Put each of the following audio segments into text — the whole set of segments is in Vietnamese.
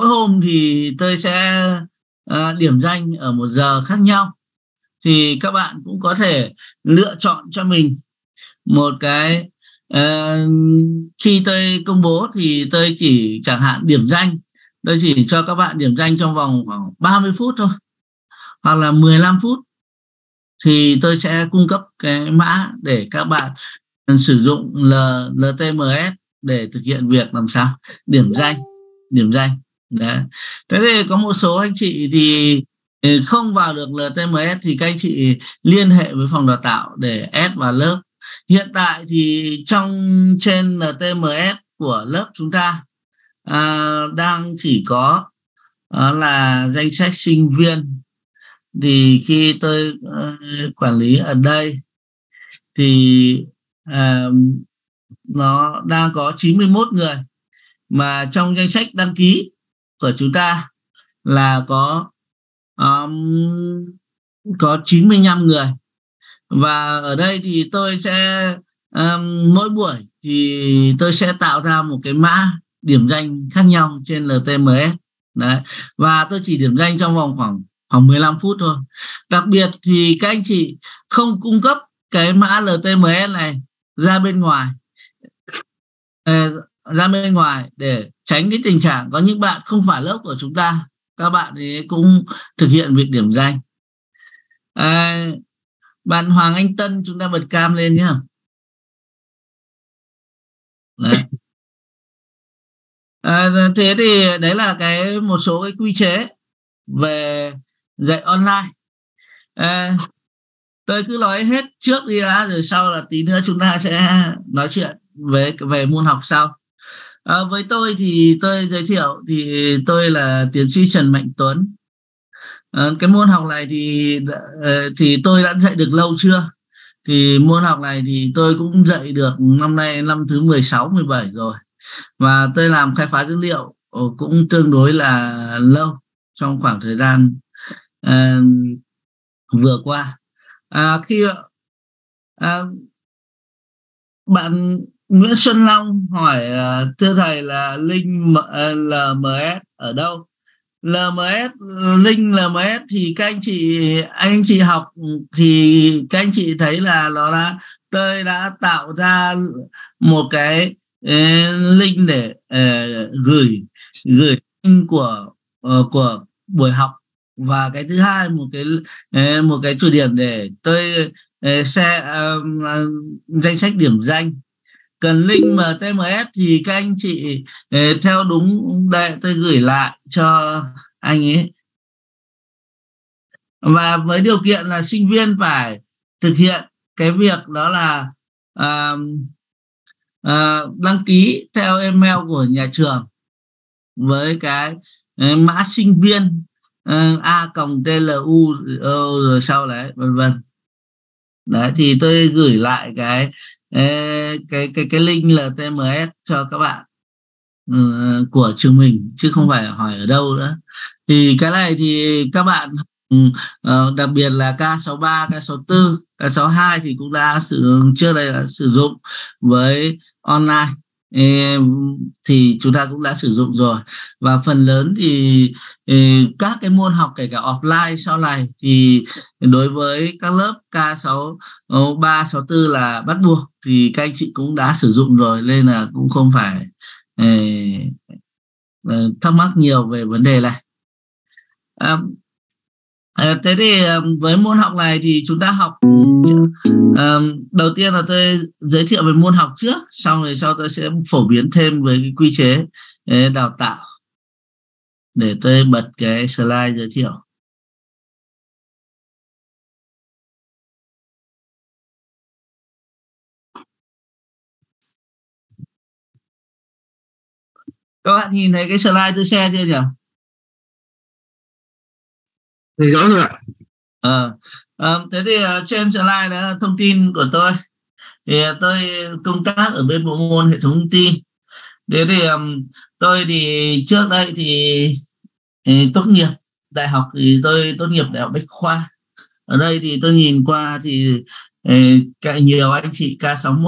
mỗi hôm thì tôi sẽ điểm danh ở một giờ khác nhau. Thì các bạn cũng có thể lựa chọn cho mình một cái, khi tôi công bố thì tôi chỉ chẳng hạn điểm danh, tôi chỉ cho các bạn điểm danh trong vòng khoảng 30 phút thôi, hoặc là 15 phút, thì tôi sẽ cung cấp cái mã để các bạn sử dụng LTMS để thực hiện việc làm sao điểm danh. Đấy. Thế thì có một số anh chị thì không vào được LTMS thì các anh chị liên hệ với phòng đào tạo để add vào lớp. Hiện tại thì trên LTMS của lớp chúng ta đang chỉ có là danh sách sinh viên. Thì khi tôi quản lý ở đây thì nó đang có 91 người, mà trong danh sách đăng ký của chúng ta là có 95 người. Và ở đây thì tôi sẽ mỗi buổi thì tôi sẽ tạo ra một cái mã điểm danh khác nhau trên LTMS. Đấy. Và tôi chỉ điểm danh trong vòng khoảng 15 phút thôi. Đặc biệt thì các anh chị không cung cấp cái mã LTMS này ra bên ngoài để tránh cái tình trạng có những bạn không phải lớp của chúng ta, các bạn ấy cũng thực hiện việc điểm danh. Bạn Hoàng Anh Tân, chúng ta bật cam lên nhé. Đấy. Thế thì đấy là một số cái quy chế về dạy online. Tôi cứ nói hết trước đi đã, rồi sau là tí nữa chúng ta sẽ nói chuyện về môn học sau. Với tôi thì tôi giới thiệu thì tôi là tiến sĩ Trần Mạnh Tuấn. Cái môn học này thì tôi đã dạy được lâu chưa? Thì môn học này thì tôi cũng dạy được năm nay năm thứ 16, 17 rồi. Và tôi làm khai phá dữ liệu cũng tương đối là lâu trong khoảng thời gian vừa qua. Khi bạn Nguyễn Xuân Long hỏi thưa thầy là link LMS ở đâu? Link LMS thì các anh chị học thì các anh chị thấy là tôi đã tạo ra một cái link để gửi link của buổi học. Và cái thứ hai, một cái chủ điểm để tôi danh sách điểm danh. Cần link MTMS thì các anh chị theo đúng đây, tôi gửi lại cho anh ấy. Và với điều kiện là sinh viên phải thực hiện cái việc đó là đăng ký theo email của nhà trường với cái mã sinh viên a.tlu rồi sau đấy vân vân. Đấy thì tôi gửi lại cái link LTMS cho các bạn của trường mình, chứ không phải hỏi ở đâu nữa. Thì cái này thì các bạn đặc biệt là K63, K64, K62 thì cũng đã trước đây đã sử dụng với online, thì chúng ta cũng đã sử dụng rồi. Và phần lớn thì các cái môn học kể cả offline sau này thì đối với các lớp K63, 64 là bắt buộc, thì các anh chị cũng đã sử dụng rồi, nên là cũng không phải thắc mắc nhiều về vấn đề này. Thế thì với môn học này thì chúng ta học đầu tiên là tôi giới thiệu về môn học trước, xong rồi sau tôi sẽ phổ biến thêm về cái quy chế đào tạo. Để tôi bật cái slide giới thiệu. Các bạn nhìn thấy cái slide tôi share chưa nhỉ? Thấy rõ rồi ạ. Thế thì trên slide đó là thông tin của tôi. Thì tôi công tác ở bên bộ môn hệ thống thông tin. Thế thì tôi thì trước đây thì tốt nghiệp đại học, thì tôi tốt nghiệp đại học Bách Khoa. Ở đây thì tôi nhìn qua thì nhiều anh chị K61,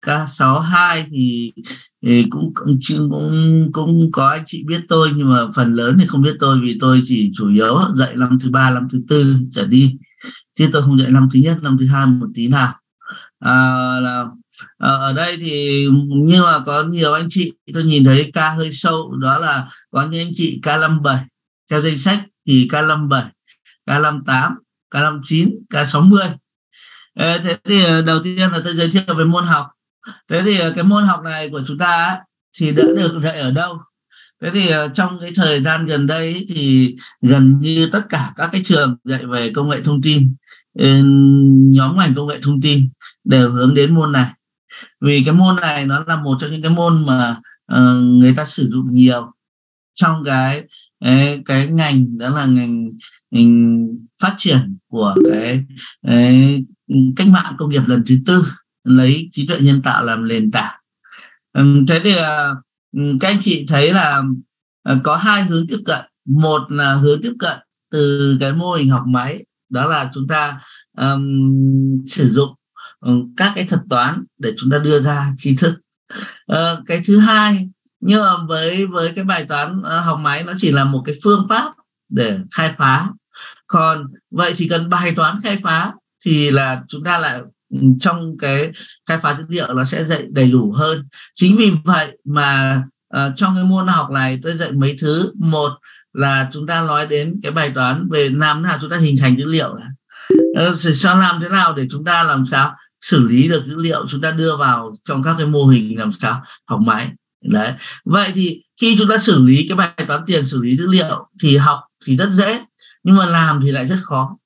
K62 thì cũng có anh chị biết tôi, nhưng mà phần lớn thì không biết tôi, vì tôi chỉ chủ yếu dạy năm thứ 3, năm thứ 4 trở đi, chứ tôi không dạy năm thứ nhất, năm thứ hai một tí nào. Là ở đây thì nhưng mà có nhiều anh chị tôi nhìn thấy ca hơi sâu, đó là có những anh chị K57 theo danh sách thì K57, K58, K59, K60. Thế thì đầu tiên là tôi giới thiệu về môn học. Thế thì cái môn học này của chúng ta ấy, thì đã được dạy ở đâu? Thế thì trong cái thời gian gần đây ấy, thì gần như tất cả các cái trường dạy về công nghệ thông tin, nhóm ngành công nghệ thông tin đều hướng đến môn này. Vì cái môn này nó là một trong những cái môn mà người ta sử dụng nhiều trong cái ngành, đó là ngành phát triển của cái cách mạng công nghiệp lần thứ tư, lấy trí tuệ nhân tạo làm nền tảng. Thế thì các anh chị thấy là có hai hướng tiếp cận. Một là hướng tiếp cận từ cái mô hình học máy, đó là chúng ta sử dụng các cái thuật toán để chúng ta đưa ra tri thức. Cái thứ hai, nhưng mà với cái bài toán học máy nó chỉ là một cái phương pháp để khai phá. Còn vậy thì cần bài toán khai phá thì là chúng ta lại trong cái khai phá dữ liệu nó sẽ dạy đầy đủ hơn. Chính vì vậy mà trong cái môn học này tôi dạy mấy thứ. Một là chúng ta nói đến cái bài toán về làm thế nào chúng ta hình thành dữ liệu, sao làm thế nào để chúng ta làm sao xử lý được dữ liệu, chúng ta đưa vào trong các cái mô hình làm sao học máy. Đấy, vậy thì khi chúng ta xử lý cái bài toán tiền xử lý dữ liệu thì học thì rất dễ, nhưng mà làm thì lại rất khó.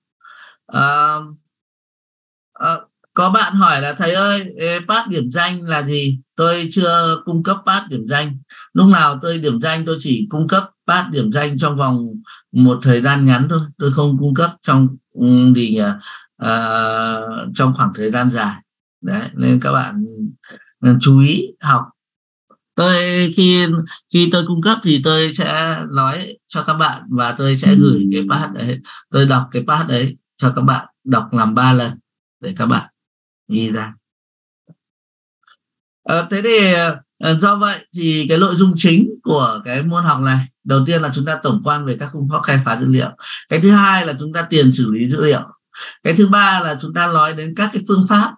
Có bạn hỏi là thầy ơi, pass điểm danh là gì? Tôi chưa cung cấp pass điểm danh. Lúc nào tôi điểm danh tôi chỉ cung cấp pass điểm danh trong vòng một thời gian ngắn thôi, tôi không cung cấp trong trong khoảng thời gian dài. Đấy, nên các bạn chú ý học. Tôi khi tôi cung cấp thì tôi sẽ nói cho các bạn và tôi sẽ gửi cái pass đấy, tôi đọc cái pass đấy cho các bạn, đọc làm 3 lần để các bạn ghi ra. Thế thì do vậy thì cái nội dung chính của cái môn học này, đầu tiên là chúng ta tổng quan về các phương pháp khai phá dữ liệu. Cái thứ hai là chúng ta tiền xử lý dữ liệu. Cái thứ ba là chúng ta nói đến các cái phương pháp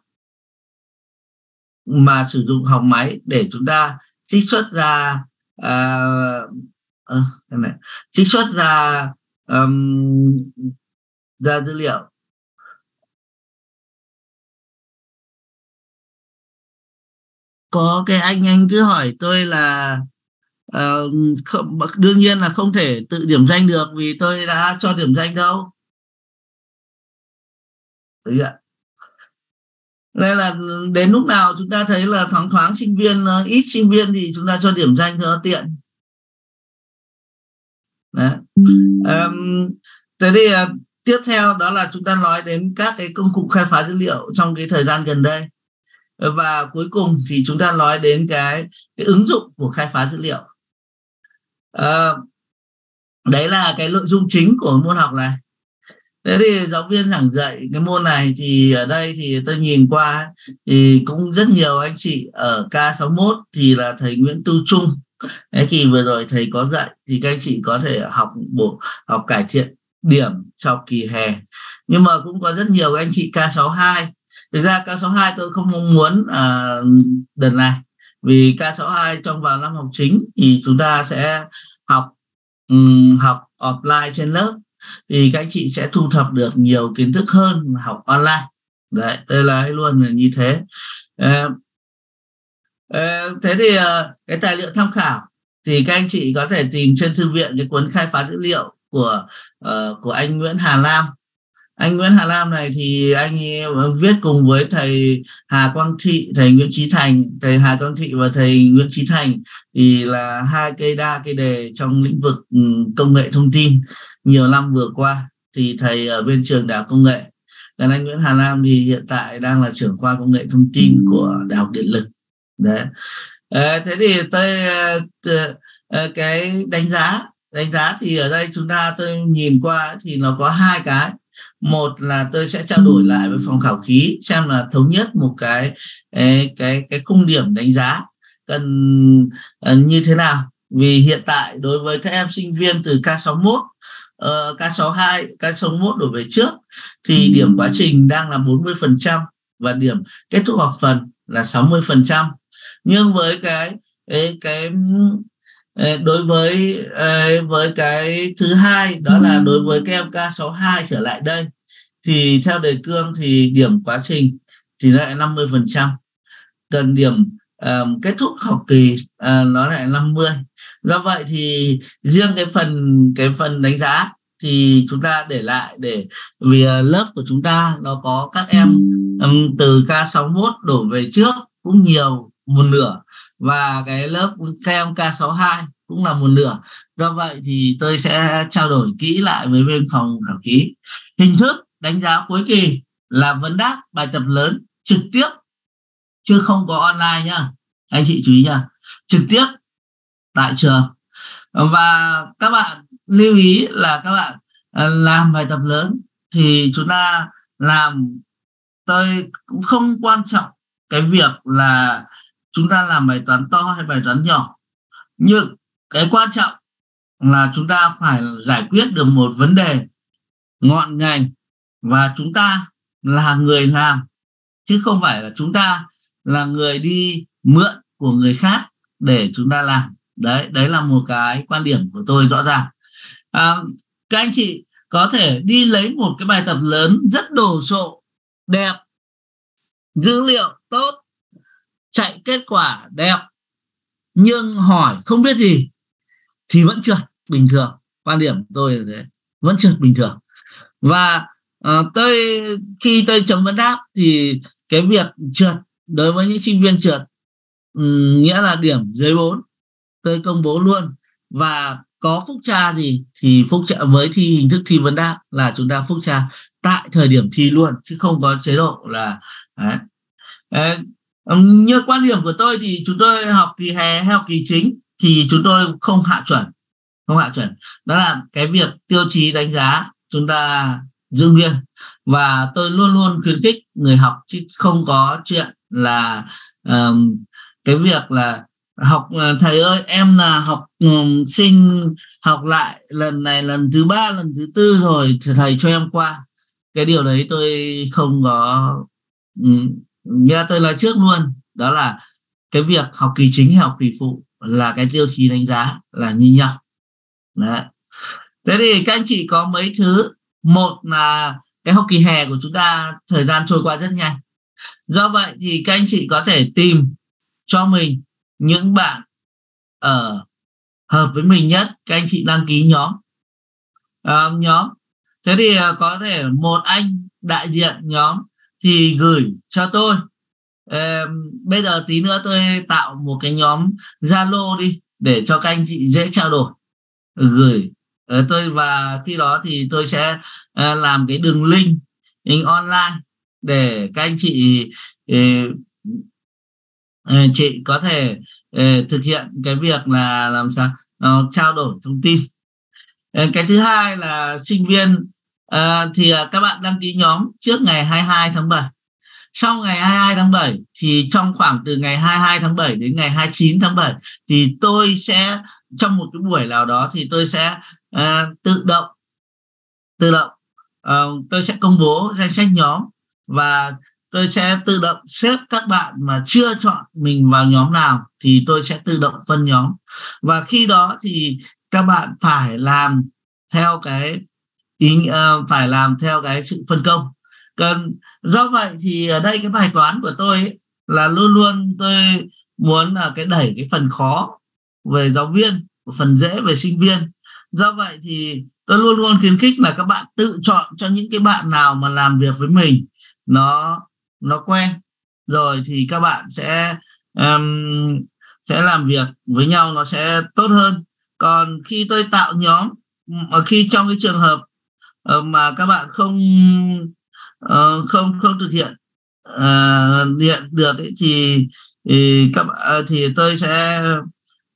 mà sử dụng học máy để chúng ta trích xuất ra trích xuất ra ra dữ liệu. Có cái anh cứ hỏi tôi là đương nhiên là không thể tự điểm danh được vì tôi đã cho điểm danh đâu. Đấy ạ. Nên là đến lúc nào chúng ta thấy là thoáng thoáng sinh viên ít sinh viên thì chúng ta cho điểm danh cho nó tiện. Đấy. Thế thì tiếp theo đó là chúng ta nói đến các cái công cụ khai phá dữ liệu trong cái thời gian gần đây. Và cuối cùng thì chúng ta nói đến cái ứng dụng của khai phá dữ liệu. Đấy là cái nội dung chính của môn học này. Thế thì giáo viên giảng dạy cái môn này thì ở đây thì tôi nhìn qua thì cũng rất nhiều anh chị ở K61 thì là thầy Nguyễn Tu Trung. Đấy, thì vừa rồi thầy có dạy thì các anh chị có thể học cải thiện điểm trong kỳ hè. Nhưng mà cũng có rất nhiều anh chị K62. Thực ra K62 tôi không mong muốn đợt này, vì K62 trong vào năm học chính thì chúng ta sẽ học offline trên lớp, thì các anh chị sẽ thu thập được nhiều kiến thức hơn học online. Đấy, đây là luôn là như thế. Thế thì cái tài liệu tham khảo thì các anh chị có thể tìm trên thư viện cái cuốn khai phá dữ liệu của anh Nguyễn Hà Lam. Anh Nguyễn Hà Lam này thì anh viết cùng với thầy Hà Quang Thị, thầy Nguyễn Chí Thành, thầy Hà Quang Thị và thầy Nguyễn Chí Thành thì là hai cây đề trong lĩnh vực công nghệ thông tin nhiều năm vừa qua. Thì thầy ở bên trường Đại học Công nghệ. Còn anh Nguyễn Hà Lam thì hiện tại đang là trưởng khoa công nghệ thông tin của Đại học Điện lực. Đấy. Thế thì cái đánh giá thì ở đây tôi nhìn qua thì nó có hai cái. một là tôi sẽ trao đổi lại với phòng khảo thí xem là thống nhất một cái khung điểm đánh giá cần như thế nào. Vì hiện tại đối với các em sinh viên từ K61, K62, K61 đổ về trước thì điểm quá trình đang là 40% và điểm kết thúc học phần là 60%. Nhưng với đối với cái thứ hai, đó là đối với các em K62 trở lại đây thì theo đề cương thì điểm quá trình thì nó lại 50%, cần điểm kết thúc học kỳ nó lại 50. Do vậy thì riêng cái phần đánh giá thì chúng ta để lại, để vì lớp của chúng ta nó có các em từ K61 đổ về trước cũng nhiều, một nửa, và cái lớp các em K62 cũng là một nửa. Do vậy thì tôi sẽ trao đổi kỹ lại với bên phòng khảo thí. Hình thức đánh giá cuối kỳ là vấn đáp bài tập lớn trực tiếp chứ không có online nhá, anh chị chú ý nhá, trực tiếp tại trường. Và các bạn lưu ý là các bạn làm bài tập lớn thì chúng ta làm, tôi cũng không quan trọng cái việc là chúng ta làm bài toán to hay bài toán nhỏ, nhưng cái quan trọng là chúng ta phải giải quyết được một vấn đề ngọn ngành và chúng ta là người làm, chứ không phải là chúng ta là người đi mượn của người khác để chúng ta làm. Đấy là một cái quan điểm của tôi rõ ràng. Các anh chị có thể đi lấy một cái bài tập lớn rất đồ sộ, đẹp, dữ liệu tốt, chạy kết quả đẹp, nhưng hỏi không biết gì thì vẫn trượt bình thường. Quan điểm của tôi là thế, vẫn trượt bình thường. Và khi tôi chấm vấn đáp thì cái việc trượt đối với những sinh viên trượt nghĩa là điểm dưới 4, tôi công bố luôn. Và có phúc tra gì thì phúc tra với hình thức thi vấn đáp là chúng ta phúc tra tại thời điểm thi luôn, chứ không có chế độ là đấy. Như quan điểm của tôi thì chúng tôi học kỳ hè hay học kỳ chính thì chúng tôi không hạ chuẩn. Đó là cái việc tiêu chí đánh giá chúng ta giữ nguyên, và tôi luôn luôn khuyến khích người học, chứ không có chuyện là cái việc là học thầy ơi em là học sinh học lại lần này lần thứ 3 lần thứ 4 rồi thầy cho em qua. Cái điều đấy tôi không có. Nghe tôi nói trước luôn, đó là cái việc học kỳ chính hay học kỳ phụ là cái tiêu chí đánh giá là như nhau. Đấy. Thế thì các anh chị có mấy thứ. Một là cái học kỳ hè của chúng ta thời gian trôi qua rất nhanh. Do vậy thì các anh chị có thể tìm cho mình những bạn ở hợp với mình nhất, các anh chị đăng ký nhóm. Thế thì có thể một anh đại diện nhóm thì gửi cho tôi. Bây giờ tí nữa tôi tạo một cái nhóm Zalo đi để cho các anh chị dễ trao đổi, gửi tôi, và khi đó thì tôi sẽ làm cái đường link online để các anh chị có thể thực hiện cái việc là làm sao trao đổi thông tin. Cái thứ hai là sinh viên thì các bạn đăng ký nhóm trước ngày 22 tháng 7. Sau ngày 22 tháng 7 thì trong khoảng từ ngày 22 tháng 7 đến ngày 29 tháng 7 thì tôi sẽ trong một cái buổi nào đó thì tôi sẽ tự động tôi sẽ công bố danh sách nhóm, và tôi sẽ tự động xếp các bạn mà chưa chọn mình vào nhóm nào thì tôi sẽ tự động phân nhóm. Và khi đó thì các bạn phải làm theo phải làm theo cái sự phân công. Do vậy thì ở đây cái bài toán của tôi ấy, là luôn luôn tôi muốn là đẩy cái phần khó về giáo viên, phần dễ về sinh viên. Do vậy thì tôi luôn luôn khuyến khích là các bạn tự chọn cho những cái bạn nào mà làm việc với mình nó quen rồi thì các bạn sẽ làm việc với nhau nó sẽ tốt hơn. Còn khi tôi tạo nhóm, khi trong cái trường hợp mà các bạn không thực hiện được ấy, thì tôi sẽ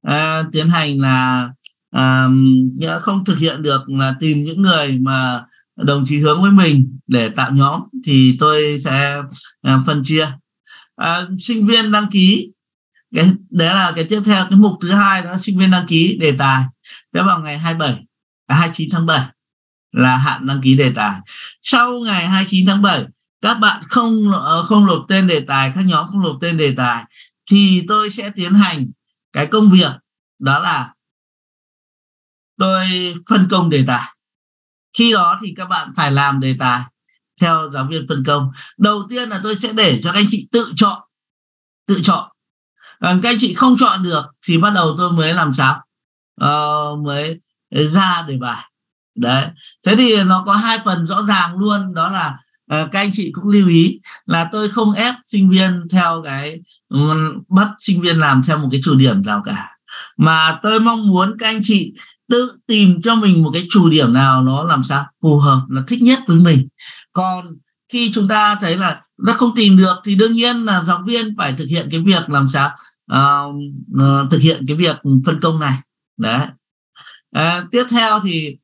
tiến hành là không thực hiện được, là tìm những người mà đồng chí hướng với mình để tạo nhóm thì tôi sẽ phân chia. Sinh viên đăng ký, đấy là cái tiếp theo. Cái mục thứ hai đó, sinh viên đăng ký đề tài. Thế vào ngày 29 tháng 7 là hạn đăng ký đề tài. Sau ngày 29 tháng 7 các bạn không nộp tên đề tài, các nhóm không nộp tên đề tài, thì tôi sẽ tiến hành cái công việc đó là tôi phân công đề tài. Khi đó thì các bạn phải làm đề tài theo giáo viên phân công. Đầu tiên là tôi sẽ để cho các anh chị tự chọn. Các anh chị không chọn được thì bắt đầu tôi mới làm sao mới ra đề bài. Đấy, thế thì nó có hai phần rõ ràng luôn, đó là các anh chị cũng lưu ý là tôi không ép sinh viên theo cái bắt sinh viên làm theo một cái chủ điểm nào cả, mà tôi mong muốn các anh chị tự tìm cho mình một cái chủ điểm nào nó làm sao phù hợp, nó thích nhất với mình. Còn khi chúng ta thấy là nó không tìm được thì đương nhiên là giáo viên phải thực hiện cái việc làm sao thực hiện cái việc phân công này. Đấy. Tiếp theo thì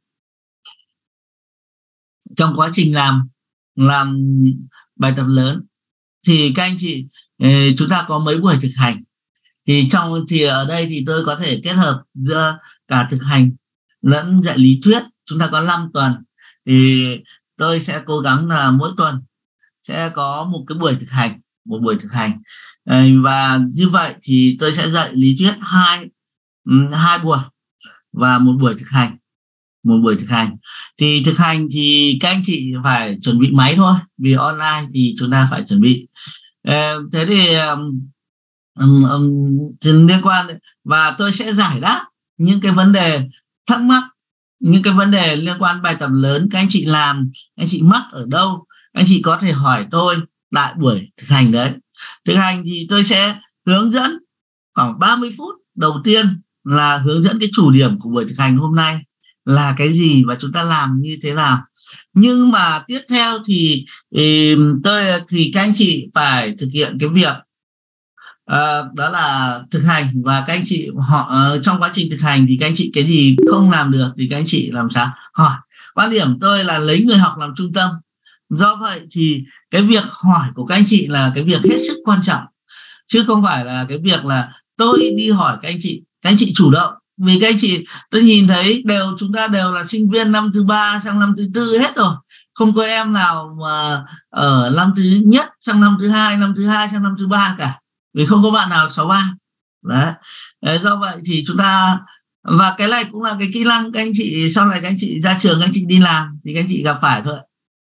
trong quá trình làm bài tập lớn thì các anh chị chúng ta có mấy buổi thực hành, thì ở đây thì tôi có thể kết hợp giữa cả thực hành lẫn dạy lý thuyết. Chúng ta có 5 tuần thì tôi sẽ cố gắng là mỗi tuần sẽ có một buổi thực hành. Và như vậy thì tôi sẽ dạy lý thuyết hai buổi và một buổi thực hành. Thì thực hành thì các anh chị phải chuẩn bị máy thôi, vì online thì chúng ta phải chuẩn bị. Thế thì liên quan, và tôi sẽ giải đáp những cái vấn đề thắc mắc, những cái vấn đề liên quan bài tập lớn các anh chị làm, anh chị mắc ở đâu, anh chị có thể hỏi tôi tại buổi thực hành đấy. Thực hành thì tôi sẽ hướng dẫn khoảng 30 phút đầu tiên là hướng dẫn cái chủ điểm của buổi thực hành hôm nay là cái gì và chúng ta làm như thế nào. Nhưng mà tiếp theo thì các anh chị phải thực hiện cái việc đó là thực hành, và các anh chị trong quá trình thực hành thì các anh chị cái gì không làm được thì các anh chị làm sao hỏi. Quan điểm tôi là lấy người học làm trung tâm, do vậy thì cái việc hỏi của các anh chị là cái việc hết sức quan trọng, chứ không phải là cái việc là tôi đi hỏi các anh chị chủ động. Vì các anh chị, tôi nhìn thấy chúng ta đều là sinh viên năm thứ 3 sang năm thứ 4 hết rồi, không có em nào mà ở năm thứ nhất sang năm thứ 2, năm thứ 2 sang năm thứ 3 cả, vì không có bạn nào 63. Đấy, do vậy thì chúng ta, và cái này cũng là cái kỹ năng các anh chị sau này các anh chị ra trường, các anh chị đi làm thì các anh chị gặp phải thôi.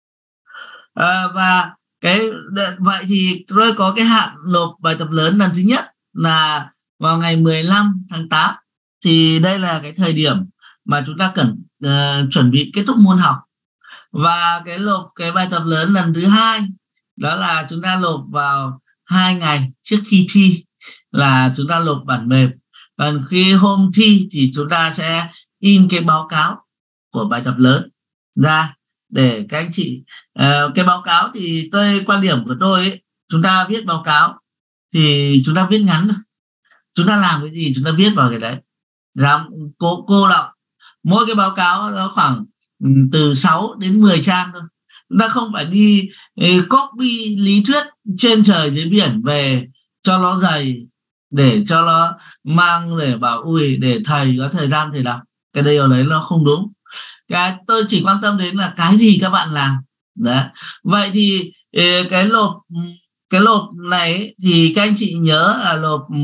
Và vậy thì tôi có cái hạn nộp bài tập lớn lần thứ nhất là vào ngày 15 tháng 8. Thì đây là cái thời điểm mà chúng ta cần chuẩn bị kết thúc môn học. Và nộp cái bài tập lớn lần thứ hai đó là chúng ta nộp vào 2 ngày trước khi thi, là chúng ta nộp bản mềm. Còn khi hôm thi thì chúng ta sẽ in cái báo cáo của bài tập lớn ra để các anh chị cái báo cáo thì quan điểm của tôi ấy, chúng ta viết báo cáo thì chúng ta viết ngắn thôi, chúng ta làm cái gì chúng ta viết vào cái đấy, dám cô đọng. Mỗi cái báo cáo nó khoảng từ 6 đến 10 trang thôi. Chúng ta không phải đi copy lý thuyết trên trời dưới biển về cho nó dày, để cho nó mang để bảo ui để thầy có thời gian thầy đọc. Cái điều đấy nó không đúng. Tôi chỉ quan tâm đến là cái gì các bạn làm. Đấy. Vậy thì cái nộp này ấy, thì các anh chị nhớ là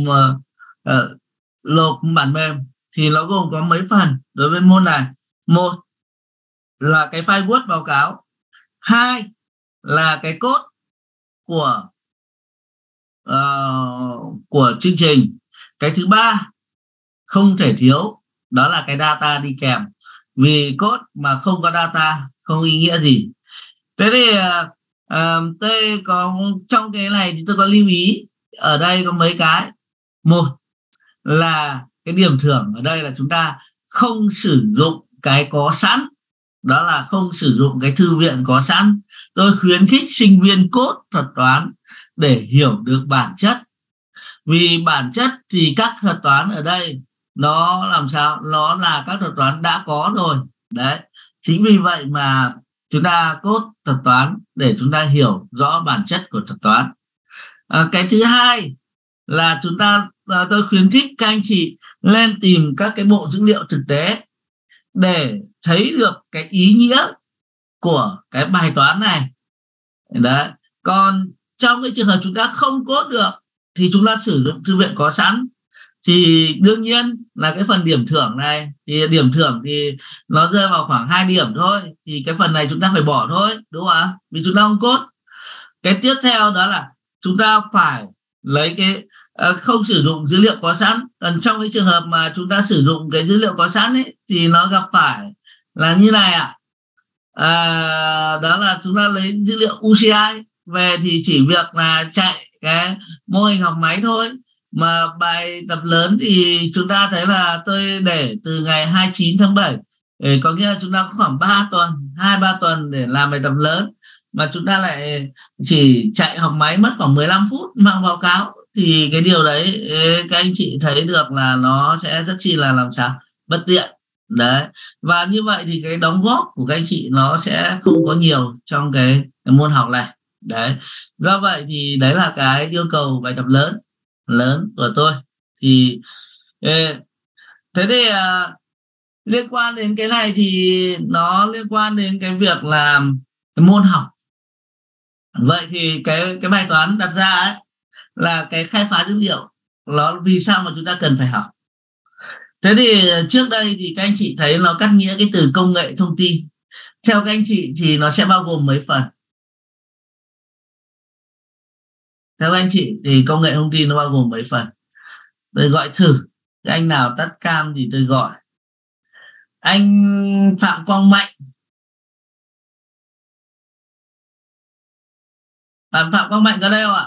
nộp bản mềm thì nó gồm có mấy phần đối với môn này. Một là cái file Word báo cáo, hai là cái code của chương trình, cái thứ ba không thể thiếu đó là cái data đi kèm, vì code mà không có data không ý nghĩa gì. Thế thì tôi có trong cái này thì tôi có lưu ý ở đây có mấy cái. Một là cái điểm thưởng ở đây là chúng ta không sử dụng cái có sẵn, đó là không sử dụng cái thư viện có sẵn. Tôi khuyến khích sinh viên code thuật toán để hiểu được bản chất, vì bản chất thì các thuật toán ở đây nó làm sao, nó là các thuật toán đã có rồi. Đấy, chính vì vậy mà chúng ta code thuật toán để chúng ta hiểu rõ bản chất của thuật toán. Cái thứ hai là tôi khuyến khích các anh chị lên tìm các cái bộ dữ liệu thực tế để thấy được cái ý nghĩa của cái bài toán này. Đấy. Còn trong cái trường hợp chúng ta không code được thì chúng ta sử dụng thư viện có sẵn, thì đương nhiên là cái phần điểm thưởng này thì điểm thưởng thì nó rơi vào khoảng 2 điểm thôi, thì cái phần này chúng ta phải bỏ thôi, đúng không ạ? Vì chúng ta không code. Cái tiếp theo đó là chúng ta phải lấy cái không sử dụng dữ liệu có sẵn. Còn trong cái trường hợp mà chúng ta sử dụng cái dữ liệu có sẵn ấy, thì nó gặp phải là như này ạ. Đó là chúng ta lấy dữ liệu UCI về thì chỉ việc là chạy cái mô hình học máy thôi. Mà bài tập lớn thì chúng ta thấy là tôi để từ ngày 29 tháng 7, có nghĩa là chúng ta có khoảng 3 tuần, 2-3 tuần để làm bài tập lớn, mà chúng ta lại chỉ chạy học máy mất khoảng 15 phút mang báo cáo, thì cái điều đấy các anh chị thấy được là nó sẽ rất chi là làm sao bất tiện. Đấy. Và như vậy thì cái đóng góp của các anh chị nó sẽ không có nhiều trong cái môn học này. Đấy. Do vậy thì đấy là cái yêu cầu bài tập lớn của tôi. Thì thế thì liên quan đến cái này thì nó liên quan đến cái việc là cái môn học. Vậy thì cái bài toán đặt ra ấy là cái khai phá dữ liệu, nó vì sao mà chúng ta cần phải học. Thế thì trước đây thì các anh chị thấy nó cắt nghĩa cái từ công nghệ thông tin. Theo các anh chị thì nó sẽ bao gồm mấy phần? Theo các anh chị thì công nghệ thông tin nó bao gồm mấy phần? Tôi gọi thử. Cái anh nào tắt cam thì tôi gọi. Anh Phạm Quang Mạnh. Bạn Phạm Quang Mạnh có đây không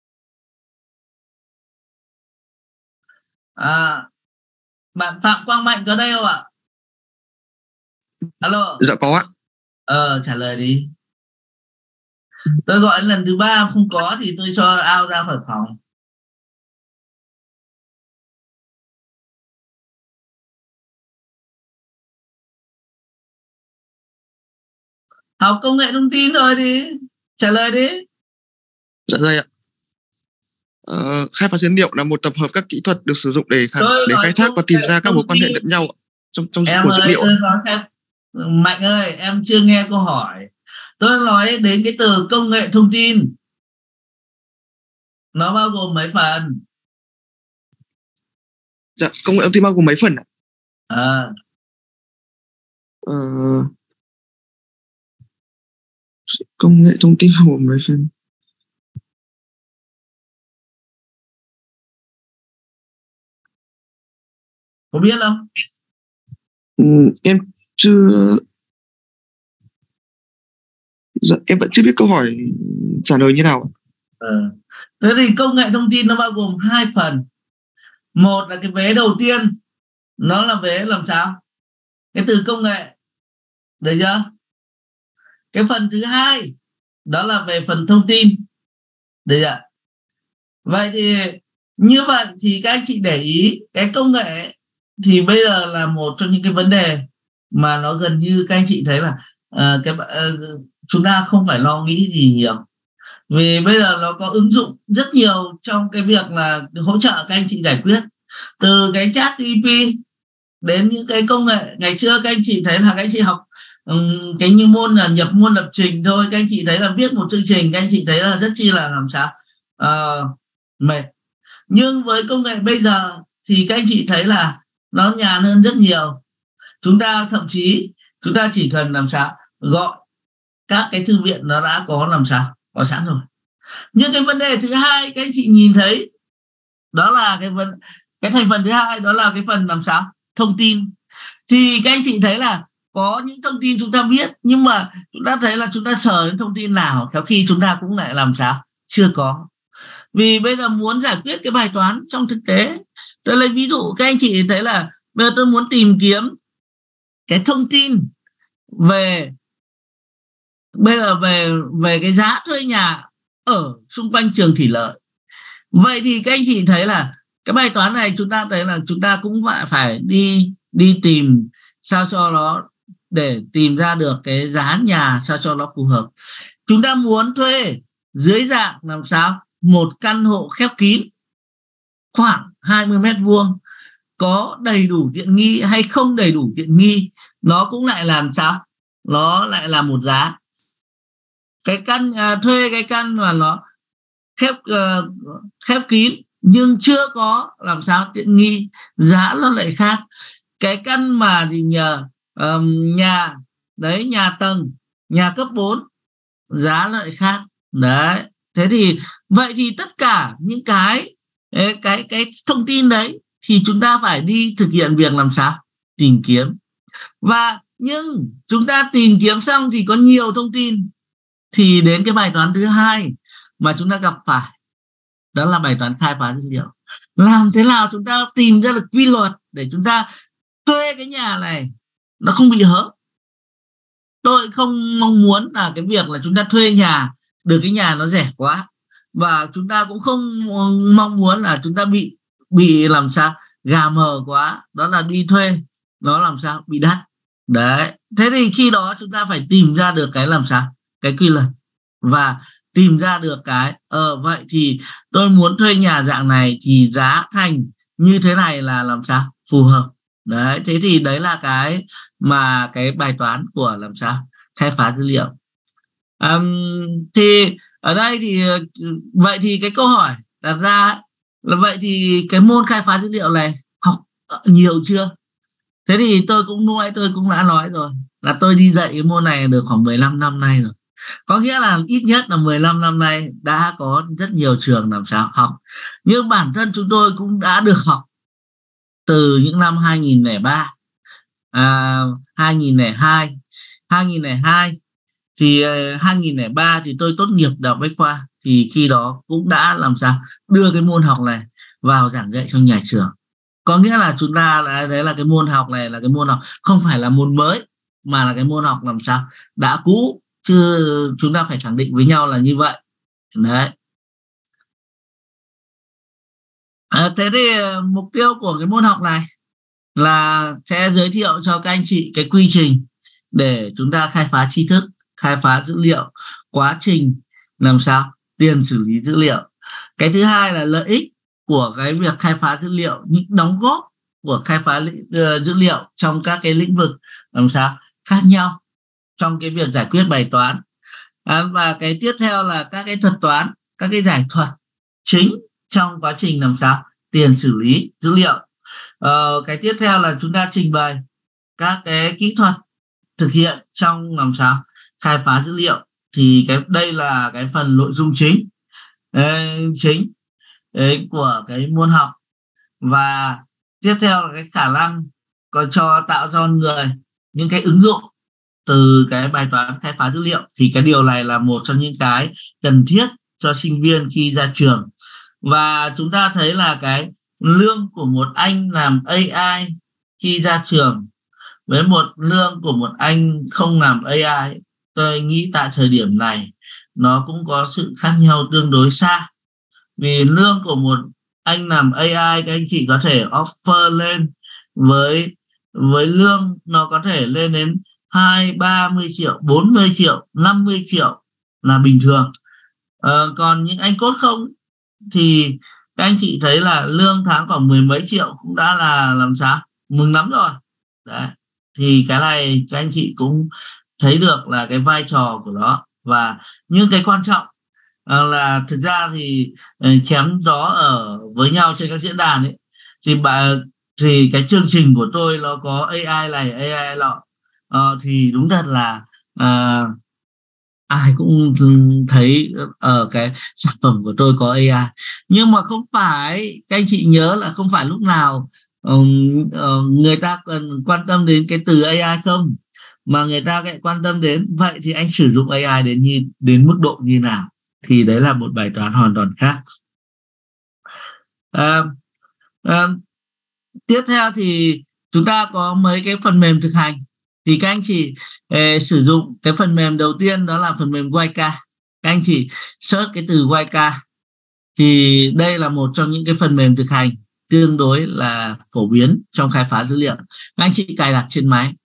ạ? Bạn Phạm Quang Mạnh có đây không ạ? Alo. Dạ có ạ. Trả lời đi. Tôi gọi lần thứ 3 không có thì tôi cho out ra khỏi phòng. Học công nghệ thông tin rồi thì trả lời đi. Dạ đây ạ. Khai phá dữ liệu là một tập hợp các kỹ thuật được sử dụng để khai thác và tìm ra các mối quan hệ lẫn nhau trong của dữ liệu. Mạnh ơi, em chưa nghe câu hỏi. Tôi nói đến cái từ công nghệ thông tin, nó bao gồm mấy phần? Dạ, công nghệ thông tin bao gồm mấy phần ạ? Công nghệ thông tin bao gồm mấy phần? Có biết không? Em chưa. Dạ, em vẫn chưa biết câu hỏi trả lời như nào. Thế thì công nghệ thông tin nó bao gồm 2 phần. Một là cái vế đầu tiên, nó là vế làm sao? Cái từ công nghệ, được chưa? Cái phần thứ hai đó là về phần thông tin, được chưa? Vậy thì như vậy thì các anh chị để ý cái công nghệ thì bây giờ là một trong những cái vấn đề mà nó gần như các anh chị thấy là chúng ta không phải lo nghĩ gì nhiều, vì bây giờ nó có ứng dụng rất nhiều trong cái việc là hỗ trợ các anh chị giải quyết, từ cái chat GP đến những cái công nghệ. Ngày xưa các anh chị thấy là các anh chị học cái như môn là nhập môn lập trình thôi, các anh chị thấy là viết một chương trình các anh chị thấy là rất chi là làm sao mệt. Nhưng với công nghệ bây giờ thì các anh chị thấy là nó nhàn hơn rất nhiều. Chúng ta thậm chí chúng ta chỉ cần làm sao gọi các cái thư viện nó đã có làm sao có sẵn rồi. Nhưng cái vấn đề thứ hai các anh chị nhìn thấy đó là cái thành phần thứ hai, đó là cái phần làm sao thông tin. Thì các anh chị thấy là có những thông tin chúng ta biết, nhưng mà chúng ta thấy là chúng ta sờ đến thông tin nào khéo khi chúng ta cũng lại làm sao chưa có. Vì bây giờ muốn giải quyết cái bài toán trong thực tế, tôi lấy ví dụ các anh chị thấy là bây giờ tôi muốn tìm kiếm cái thông tin về bây giờ về cái giá thuê nhà ở xung quanh trường thủy lợi. Vậy thì các anh chị thấy là cái bài toán này chúng ta thấy là chúng ta cũng phải đi tìm sao cho nó để tìm ra được cái giá nhà sao cho nó phù hợp. Chúng ta muốn thuê dưới dạng làm sao một căn hộ khép kín khoảng 20 mét vuông, có đầy đủ tiện nghi hay không đầy đủ tiện nghi, nó cũng lại làm sao, nó lại là một giá. Cái căn thuê cái căn mà nó khép kín nhưng chưa có làm sao tiện nghi, giá nó lại khác. Cái căn mà thì nhờ nhà đấy, nhà tầng, nhà cấp 4, giá nó lại khác đấy. Thế thì vậy thì tất cả những cái thông tin đấy thì chúng ta phải đi thực hiện việc làm sao tìm kiếm. Và nhưng chúng ta tìm kiếm xong thì có nhiều thông tin, thì đến cái bài toán thứ hai mà chúng ta gặp phải, đó là bài toán khai phá dữ liệu. Làm thế nào chúng ta tìm ra được quy luật để chúng ta thuê cái nhà này nó không bị hớ. Tôi không mong muốn là cái việc là chúng ta thuê nhà được cái nhà nó rẻ quá, và chúng ta cũng không mong muốn là chúng ta bị làm sao gà mờ quá, đó là đi thuê nó làm sao bị đắt đấy. Thế thì khi đó chúng ta phải tìm ra được cái làm sao cái quy luật, và tìm ra được cái vậy thì tôi muốn thuê nhà dạng này thì giá thành như thế này là làm sao phù hợp đấy. Thế thì đấy là cái mà cái bài toán của làm sao khai phá dữ liệu. Thì ở đây thì vậy thì cái câu hỏi đặt ra là vậy thì cái môn khai phá dữ liệu này học nhiều chưa? Thế thì tôi cũng đã nói rồi là tôi đi dạy cái môn này được khoảng 15 năm nay rồi. Có nghĩa là ít nhất là 15 năm nay đã có rất nhiều trường làm sao học. Nhưng bản thân chúng tôi cũng đã được học từ những năm 2003, 2002, 2002 thì 2003 thì tôi tốt nghiệp Đại học Bách Khoa, thì khi đó cũng đã làm sao đưa cái môn học này vào giảng dạy trong nhà trường. Có nghĩa là chúng ta đấy là cái môn học này là cái môn học không phải là môn mới, mà là cái môn học làm sao đã cũ, chứ chúng ta phải khẳng định với nhau là như vậy đấy. Thế thì mục tiêu của cái môn học này là sẽ giới thiệu cho các anh chị cái quy trình để chúng ta khai phá tri thức, khai phá dữ liệu, quá trình làm sao tiền xử lý dữ liệu. Cái thứ hai là lợi ích của cái việc khai phá dữ liệu, những đóng góp của khai phá dữ liệu trong các cái lĩnh vực làm sao khác nhau trong cái việc giải quyết bài toán. Và cái tiếp theo là các cái thuật toán, các cái giải thuật chính trong quá trình làm sao tiền xử lý dữ liệu. Cái tiếp theo là chúng ta trình bày các cái kỹ thuật thực hiện trong làm sao khai phá dữ liệu. Thì đây là cái phần nội dung chính của cái môn học. Và tiếp theo là cái khả năng có tạo cho người những cái ứng dụng từ cái bài toán khai phá dữ liệu. Thì cái điều này là một trong những cái cần thiết cho sinh viên khi ra trường. Và chúng ta thấy là cái lương của một anh làm AI khi ra trường với một lương của một anh không làm AI, tôi nghĩ tại thời điểm này nó cũng có sự khác nhau tương đối xa. Vì lương của một anh làm AI, các anh chị có thể offer lên với lương nó có thể lên đến 20-30 triệu, 40 triệu, 50 triệu là bình thường. Còn những anh code không thì các anh chị thấy là lương tháng khoảng 10 mấy triệu cũng đã là làm sao mừng lắm rồi đấy. Thì cái này các anh chị cũng thấy được là cái vai trò của nó. Và nhưng cái quan trọng là thực ra thì chém gió ở với nhau trên các diễn đàn ấy, thì cái chương trình của tôi nó có AI này AI nọ, thì đúng thật là ai cũng thấy ở cái sản phẩm của tôi có AI. Nhưng mà không phải, các anh chị nhớ là không phải lúc nào người ta cần quan tâm đến cái từ AI không, mà người ta lại quan tâm đến vậy thì anh sử dụng AI đến mức độ như nào. Thì đấy là một bài toán hoàn toàn khác. Tiếp theo thì chúng ta có mấy cái phần mềm thực hành. Thì các anh chị sử dụng cái phần mềm đầu tiên, đó là phần mềm Wayka. Các anh chị search cái từ Wayka, thì đây là một trong những cái phần mềm thực hành tương đối là phổ biến trong khai phá dữ liệu. Các anh chị cài đặt trên máy.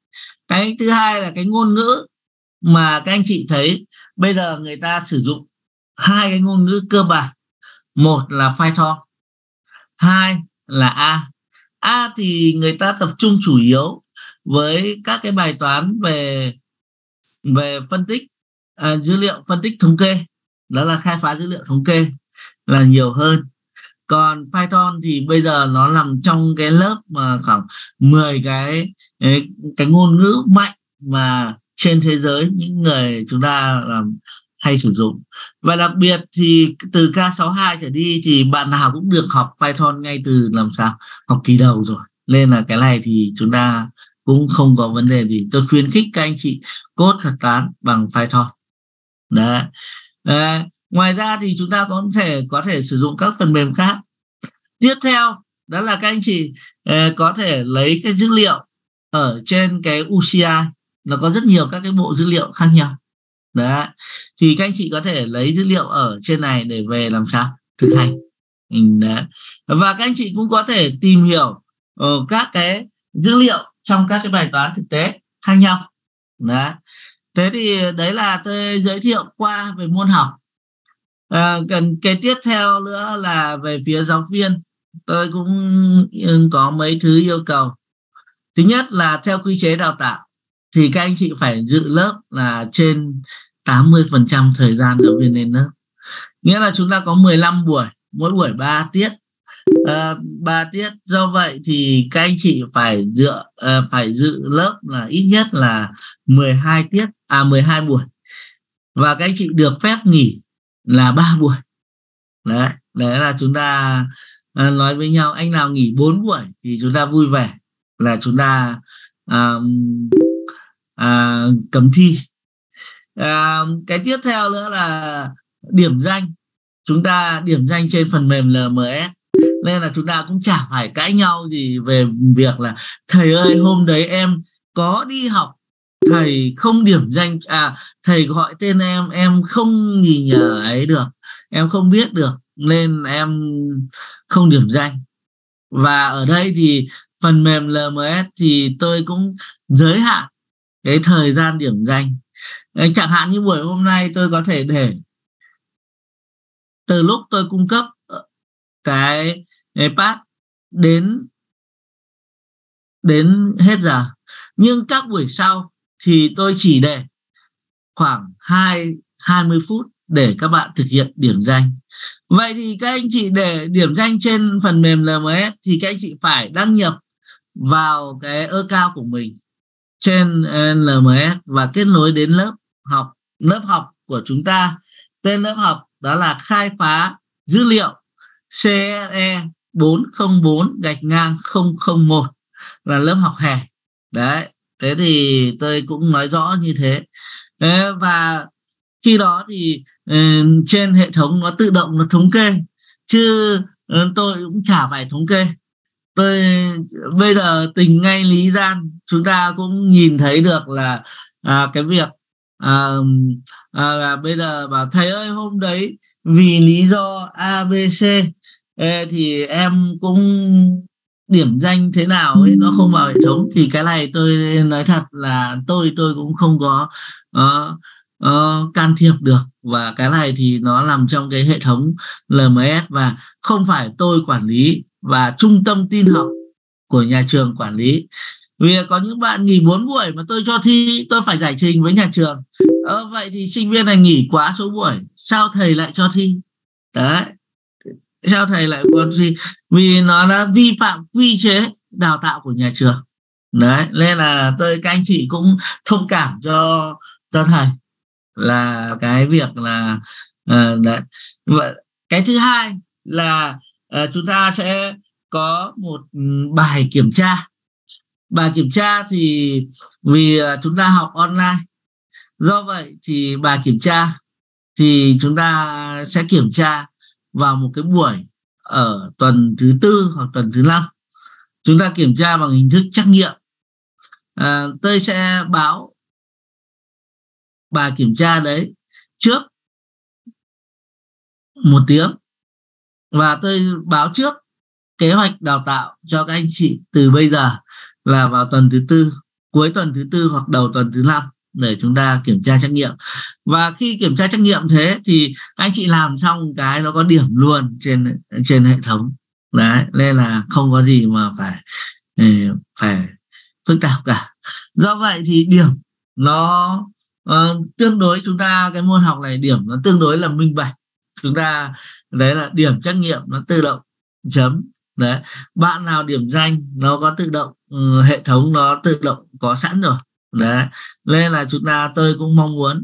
Cái thứ hai là cái ngôn ngữ mà các anh chị thấy bây giờ người ta sử dụng hai cái ngôn ngữ cơ bản. Một là Python, hai là A. A thì người ta tập trung chủ yếu với các cái bài toán về phân tích dữ liệu, phân tích thống kê, đó là khai phá dữ liệu thống kê là nhiều hơn. Còn Python thì bây giờ nó nằm trong cái lớp mà khoảng 10 cái ngôn ngữ mạnh mà trên thế giới những người chúng ta làm hay sử dụng. Và đặc biệt thì từ K62 trở đi thì bạn nào cũng được học Python ngay từ làm sao học kỳ đầu rồi, nên là cái này thì chúng ta cũng không có vấn đề gì. Tôi khuyến khích các anh chị code thuật toán bằng Python. Đấy. Ngoài ra thì chúng ta có thể sử dụng các phần mềm khác. Tiếp theo đó là các anh chị có thể lấy cái dữ liệu ở trên cái UCI, nó có rất nhiều các cái bộ dữ liệu khác nhau. Đấy, thì các anh chị có thể lấy dữ liệu ở trên này để về làm sao thực hành. Đấy. Và các anh chị cũng có thể tìm hiểu các cái dữ liệu trong các cái bài toán thực tế khác nhau. Đấy. Thế thì đấy là tôi giới thiệu qua về môn học. Cần cái tiếp theo nữa là về phía giáo viên, tôi cũng có mấy thứ yêu cầu. Thứ nhất là theo quy chế đào tạo thì các anh chị phải dự lớp là trên 80% thời gian giáo viên lên lớp. Nghĩa là chúng ta có 15 buổi, mỗi buổi 3 tiết. 3 tiết, do vậy thì các anh chị phải dự lớp là ít nhất là 12 buổi. Và các anh chị được phép nghỉ là 3 buổi. Đấy là chúng ta nói với nhau, anh nào nghỉ 4 buổi thì chúng ta vui vẻ là chúng ta cấm thi. Cái tiếp theo nữa là điểm danh. Chúng ta điểm danh trên phần mềm LMS, nên là chúng ta cũng chả phải cãi nhau gì về việc là thầy ơi hôm đấy em có đi học, thầy không điểm danh, thầy gọi tên em không gì nhờ ấy được, em không biết được nên em không điểm danh. Và ở đây thì phần mềm LMS thì tôi cũng giới hạn cái thời gian điểm danh. Chẳng hạn như buổi hôm nay tôi có thể để từ lúc tôi cung cấp cái pass đến hết giờ, nhưng các buổi sau thì tôi chỉ để khoảng 20 phút để các bạn thực hiện điểm danh. Vậy thì các anh chị để điểm danh trên phần mềm LMS thì các anh chị phải đăng nhập vào cái account của mình trên LMS và kết nối đến lớp học của chúng ta. Tên lớp học đó là khai phá dữ liệu CSE 404-001, là lớp học hè. Đấy, thế thì tôi cũng nói rõ như thế. Và khi đó thì trên hệ thống nó tự động nó thống kê, chứ tôi cũng chả phải thống kê. Tôi bây giờ tình ngay lý gian chúng ta cũng nhìn thấy được là cái việc bây giờ bảo thầy ơi hôm đấy vì lý do ABC thì em cũng điểm danh thế nào ấy nó không vào hệ thống, thì cái này tôi nói thật là tôi cũng không có can thiệp được. Và cái này thì nó nằm trong cái hệ thống LMS và không phải tôi quản lý, và trung tâm tin học của nhà trường quản lý. Vì có những bạn nghỉ 4 buổi mà tôi cho thi, tôi phải giải trình với nhà trường. Vậy thì sinh viên này nghỉ quá số buổi, sao thầy lại cho thi? Đấy, sao thầy lại còn thi? Vì nó đã vi phạm quy chế đào tạo của nhà trường. Đấy, nên là các anh chị cũng thông cảm cho thầy là cái việc là đấy. Và cái thứ hai là chúng ta sẽ có một bài kiểm tra. Bài kiểm tra thì vì chúng ta học online, do vậy thì bài kiểm tra thì chúng ta sẽ kiểm tra vào một cái buổi ở tuần thứ 4 hoặc tuần thứ 5. Chúng ta kiểm tra bằng hình thức trắc nghiệm. Tôi sẽ báo bài kiểm tra đấy trước 1 tiếng, và tôi báo trước kế hoạch đào tạo cho các anh chị từ bây giờ là vào tuần thứ 4 cuối tuần thứ tư hoặc đầu tuần thứ năm để chúng ta kiểm tra trắc nghiệm. Và khi kiểm tra trắc nghiệm thế thì anh chị làm xong cái nó có điểm luôn trên hệ thống đấy, nên là không có gì mà phải phức tạp cả. Do vậy thì điểm nó tương đối, chúng ta cái môn học này điểm nó tương đối là minh bạch, chúng ta đấy là điểm trắc nghiệm nó tự động chấm đấy, bạn nào điểm danh nó có tự động, hệ thống nó tự động có sẵn rồi đấy. Nên là tôi cũng mong muốn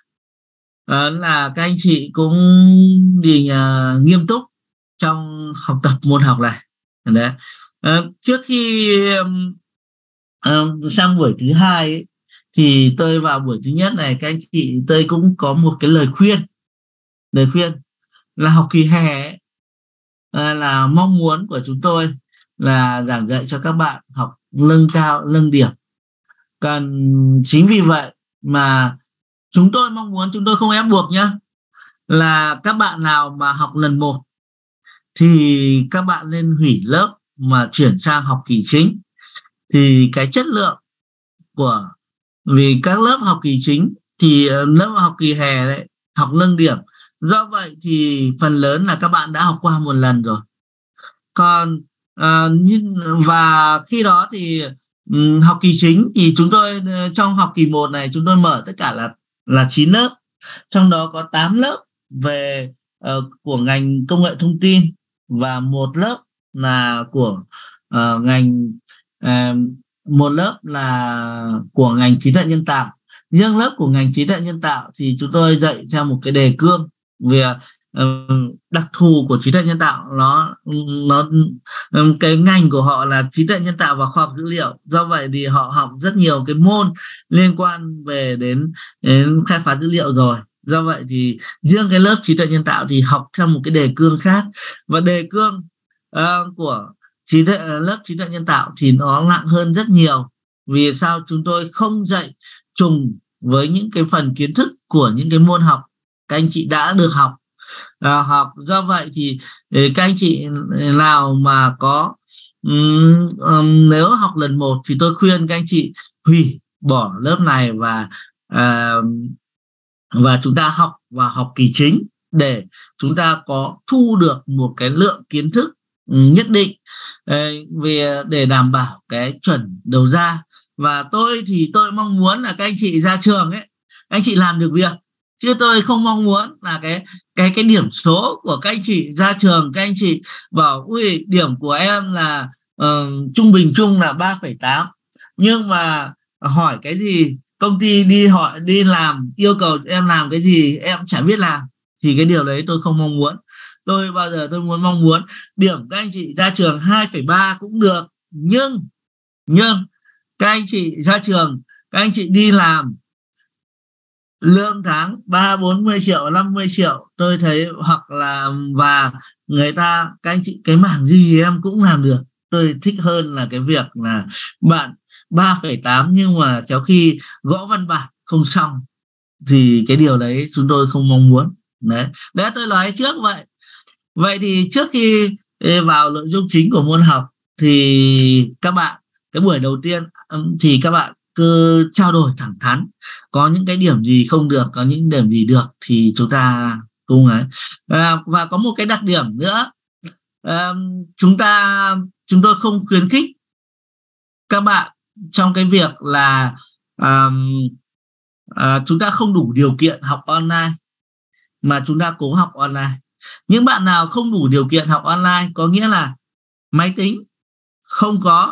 là các anh chị cũng nghiêm túc trong học tập môn học này đấy. Trước khi sang buổi thứ hai ấy, thì tôi vào buổi thứ nhất này, các anh chị tôi cũng có một cái lời khuyên là học kỳ hè ấy, là mong muốn của chúng tôi là giảng dạy cho các bạn học nâng điểm. Chính vì vậy mà chúng tôi mong muốn, chúng tôi không ép buộc nhá, là các bạn nào mà học lần 1 thì các bạn nên hủy lớp mà chuyển sang học kỳ chính. Thì cái chất lượng vì các lớp học kỳ chính thì lớp học kỳ hè đấy học nâng điểm, do vậy thì phần lớn là các bạn đã học qua một lần rồi. Còn và khi đó thì học kỳ chính thì chúng tôi trong học kỳ 1 này chúng tôi mở tất cả là 9 lớp, trong đó có 8 lớp về của ngành công nghệ thông tin và một lớp là của một lớp là của ngành trí tuệ nhân tạo. Riêng lớp của ngành trí tuệ nhân tạo thì chúng tôi dạy theo một cái đề cương về đặc thù của trí tuệ nhân tạo. Nó cái ngành của họ là trí tuệ nhân tạo và khoa học dữ liệu, do vậy thì họ học rất nhiều cái môn liên quan về đến khai phá dữ liệu rồi. Do vậy thì riêng cái lớp trí tuệ nhân tạo thì học theo một cái đề cương khác, và đề cương của lớp trí tuệ nhân tạo thì nó nặng hơn rất nhiều. Vì sao? Chúng tôi không dạy trùng với những cái phần kiến thức của những cái môn học các anh chị đã được học. Do vậy thì các anh chị nào mà có nếu học lần 1 thì tôi khuyên các anh chị hủy bỏ lớp này và chúng ta học kỳ chính để chúng ta có thu được một cái lượng kiến thức nhất định để đảm bảo cái chuẩn đầu ra. Và tôi mong muốn là các anh chị ra trường ấy, anh chị làm được việc, chứ tôi không mong muốn là cái điểm số của các anh chị ra trường các anh chị bảo ui điểm của em là trung bình chung là 3,8, nhưng mà hỏi cái gì, công ty đi làm yêu cầu em làm cái gì em chả biết làm, thì cái điều đấy tôi không mong muốn. Tôi bao giờ tôi mong muốn điểm các anh chị ra trường 2,3 cũng được, nhưng các anh chị ra trường, các anh chị đi làm lương tháng 30-40 triệu 50 triệu tôi thấy, hoặc là và các anh chị cái mảng gì em cũng làm được. Tôi thích hơn là cái việc là bạn 3,8 nhưng mà kéo khi gõ văn bản không xong, thì cái điều đấy chúng tôi không mong muốn. Đấy tôi nói trước vậy thì trước khi vào nội dung chính của môn học thì các bạn, cái buổi đầu tiên thì các bạn cứ trao đổi thẳng thắn, có những cái điểm gì không được, có những điểm gì được thì chúng ta cùng ấy. Và có một cái đặc điểm nữa, chúng tôi không khuyến khích các bạn trong cái việc là chúng ta không đủ điều kiện học online mà chúng ta cố học online. Những bạn nào không đủ điều kiện học online, có nghĩa là máy tính không có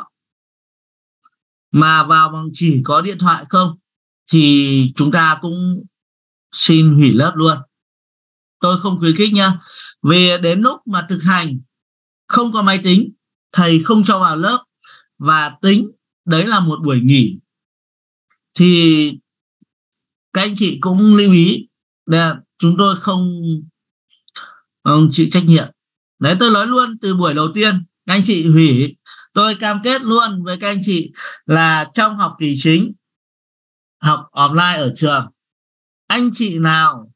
mà vào bằng chỉ có điện thoại không, thì chúng ta cũng xin hủy lớp luôn. Tôi không khuyến khích nhá. Vì đến lúc mà thực hành không có máy tính, thầy không cho vào lớp và tính đấy là một buổi nghỉ, thì các anh chị cũng lưu ý là chúng tôi không chịu trách nhiệm. Đấy, tôi nói luôn từ buổi đầu tiên, các anh chị hủy. Tôi cam kết luôn với các anh chị là trong học kỳ chính, học online ở trường, anh chị nào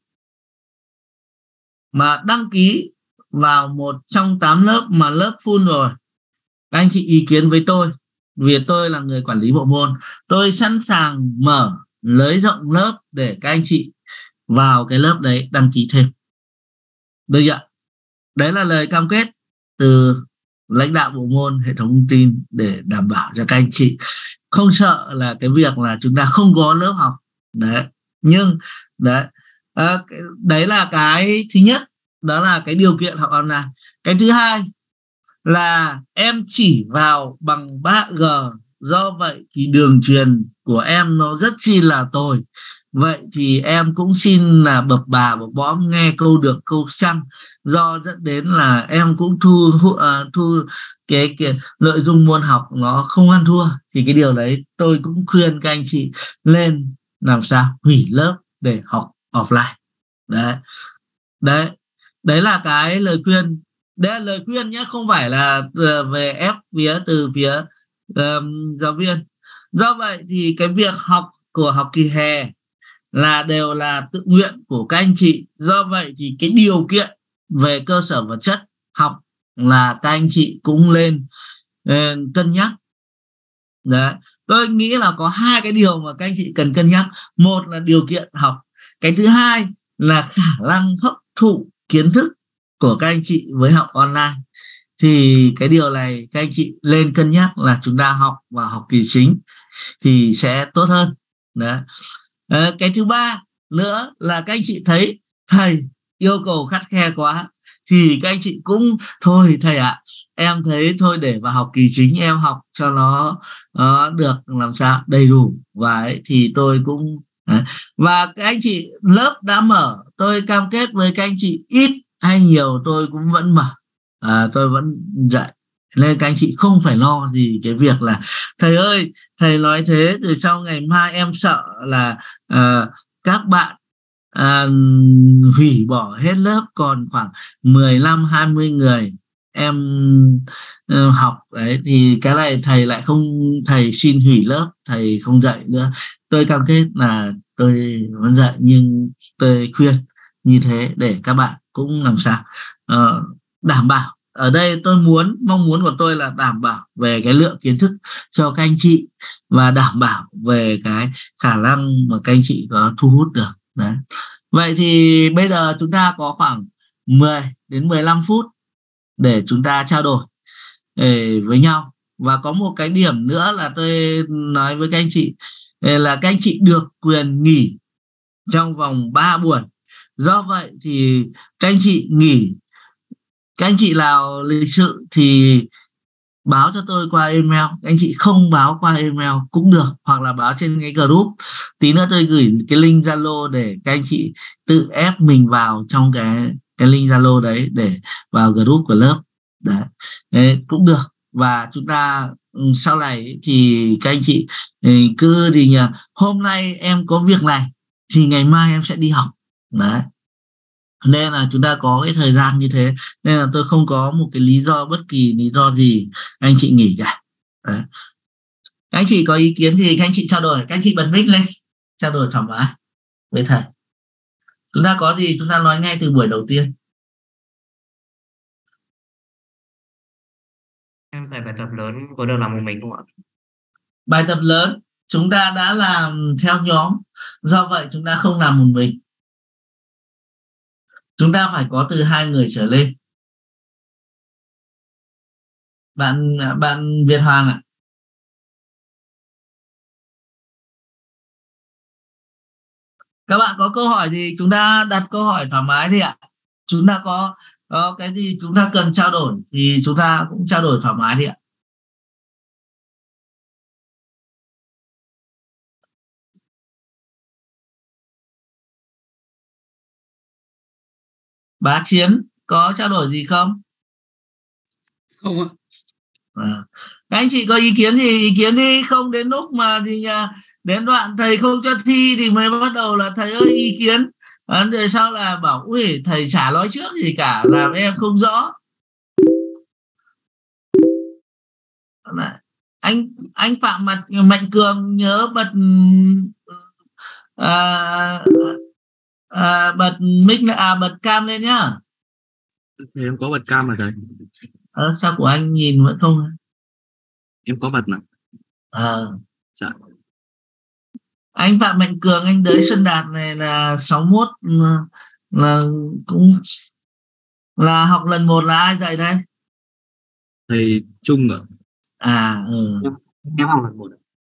mà đăng ký vào một trong 8 lớp mà lớp full rồi, các anh chị ý kiến với tôi vì tôi là người quản lý bộ môn, tôi sẵn sàng mở nới rộng lớp để các anh chị vào cái lớp đấy đăng ký thêm. Được chưa? Đấy là lời cam kết từ lãnh đạo bộ môn hệ thống thông tin để đảm bảo cho các anh chị không sợ là cái việc là chúng ta không có lớp học. Đấy, nhưng đấy, đấy là cái thứ nhất, đó là cái điều kiện học online. Cái thứ hai là em chỉ vào bằng 3G, do vậy thì đường truyền của em nó rất chi là tồi. Vậy thì em cũng xin là bập bà bập bõm nghe câu được câu chăng, do dẫn đến là em cũng thu cái nội dung môn học nó không ăn thua. Thì cái điều đấy tôi cũng khuyên các anh chị lên làm sao hủy lớp để học offline. Đấy, đấy, đấy là cái lời khuyên. Đấy là lời khuyên nhé, không phải là về ép từ phía giáo viên. Do vậy thì cái việc học của học kỳ hè là đều là tự nguyện của các anh chị. Do vậy thì cái điều kiện về cơ sở vật chất học là các anh chị cũng lên cân nhắc. Đấy, tôi nghĩ là có hai cái điều mà các anh chị cần cân nhắc. Một là điều kiện học, cái thứ hai là khả năng hấp thụ kiến thức của các anh chị với học online. Thì cái điều này các anh chị lên cân nhắc là chúng ta học vào học kỳ chính thì sẽ tốt hơn. Đấy. Cái thứ ba nữa là các anh chị thấy thầy yêu cầu khắt khe quá thì các anh chị cũng thôi thầy ạ, em thấy thôi để vào học kỳ chính em học cho nó được làm sao đầy đủ. Và ấy, thì tôi cũng và các anh chị lớp đã mở, tôi cam kết với các anh chị ít hay nhiều tôi cũng vẫn mở, tôi vẫn dạy. Nên các anh chị không phải lo gì cái việc là thầy ơi, thầy nói thế từ sau ngày mai em sợ là các bạn hủy bỏ hết lớp, còn khoảng 15-20 người em học đấy thì cái này thầy lại không, thầy xin hủy lớp, thầy không dạy nữa. Tôi cam kết là tôi vẫn dạy, nhưng tôi khuyên như thế để các bạn cũng làm sao đảm bảo. Ở đây tôi mong muốn của tôi là đảm bảo về cái lượng kiến thức cho các anh chị và đảm bảo về cái khả năng mà các anh chị có thu hút được. Đấy. Vậy thì bây giờ chúng ta có khoảng 10 đến 15 phút để chúng ta trao đổi với nhau. Và có một cái điểm nữa là tôi nói với các anh chị là các anh chị được quyền nghỉ trong vòng 3 buổi. Do vậy thì các anh chị nghỉ, các anh chị nào lịch sự thì báo cho tôi qua email, các anh chị không báo qua email cũng được, hoặc là báo trên cái group. Tí nữa tôi gửi cái link Zalo để các anh chị tự ép mình vào trong cái link Zalo đấy để vào group của lớp. Đấy cũng được. Và chúng ta sau này thì các anh chị cứ gì nhỉ, hôm nay em có việc này thì ngày mai em sẽ đi học. Đấy, nên là chúng ta có cái thời gian như thế, nên là tôi không có một cái bất kỳ lý do gì anh chị nghỉ cả. Đấy. Các anh chị có ý kiến thì các anh chị trao đổi, các anh chị bật mic lên trao đổi thoải mái với thầy. Chúng ta có gì chúng ta nói ngay từ buổi đầu tiên. Em thầy, bài tập lớn có được làm một mình không ạ? Bài tập lớn chúng ta đã làm theo nhóm, do vậy chúng ta không làm một mình, chúng ta phải có từ 2 người trở lên. Bạn Việt Hoàng ạ. Các bạn có câu hỏi gì chúng ta đặt câu hỏi thoải mái đi ạ. Chúng ta có cái gì chúng ta cần trao đổi thì chúng ta cũng trao đổi thoải mái đi ạ. Bá Chiến có trao đổi gì không? Không ạ. Các anh chị có ý kiến gì ý kiến đi, không đến lúc mà gì nhỉ, đến đoạn thầy không cho thi thì mới bắt đầu là thầy ơi ý kiến, để sao là bảo ui thầy chả nói trước gì cả, làm em không rõ. Anh Phạm Mạnh Cường nhớ bật bật mic bật cam lên nhá. Thì em có bật cam mà thầy. Sao của anh nhìn vẫn không? Em có bật mà. Dạ. Anh Phạm Mạnh Cường, anh Đới Xuân Đạt này là 61, là cũng là học lần 1 là ai dạy đây? Thầy Trung ạ. Em học lần 1.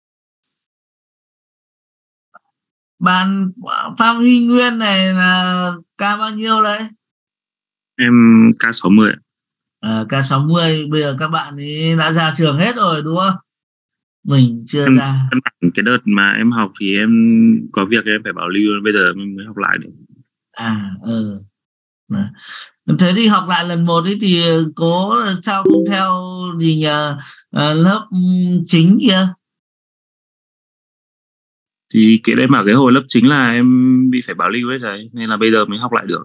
Bạn Phạm Huy Nguyên này là ca bao nhiêu đấy? Em K60 ạ. K60. Bây giờ các bạn ấy đã ra trường hết rồi đúng không? Mình chưa ra. Cái đợt mà em học thì em có việc em phải bảo lưu, bây giờ mình mới học lại được. Thế thì học lại lần 1 ấy thì cố sao không theo gì nhờ lớp chính kia? Thì cái đấy bảo cái hồi lớp chính là em bị phải bảo lưu hết rồi, nên là bây giờ mới học lại được.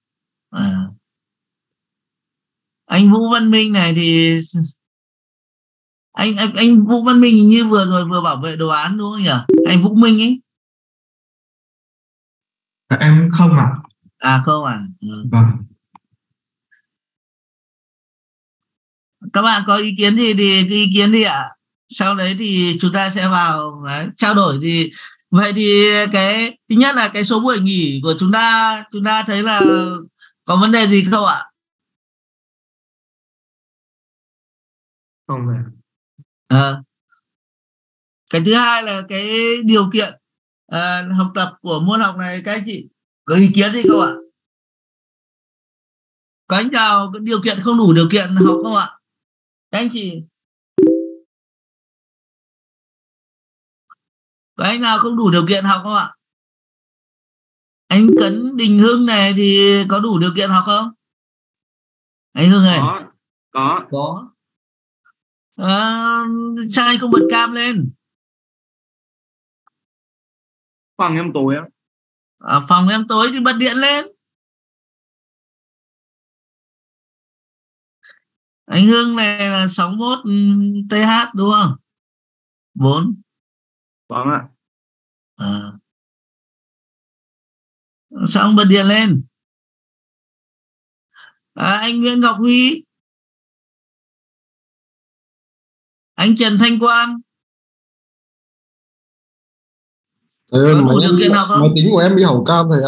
Anh Vũ Văn Minh này thì anh Vũ Văn Minh như vừa rồi vừa bảo vệ đồ án đúng không nhỉ? Anh Vũ Minh ấy. Em không ạ. Không à? Vâng. Các bạn có ý kiến gì thì cái ý kiến đi ạ. Sau đấy thì chúng ta sẽ vào trao đổi gì. Vậy thì cái thứ nhất là cái số buổi nghỉ của chúng ta thấy là có vấn đề gì không ạ? Không rồi. Cái thứ hai là cái điều kiện học tập của môn học này, các anh chị có ý kiến gì không ạ? Có anh nào cái điều kiện không đủ điều kiện học không ạ? Các anh chị có anh nào không đủ điều kiện học không ạ? Anh Cấn Đình Hưng này thì có đủ điều kiện học không? Anh Hưng này có. Sao anh không bật cam lên? Phòng em tối á. Phòng em tối thì bật điện lên. Anh Hưng này là 61 TH đúng không? 4. Vâng ạ. Sao không bật điện lên? Anh Nguyễn Ngọc Huy, anh Trần Thanh Quang có đủ điều kiện học không? Máy tính của em bị hỏng cam rồi ạ.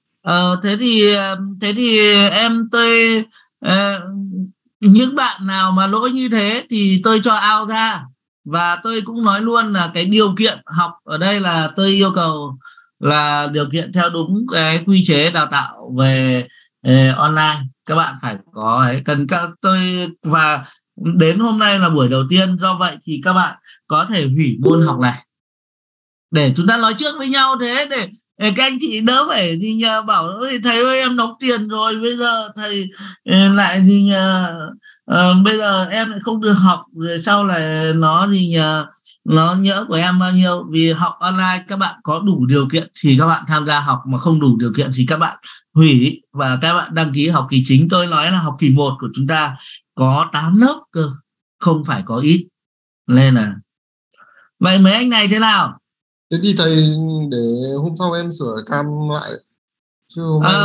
Thế thì tôi những bạn nào mà lỗi như thế thì tôi cho out ra, và tôi cũng nói luôn là cái điều kiện học ở đây là tôi yêu cầu là điều kiện theo đúng cái quy chế đào tạo về online. Các bạn phải có ấy, cần tôi, và đến hôm nay là buổi đầu tiên, do vậy thì các bạn có thể hủy môn học này để chúng ta nói trước với nhau, thế để các anh chị đỡ phải gì nhờ bảo ơi thầy ơi em đóng tiền rồi bây giờ thầy lại gì nhờ bây giờ em lại không được học, rồi sau là nó gì nhờ nó nhỡ của em bao nhiêu. Vì học online các bạn có đủ điều kiện thì các bạn tham gia học, mà không đủ điều kiện thì các bạn hủy và các bạn đăng ký học kỳ chính. Tôi nói là học kỳ 1 của chúng ta có 8 lớp cơ, không phải có ít. Nên là vậy mấy anh này thế nào? Thế thì thầy để hôm sau em sửa cam lại. Chứ hôm nay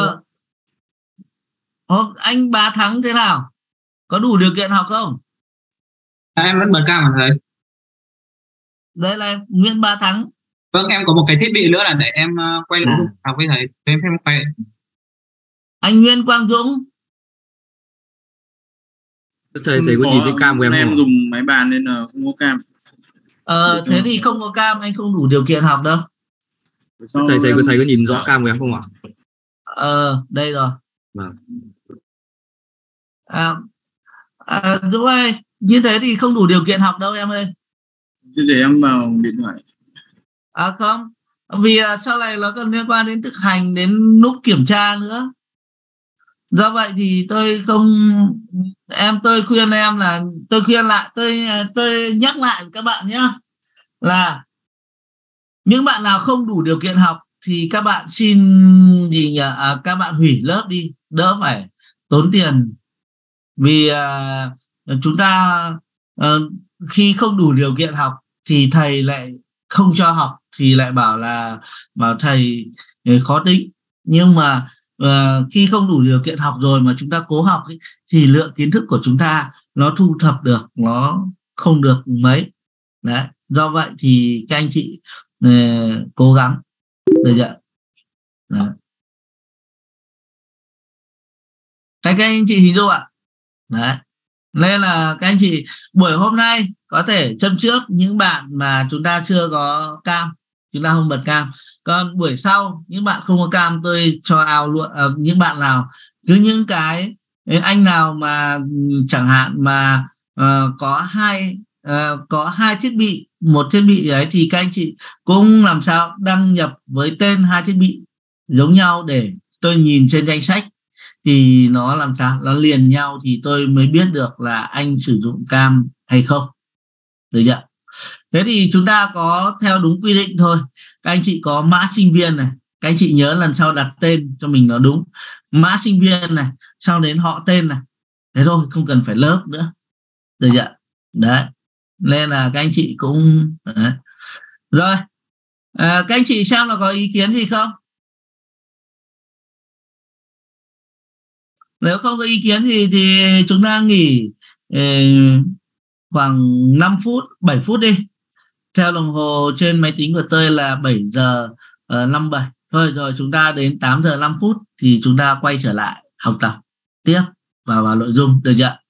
anh Bá Thắng thế nào? Có đủ điều kiện học không? Em vẫn bật cam mà thầy. Đây là Nguyễn Bá Thắng. Vâng, em có một cái thiết bị nữa là để em quay lại học với thầy. Em quay. Anh Nguyễn Quang Dũng. Thầy có nhìn thấy cam của em không? Em dùng máy bàn nên là không có cam. Thế thì không có cam, anh không đủ điều kiện học đâu. Thầy có nhìn rõ cam của em không ạ? Đây rồi. Vâng. Dũng ơi, như thế thì không đủ điều kiện học đâu em ơi. Thế để em vào điện thoại. Không, vì sau này nó còn liên quan đến thực hành, đến nút kiểm tra nữa. Do vậy thì tôi khuyên em là tôi nhắc lại các bạn nhé, là những bạn nào không đủ điều kiện học thì các bạn xin gì nhỉ, các bạn hủy lớp đi, đỡ phải tốn tiền. Vì chúng ta khi không đủ điều kiện học thì thầy lại không cho học, thì lại bảo thầy khó tính. Nhưng mà khi không đủ điều kiện học rồi mà chúng ta cố học ấy, thì lượng kiến thức của chúng ta nó thu thập được nó không được mấy. Đấy, Do vậy thì các anh chị cố gắng, được chưa? Đó. Các anh chị hình dung ạ. Đấy, nên là các anh chị buổi hôm nay có thể châm trước những bạn mà chúng ta chưa có cam, chúng ta không bật cam. Còn buổi sau những bạn không có cam, tôi cho ao luôn những bạn nào cứ những cái anh nào mà chẳng hạn mà có hai thiết bị, một thiết bị đấy thì các anh chị cũng làm sao đăng nhập với tên hai thiết bị giống nhau để tôi nhìn trên danh sách thì nó làm sao nó liền nhau thì tôi mới biết được là anh sử dụng cam hay không, được chưa? Thế thì chúng ta có theo đúng quy định thôi. Các anh chị có mã sinh viên này, các anh chị nhớ lần sau đặt tên cho mình nó đúng, mã sinh viên này, sau đến họ tên này, thế thôi, không cần phải lớp nữa, được chưa? Đấy, nên là các anh chị cũng đấy. Rồi các anh chị xem là có ý kiến gì không? Nếu không có ý kiến gì thì chúng ta nghỉ khoảng 5 phút 7 phút đi. Theo đồng hồ trên máy tính của tôi là 7 giờ 57 thôi, rồi chúng ta đến 8 giờ 5 phút thì chúng ta quay trở lại học tập tiếp và vào nội dung, được chưa?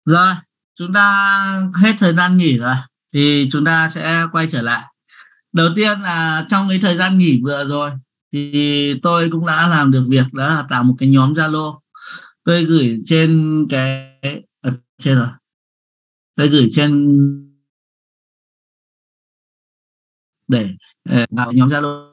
Rồi, chúng ta hết thời gian nghỉ rồi thì chúng ta sẽ quay trở lại. Đầu tiên là trong cái thời gian nghỉ vừa rồi thì tôi cũng đã làm được việc, đó là tạo một cái nhóm Zalo. Tôi gửi trên cái trên rồi. Tôi gửi trên để vào nhóm Zalo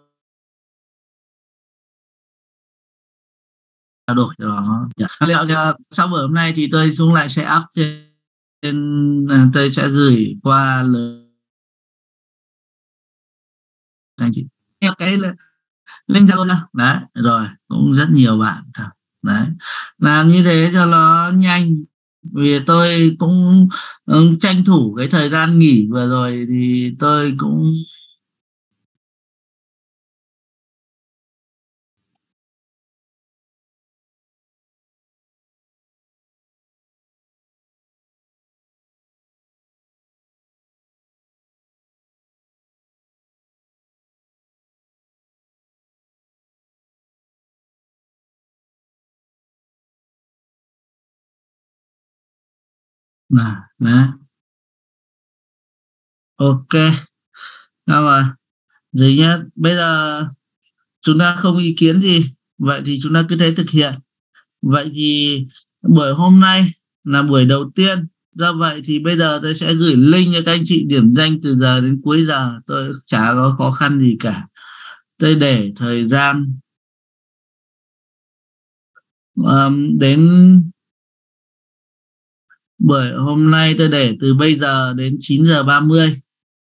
trao đổi đó. Liệu sau buổi hôm nay thì tôi cũng lại sẽ up trên tôi sẽ gửi qua anh chị cái link Zalo ra. Đấy, rồi cũng rất nhiều bạn đấy làm như thế cho nó nhanh, vì tôi cũng tranh thủ cái thời gian nghỉ vừa rồi thì tôi cũng đấy. Ok, rồi rồi nhé. Bây giờ chúng ta không ý kiến gì, vậy thì chúng ta cứ thế thực hiện. Vậy thì buổi hôm nay là buổi đầu tiên, do vậy thì bây giờ tôi sẽ gửi link cho các anh chị điểm danh từ giờ đến cuối giờ. Tôi chả có khó khăn gì cả. Tôi để thời gian đến buổi hôm nay tôi để từ bây giờ đến 9:30.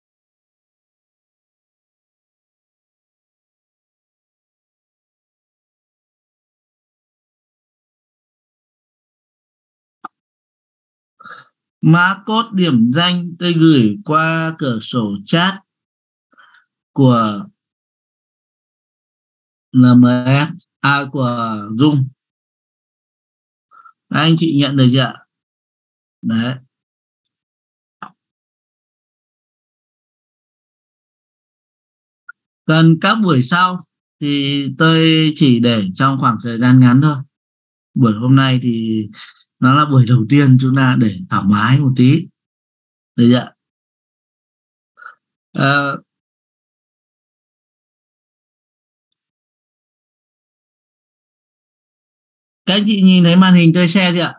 Mã code điểm danh tôi gửi qua cửa sổ chat của LMS, của Zoom. Các anh chị nhận được chưa? Đấy. Còn các buổi sau thì tôi chỉ để trong khoảng thời gian ngắn thôi. Buổi hôm nay thì nó là buổi đầu tiên, chúng ta để thoải mái một tí. Được chưa? Các anh chị nhìn thấy màn hình tôi share chưa ạ?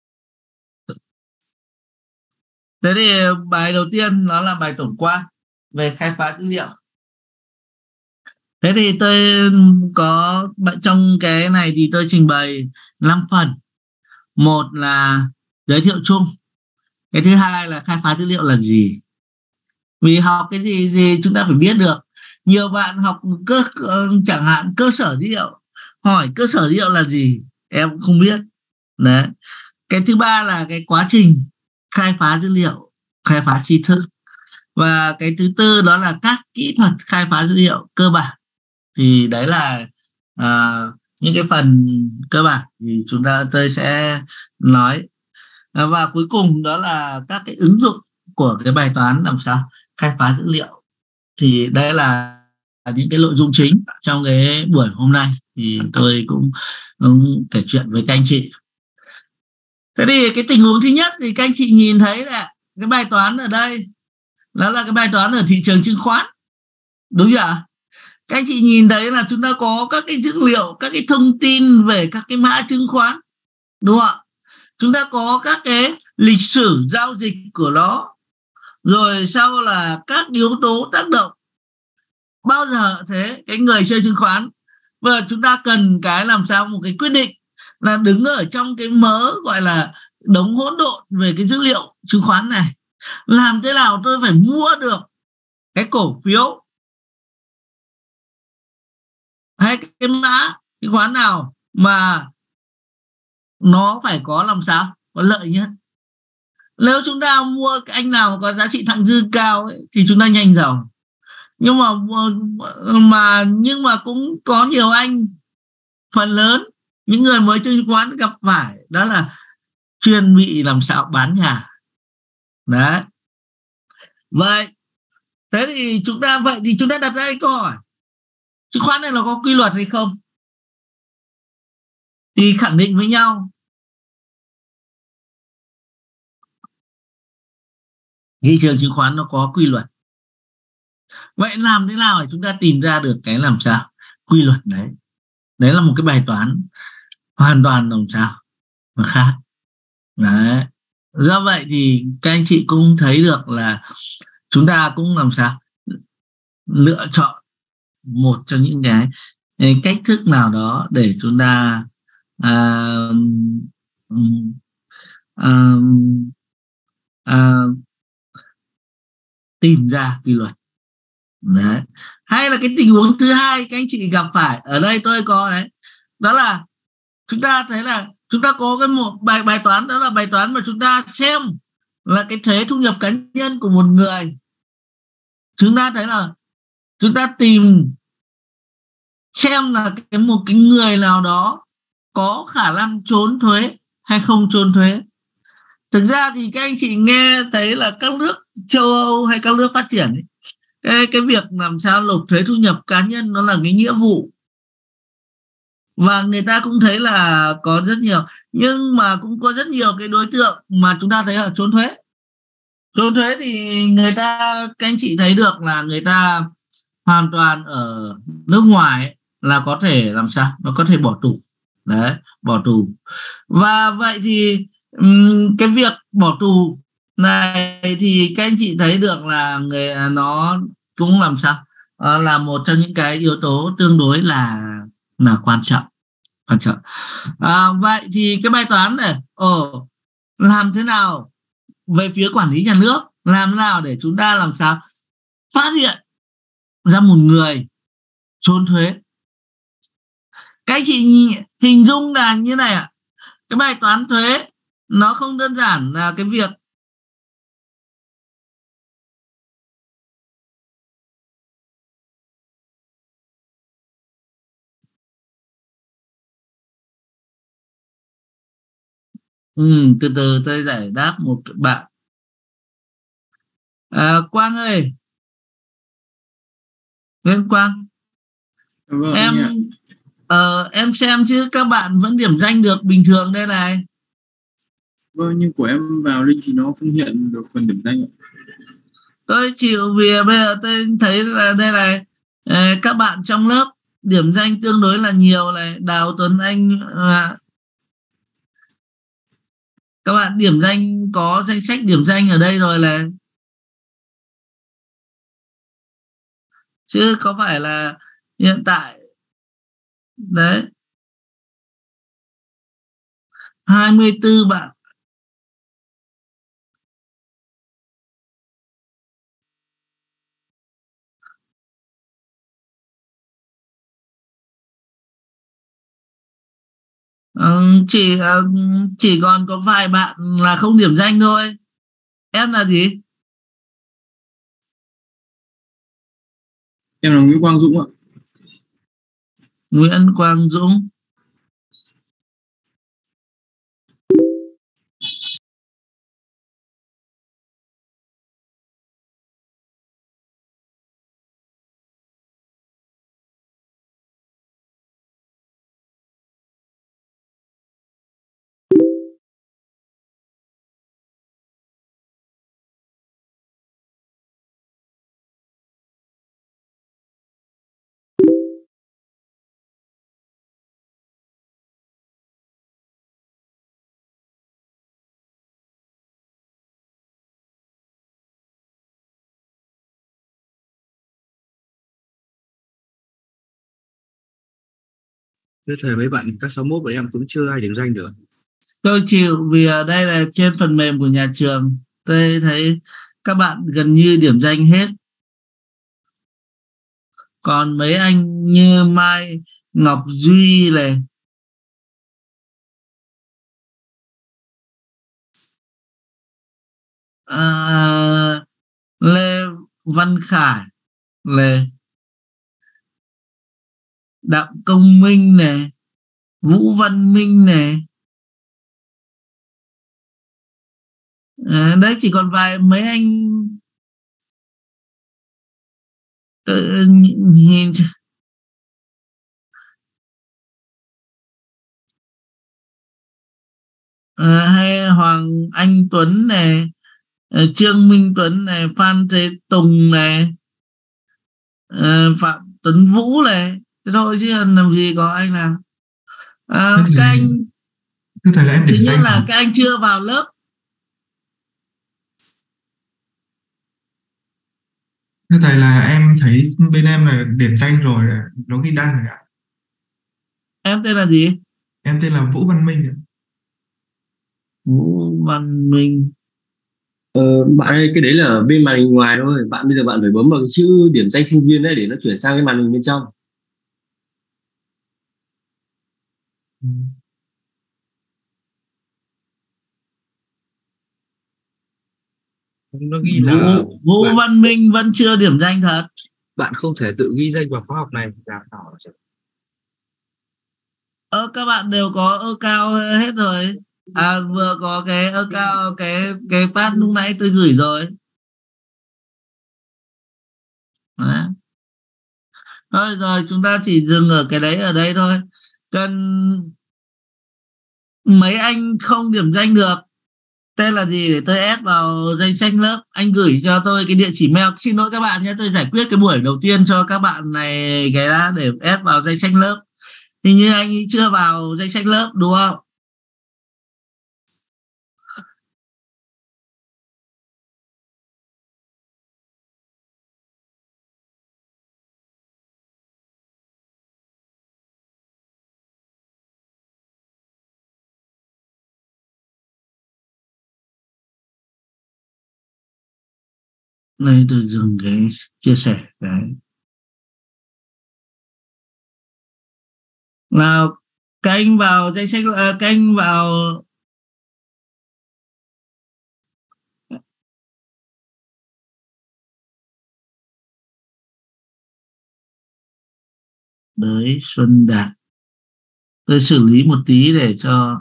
Thế thì bài đầu tiên nó là bài tổng quan về khai phá dữ liệu. Thế thì tôi có trong cái này thì tôi trình bày 5 phần. Một là giới thiệu chung. Cái thứ hai là khai phá dữ liệu là gì. Vì học cái gì chúng ta phải biết được. Nhiều bạn học chẳng hạn cơ sở dữ liệu, hỏi cơ sở dữ liệu là gì, em cũng không biết. Đấy. Cái thứ ba là cái quá trình khai phá dữ liệu, khai phá tri thức. Và cái thứ tư đó là các kỹ thuật khai phá dữ liệu cơ bản. Thì đấy là những cái phần cơ bản thì tôi sẽ nói. Và cuối cùng đó là các cái ứng dụng của cái bài toán làm sao khai phá dữ liệu. Thì đây là những cái nội dung chính trong cái buổi hôm nay thì tôi cũng kể chuyện với các anh chị. Thế thì cái tình huống thứ nhất thì các anh chị nhìn thấy là cái bài toán ở đây đó là cái bài toán ở thị trường chứng khoán, đúng chưa? Các anh chị nhìn thấy là chúng ta có các cái dữ liệu, các cái thông tin về các cái mã chứng khoán, đúng không ạ? Chúng ta có các cái lịch sử giao dịch của nó, rồi sau là các yếu tố tác động. Bao giờ thế cái người chơi chứng khoán và chúng ta cần cái làm sao một cái quyết định là đứng ở trong cái mớ gọi là đống hỗn độn về cái dữ liệu chứng khoán này, làm thế nào tôi phải mua được cái cổ phiếu hay cái mã chứng khoán nào mà nó phải có làm sao có lợi nhất. Nếu chúng ta mua cái anh nào có giá trị thặng dư cao ấy, thì chúng ta nhanh giàu. Nhưng mà cũng có nhiều anh, phần lớn những người mới chơi chứng khoán gặp phải đó là chuyên bị làm sao bán nhà. Đấy. Vậy thế thì chúng ta đặt ra cái câu hỏi chứng khoán này nó có quy luật hay không? Thì khẳng định với nhau Thị trường chứng khoán nó có quy luật. Vậy làm thế nào để chúng ta tìm ra được cái làm sao quy luật đấy? Đấy là một cái bài toán hoàn toàn làm sao mà khác. Đấy. Do vậy thì các anh chị cũng thấy được là chúng ta cũng làm sao lựa chọn một trong những cái cách thức nào đó để chúng ta à, à, à, tìm ra quy luật. Đấy. Hay là cái tình huống thứ hai các anh chị gặp phải ở đây tôi có đấy, đó là chúng ta thấy là chúng ta có cái một bài toán, đó là bài toán mà chúng ta xem là cái thuế thu nhập cá nhân của một người. Chúng ta thấy là chúng ta tìm xem là một cái người nào đó có khả năng trốn thuế hay không trốn thuế. Thực ra thì các anh chị nghe thấy là các nước châu Âu hay các nước phát triển ấy, cái việc làm sao nộp thuế thu nhập cá nhân nó là cái nghĩa vụ, và người ta cũng thấy là có rất nhiều, nhưng mà cũng có rất nhiều cái đối tượng mà chúng ta thấy là trốn thuế. Trốn thuế thì người ta, các anh chị thấy được là người ta hoàn toàn ở nước ngoài ấy, là có thể làm sao nó có thể bỏ tù. Đấy, bỏ tù. Và vậy thì cái việc bỏ tù này thì các anh chị thấy được là nó cũng làm sao là một trong những cái yếu tố tương đối là quan trọng. Vậy thì cái bài toán này làm thế nào về phía quản lý nhà nước, làm thế nào để chúng ta làm sao phát hiện ra một người trốn thuế. Các anh chị hình dung là như này ạ. Cái bài toán thuế nó không đơn giản là cái việc từ từ tôi giải đáp một bạn. Quang ơi, Nguyễn Quang, Vâng, em xem chứ các bạn vẫn điểm danh được bình thường đây này. vâng, nhưng của em vào link thì nó không hiện được phần điểm danh ạ. Tôi chịu vì bây giờ tôi thấy là đây này, các bạn trong lớp điểm danh tương đối là nhiều này. Đào Tuấn Anh, các bạn điểm danh có danh sách điểm danh ở đây rồi này, chứ có phải là hiện tại đấy 24 bạn. Chỉ còn có vài bạn là không điểm danh thôi. Em là gì? Em là Nguyễn Quang Dũng ạ. Nguyễn Quang Dũng. Thế thầy mấy bạn các 61 của em cũng chưa ai điểm danh được. Tôi chịu vì ở đây là trên phần mềm của nhà trường, tôi thấy các bạn gần như điểm danh hết. Còn mấy anh như Mai Ngọc Duy này, Lê Văn Khải này, Đặng Công Minh này, Vũ Văn Minh này, đấy chỉ còn mấy anh nhìn hay Hoàng Anh Tuấn này, Trương Minh Tuấn này, Phan Thế Tùng này, Phạm Tuấn Vũ này, thế thôi chứ làm gì có anh nào. Các anh thưa thầy là em thứ điểm nhất danh là các anh chưa vào lớp. thưa thầy là em thấy bên em là điểm danh rồi, nó ghi đăng rồi ạ. Em tên là gì? Em tên là Vũ Văn Minh ạ. Vũ Văn Minh. Bạn ơi, cái đấy là ở bên màn hình ngoài thôi. Bạn bây giờ bạn phải bấm vào cái chữ điểm danh sinh viên đấy để nó chuyển sang cái màn hình bên trong. Nó ghi là Vũ bạn, Văn Minh vẫn chưa điểm danh thật. bạn không thể tự ghi danh vào khóa học này. Các bạn đều có ơ cao hết rồi. Vừa có cái ơ cao, cái phát lúc nãy tôi gửi rồi. Đấy. Thôi rồi, chúng ta chỉ dừng ở cái đấy ở đây thôi. Cần mấy anh không điểm danh được, tên là gì để tôi ép vào danh sách lớp. Anh gửi cho tôi cái địa chỉ mail. Xin lỗi các bạn nhé, tôi giải quyết cái buổi đầu tiên cho các bạn này cái đã để ép vào danh sách lớp. Hình như anh ấy chưa vào danh sách lớp đúng không? Đây tôi dừng cái chia sẻ cái nào. Các anh vào danh sách, các anh vào Đới Xuân Đạt. Tôi xử lý một tí để cho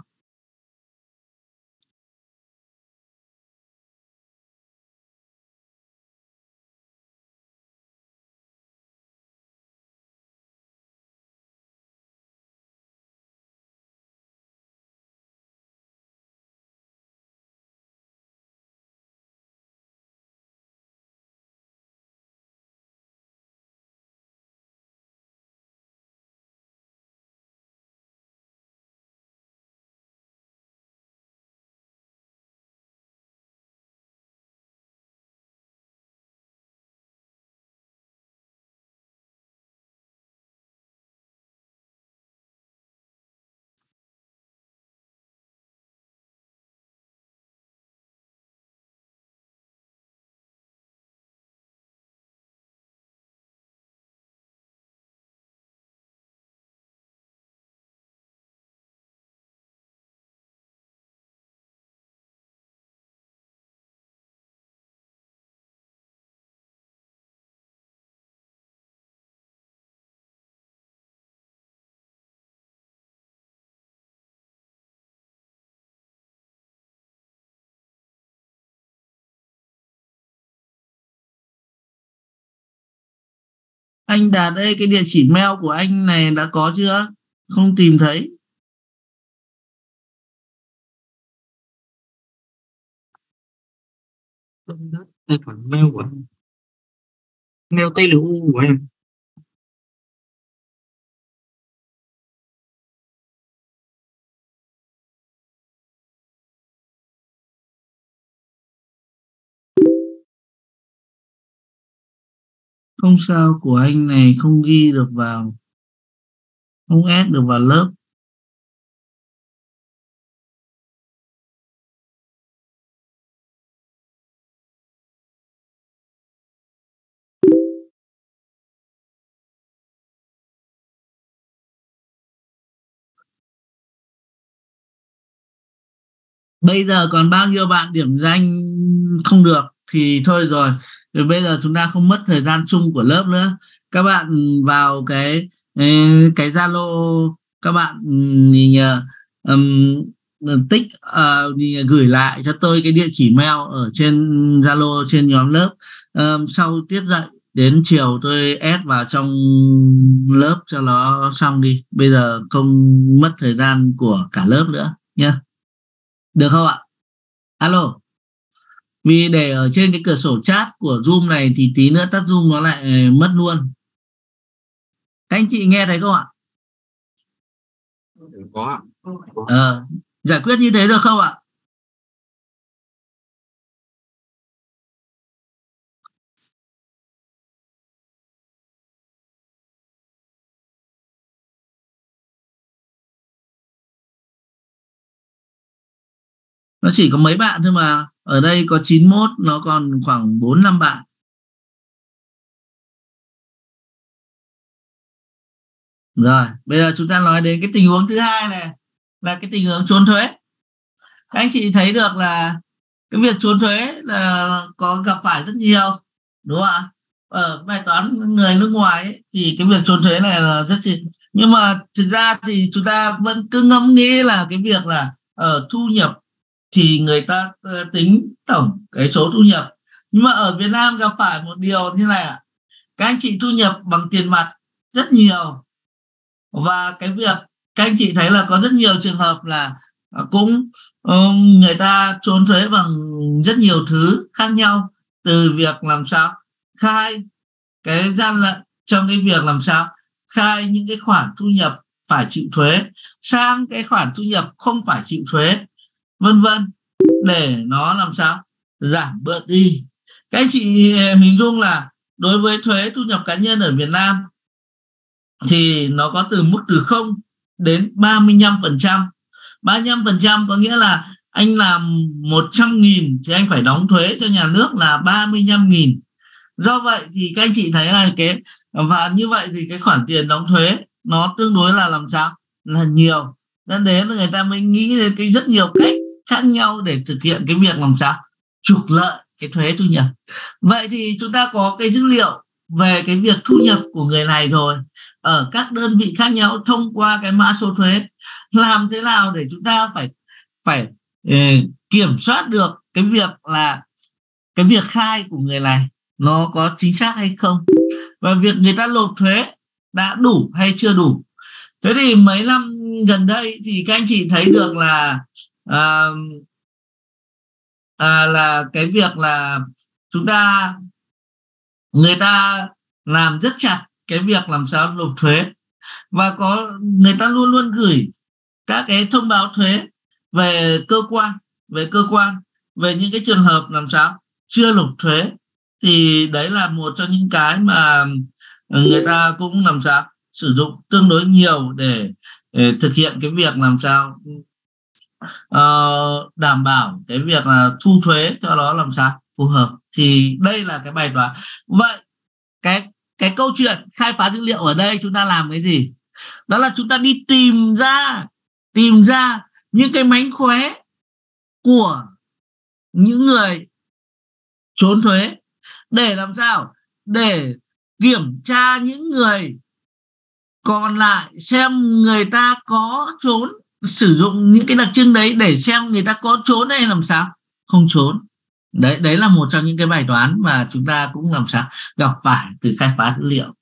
anh Đạt ơi, cái địa chỉ mail của anh này đã có chưa? Không tìm thấy. Tài khoản mail của em, mail TLU của em. Không sao, của anh này không ghi được vào, không ép được vào lớp. Bây giờ còn bao nhiêu bạn điểm danh không được thì thôi rồi. Rồi bây giờ chúng ta không mất thời gian chung của lớp nữa. Các bạn vào cái Zalo, các bạn nhờ tích gửi lại cho tôi cái địa chỉ mail ở trên Zalo trên nhóm lớp. Sau tiết dạy đến chiều tôi add vào trong lớp cho nó xong đi. Bây giờ không mất thời gian của cả lớp nữa nhé. Được không ạ? Alo. Vì để ở trên cái cửa sổ chat của Zoom này thì tí nữa tắt Zoom nó lại mất luôn. Các anh chị nghe thấy không ạ? Có ạ. Giải quyết như thế được không ạ? Nó chỉ có mấy bạn thôi mà. Ở đây có 91, nó còn khoảng 4-5 bạn. Rồi, bây giờ chúng ta nói đến cái tình huống thứ hai này, là cái tình huống trốn thuế. Các anh chị thấy được là cái việc trốn thuế là có gặp phải rất nhiều, đúng không ạ? Ở bài toán người nước ngoài ấy, thì cái việc trốn thuế này là rất nhưng mà thực ra thì chúng ta vẫn cứ ngẫm nghĩ là cái việc là ở thu nhập thì người ta tính tổng cái số thu nhập. Nhưng mà ở Việt Nam gặp phải một điều như này ạ. Các anh chị thu nhập bằng tiền mặt rất nhiều, và cái việc các anh chị thấy là có rất nhiều trường hợp là cũng người ta trốn thuế bằng rất nhiều thứ khác nhau, từ việc làm sao khai cái gian lận trong cái việc làm sao khai những cái khoản thu nhập phải chịu thuế sang cái khoản thu nhập không phải chịu thuế, vân vân, để nó làm sao giảm bớt đi. Các anh chị hình dung là đối với thuế thu nhập cá nhân ở Việt Nam thì nó có từ mức từ 0 đến 35%. 35% có nghĩa là anh làm 100.000 thì anh phải đóng thuế cho nhà nước là 35.000. Do vậy thì các anh chị thấy là và như vậy thì cái khoản tiền đóng thuế nó tương đối là làm sao là nhiều, nên đến người ta mới nghĩ đến cái rất nhiều cách khác nhau để thực hiện cái việc làm sao trục lợi cái thuế thu nhập. Vậy thì chúng ta có cái dữ liệu về cái việc thu nhập của người này rồi, ở các đơn vị khác nhau thông qua cái mã số thuế. Làm thế nào để chúng ta phải kiểm soát được cái việc là cái việc khai của người này nó có chính xác hay không, và việc người ta nộp thuế đã đủ hay chưa đủ. Thế thì mấy năm gần đây thì các anh chị thấy được là cái việc là người ta làm rất chặt cái việc làm sao nộp thuế, và người ta luôn luôn gửi các cái thông báo thuế về cơ quan về những cái trường hợp làm sao chưa nộp thuế. Thì đấy là một trong những cái mà người ta cũng làm sao sử dụng tương đối nhiều để thực hiện cái việc làm sao đảm bảo cái việc là thu thuế cho nó làm sao phù hợp. Thì đây là cái bài toán. Vậy cái câu chuyện khai phá dữ liệu ở đây chúng ta làm cái gì? Đó là chúng ta đi tìm ra những cái mánh khóe của những người trốn thuế, để làm sao để kiểm tra những người còn lại xem người ta có trốn, sử dụng những cái đặc trưng đấy để xem người ta có trốn hay làm sao không trốn. Đấy là một trong những cái bài toán mà chúng ta cũng làm sao gặp phải từ khai phá dữ liệu.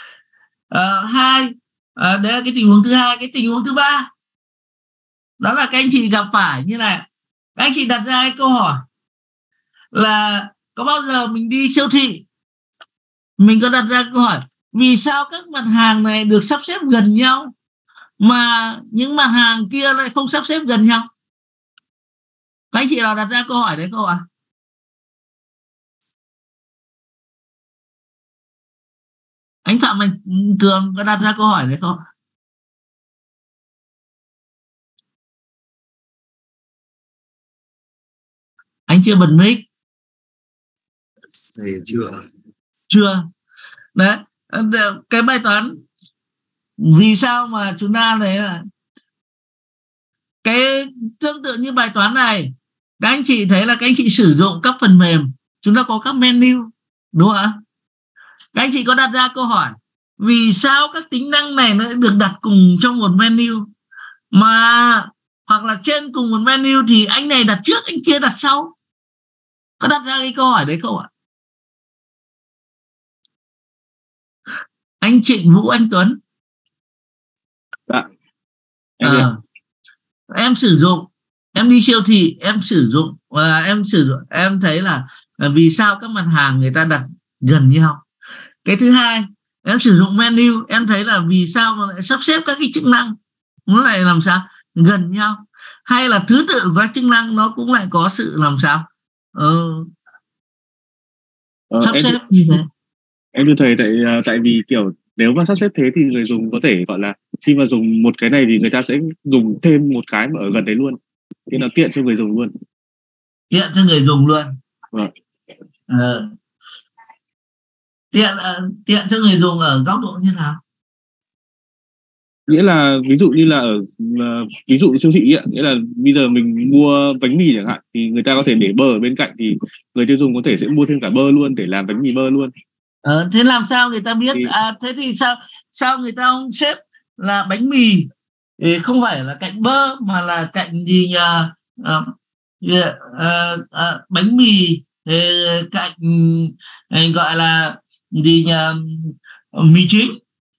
Đấy là cái tình huống thứ hai. Cái tình huống thứ ba đó là các anh chị gặp phải như này. Các anh chị đặt ra cái câu hỏi là có bao giờ mình đi siêu thị, mình có đặt ra câu hỏi vì sao các mặt hàng này được sắp xếp gần nhau mà những mặt hàng kia lại không sắp xếp gần nhau? Các anh chị nào đặt ra câu hỏi đấy không ạ? Anh Phạm Mạnh Cường có đặt ra câu hỏi đấy không? Anh chưa bật mic. Chưa. Đấy, cái bài toán vì sao mà chúng ta thấy là cái tương tự như bài toán này, các anh chị thấy là các anh chị sử dụng các phần mềm, chúng ta có các menu, đúng không ạ? Các anh chị có đặt ra câu hỏi vì sao các tính năng này nó được đặt cùng trong một menu, mà hoặc là trên cùng một menu thì anh này đặt trước anh kia đặt sau? Có đặt ra cái câu hỏi đấy không ạ? Anh Trịnh Vũ Anh Tuấn. Em sử dụng em đi siêu thị em sử dụng em thấy là vì sao các mặt hàng người ta đặt gần nhau. Cái thứ hai, em sử dụng menu em thấy là vì sao nó lại sắp xếp các cái chức năng nó lại làm sao gần nhau, hay là thứ tự của các chức năng nó cũng lại có sự làm sao sắp xếp như thế. Em thưa thầy, tại vì kiểu nếu mà sắp xếp thế thì người dùng có thể gọi là khi mà dùng một cái này thì người ta sẽ dùng thêm một cái mà ở gần đấy luôn, thì nó tiện cho người dùng luôn. Tiện cho người dùng luôn. Vâng. Tiện cho người dùng ở góc độ như nào? Nghĩa là ví dụ như là ví dụ siêu thị ấy, nghĩa là bây giờ mình mua bánh mì chẳng hạn thì người ta có thể để bơ ở bên cạnh, thì người tiêu dùng có thể sẽ mua thêm cả bơ luôn để làm bánh mì bơ luôn. Thế làm sao người ta biết? Thế thì sao người ta không xếp là bánh mì không phải là cạnh bơ mà là cạnh gì nhỉ? Bánh mì cạnh gọi là gì nhỉ? Mì chính.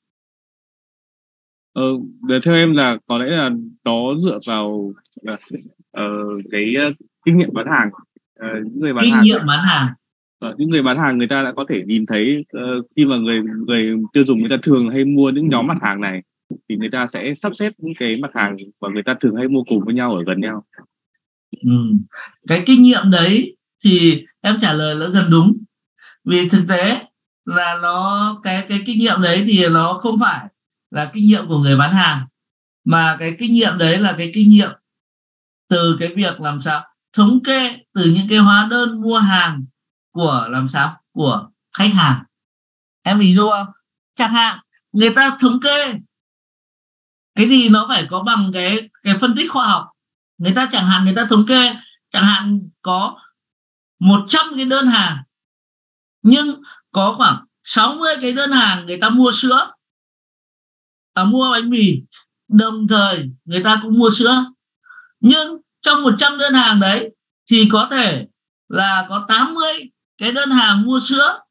Theo em là có lẽ là nó dựa vào cái kinh nghiệm bán hàng. Những người bán kinh hàng nghiệm bán hàng. Những người bán hàng người ta đã có thể nhìn thấy khi mà người tiêu dùng người ta thường hay mua những nhóm mặt hàng này thì người ta sẽ sắp xếp những cái mặt hàng và người ta thường hay mua cùng với nhau ở gần nhau. Cái kinh nghiệm đấy thì em trả lời nó gần đúng, vì thực tế là nó cái kinh nghiệm đấy thì nó không phải là kinh nghiệm của người bán hàng, mà cái kinh nghiệm đấy là cái kinh nghiệm từ cái việc làm sao thống kê từ những cái hóa đơn mua hàng của làm sao của khách hàng. Em ví dụ không? Chẳng hạn người ta thống kê cái gì nó phải có bằng cái phân tích khoa học. Người ta chẳng hạn người ta thống kê chẳng hạn có 100 cái đơn hàng nhưng có khoảng 60 cái đơn hàng người ta mua sữa, mua bánh mì, đồng thời người ta cũng mua sữa. Nhưng trong 100 đơn hàng đấy thì có thể là có 80 cái đơn hàng mua sữa,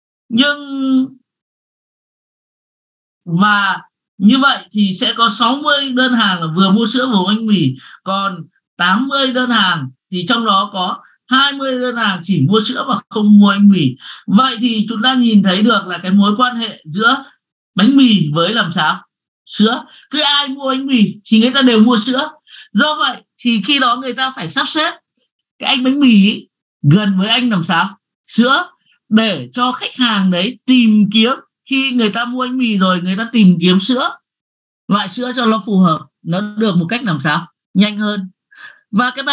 và như vậy thì sẽ có 60 đơn hàng là vừa mua sữa vừa bánh mì, còn 80 đơn hàng thì trong đó có 20 đơn hàng chỉ mua sữa và không mua bánh mì. Vậy thì chúng ta nhìn thấy được là cái mối quan hệ giữa bánh mì với làm sao sữa. Cứ ai mua bánh mì thì người ta đều mua sữa. Do vậy thì khi đó người ta phải sắp xếp cái anh bánh mì ấy gần với anh làm sao sữa, để cho khách hàng đấy tìm kiếm, khi người ta mua bánh mì rồi người ta tìm kiếm sữa, loại sữa cho nó phù hợp, nó được một cách làm sao nhanh hơn. Và cái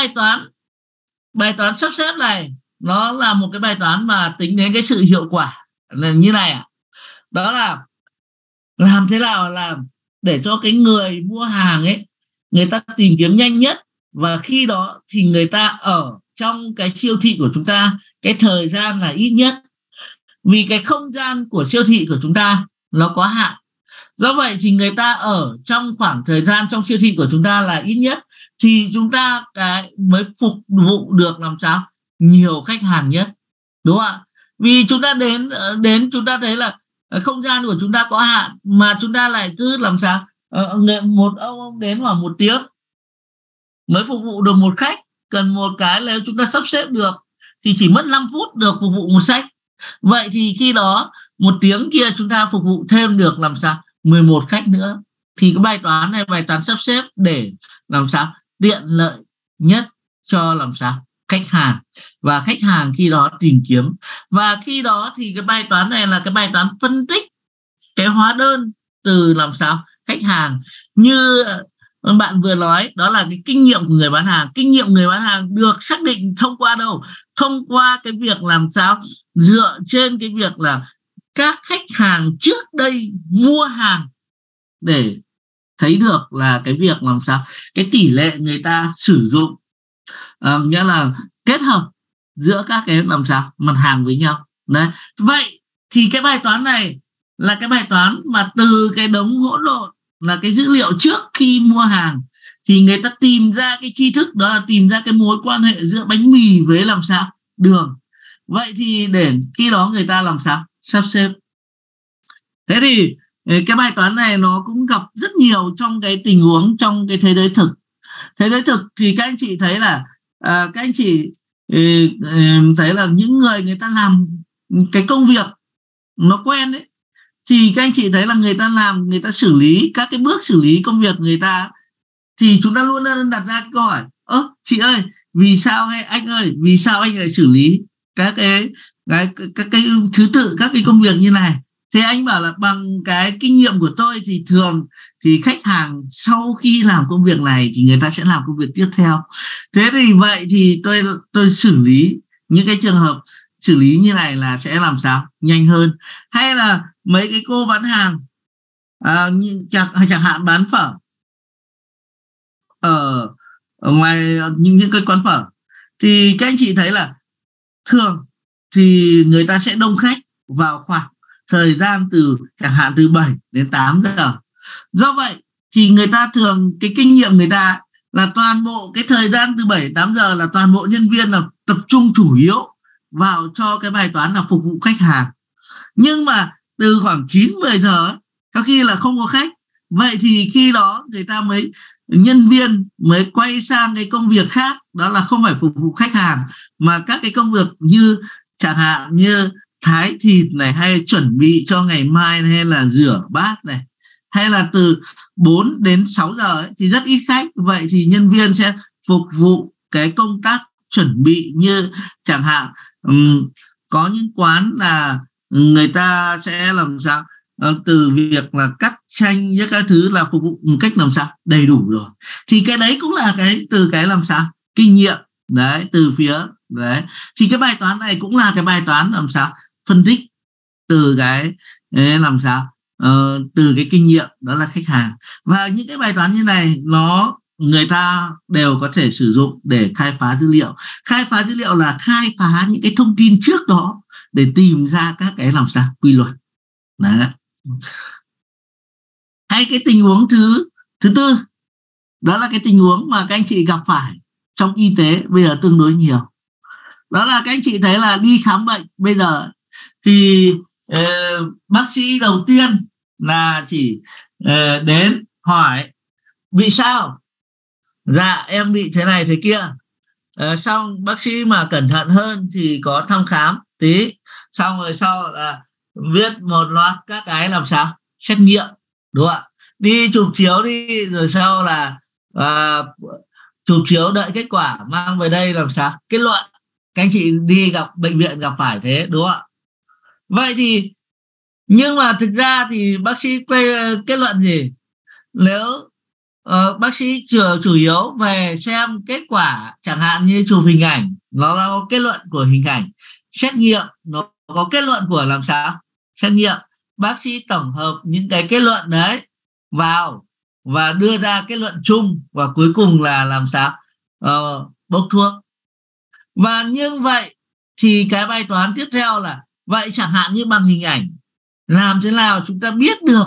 bài toán sắp xếp này nó là một cái bài toán mà tính đến cái sự hiệu quả là như này đó là làm thế nào làm để cho cái người mua hàng ấy người ta tìm kiếm nhanh nhất, và khi đó thì người ta ở trong cái siêu thị của chúng ta cái thời gian là ít nhất, vì cái không gian của siêu thị của chúng ta nó có hạn. Do vậy thì người ta ở trong khoảng thời gian trong siêu thị của chúng ta là ít nhất, thì chúng ta mới phục vụ được làm sao nhiều khách hàng nhất, đúng không ạ? Vì chúng ta đến chúng ta thấy là không gian của chúng ta có hạn, mà chúng ta lại cứ làm sao một ông đến khoảng 1 tiếng mới phục vụ được một khách. Cần một cái nếu chúng ta sắp xếp được thì chỉ mất 5 phút được phục vụ một sách. Vậy thì khi đó 1 tiếng kia chúng ta phục vụ thêm được làm sao 11 khách nữa. Thì cái bài toán này bài toán sắp xếp để làm sao tiện lợi nhất cho làm sao khách hàng, và khách hàng khi đó tìm kiếm. Và khi đó thì cái bài toán này là cái bài toán phân tích cái hóa đơn từ làm sao khách hàng, như bạn vừa nói, đó là cái kinh nghiệm của người bán hàng. Kinh nghiệm người bán hàng được xác định thông qua đâu? Thông qua cái việc làm sao dựa trên cái việc là các khách hàng trước đây mua hàng, để thấy được là cái việc làm sao cái tỷ lệ người ta sử dụng, nghĩa là kết hợp giữa các cái làm sao mặt hàng với nhau. Đấy. Vậy thì cái bài toán này là cái bài toán mà từ cái đống hỗn độn là cái dữ liệu trước khi mua hàng, thì người ta tìm ra cái tri thức, đó là tìm ra cái mối quan hệ giữa bánh mì với làm sao đường. Vậy thì để khi đó người ta làm sao sắp xếp. Thế thì cái bài toán này nó cũng gặp rất nhiều trong cái tình huống trong cái thế giới thực. Thế giới thực thì các anh chị thấy là các anh chị thấy là những người ta làm cái công việc nó quen đấy, thì các anh chị thấy là người ta làm, người ta xử lý các cái bước xử lý công việc người ta, thì chúng ta luôn đặt ra câu hỏi: chị ơi, vì sao, hay anh ơi, vì sao anh lại xử lý các cái thứ tự các cái công việc như này? Thế anh bảo là bằng cái kinh nghiệm của tôi thì thường thì khách hàng sau khi làm công việc này thì người ta sẽ làm công việc tiếp theo. Thế thì vậy thì tôi xử lý những cái trường hợp xử lý như này là sẽ làm sao nhanh hơn. Hay là mấy cái cô bán hàng chẳng hạn bán phở ở ngoài những cái quán phở, thì các anh chị thấy là thường thì người ta sẽ đông khách vào khoảng thời gian chẳng hạn từ 7 đến 8 giờ. Do vậy thì người ta thường, cái kinh nghiệm người ta là toàn bộ cái thời gian từ 7 đến 8 giờ là toàn bộ nhân viên là tập trung chủ yếu vào cho cái bài toán là phục vụ khách hàng. Nhưng mà từ khoảng 9-10 giờ có khi là không có khách. Vậy thì khi đó nhân viên mới quay sang cái công việc khác, đó là không phải phục vụ khách hàng mà các cái công việc như chẳng hạn như thái thịt này, hay chuẩn bị cho ngày mai, hay là rửa bát này, hay là từ 4 đến 6 giờ ấy, thì rất ít khách. Vậy thì nhân viên sẽ phục vụ cái công tác chuẩn bị, như chẳng hạn có những quán là người ta sẽ làm sao từ việc là cắt chanh với các thứ là phục vụ một cách làm sao đầy đủ rồi. Thì cái đấy cũng là từ cái làm sao kinh nghiệm đấy, từ phía đấy. Thì cái bài toán này cũng là cái bài toán làm sao phân tích từ cái làm sao từ cái kinh nghiệm, đó là khách hàng. Và những cái bài toán như này người ta đều có thể sử dụng để khai phá dữ liệu. Khai phá dữ liệu là khai phá những cái thông tin trước đó để tìm ra các cái làm sao quy luật. Đấy. Hay cái tình huống thứ tư, đó là cái tình huống mà các anh chị gặp phải trong y tế bây giờ tương đối nhiều. Đó là các anh chị thấy là đi khám bệnh bây giờ thì bác sĩ đầu tiên là chỉ đến hỏi vì sao, dạ em bị thế này thế kia, xong bác sĩ mà cẩn thận hơn thì có thăm khám tí, xong rồi sau là viết một loạt các cái làm sao xét nghiệm, đúng không ạ, đi chụp chiếu đi, rồi sau là chụp chiếu đợi kết quả mang về đây làm sao kết luận. Các anh chị đi gặp bệnh viện gặp phải thế, đúng không ạ? Vậy thì nhưng mà thực ra thì bác sĩ kết luận gì? Nếu bác sĩ chủ yếu về xem kết quả, chẳng hạn như chụp hình ảnh, nó có kết luận của hình ảnh, xét nghiệm nó có kết luận của làm sao xét nghiệm, bác sĩ tổng hợp những cái kết luận đấy vào và đưa ra kết luận chung, và cuối cùng là làm sao bốc thuốc. Và như vậy thì cái bài toán tiếp theo là vậy chẳng hạn như bằng hình ảnh, làm thế nào chúng ta biết được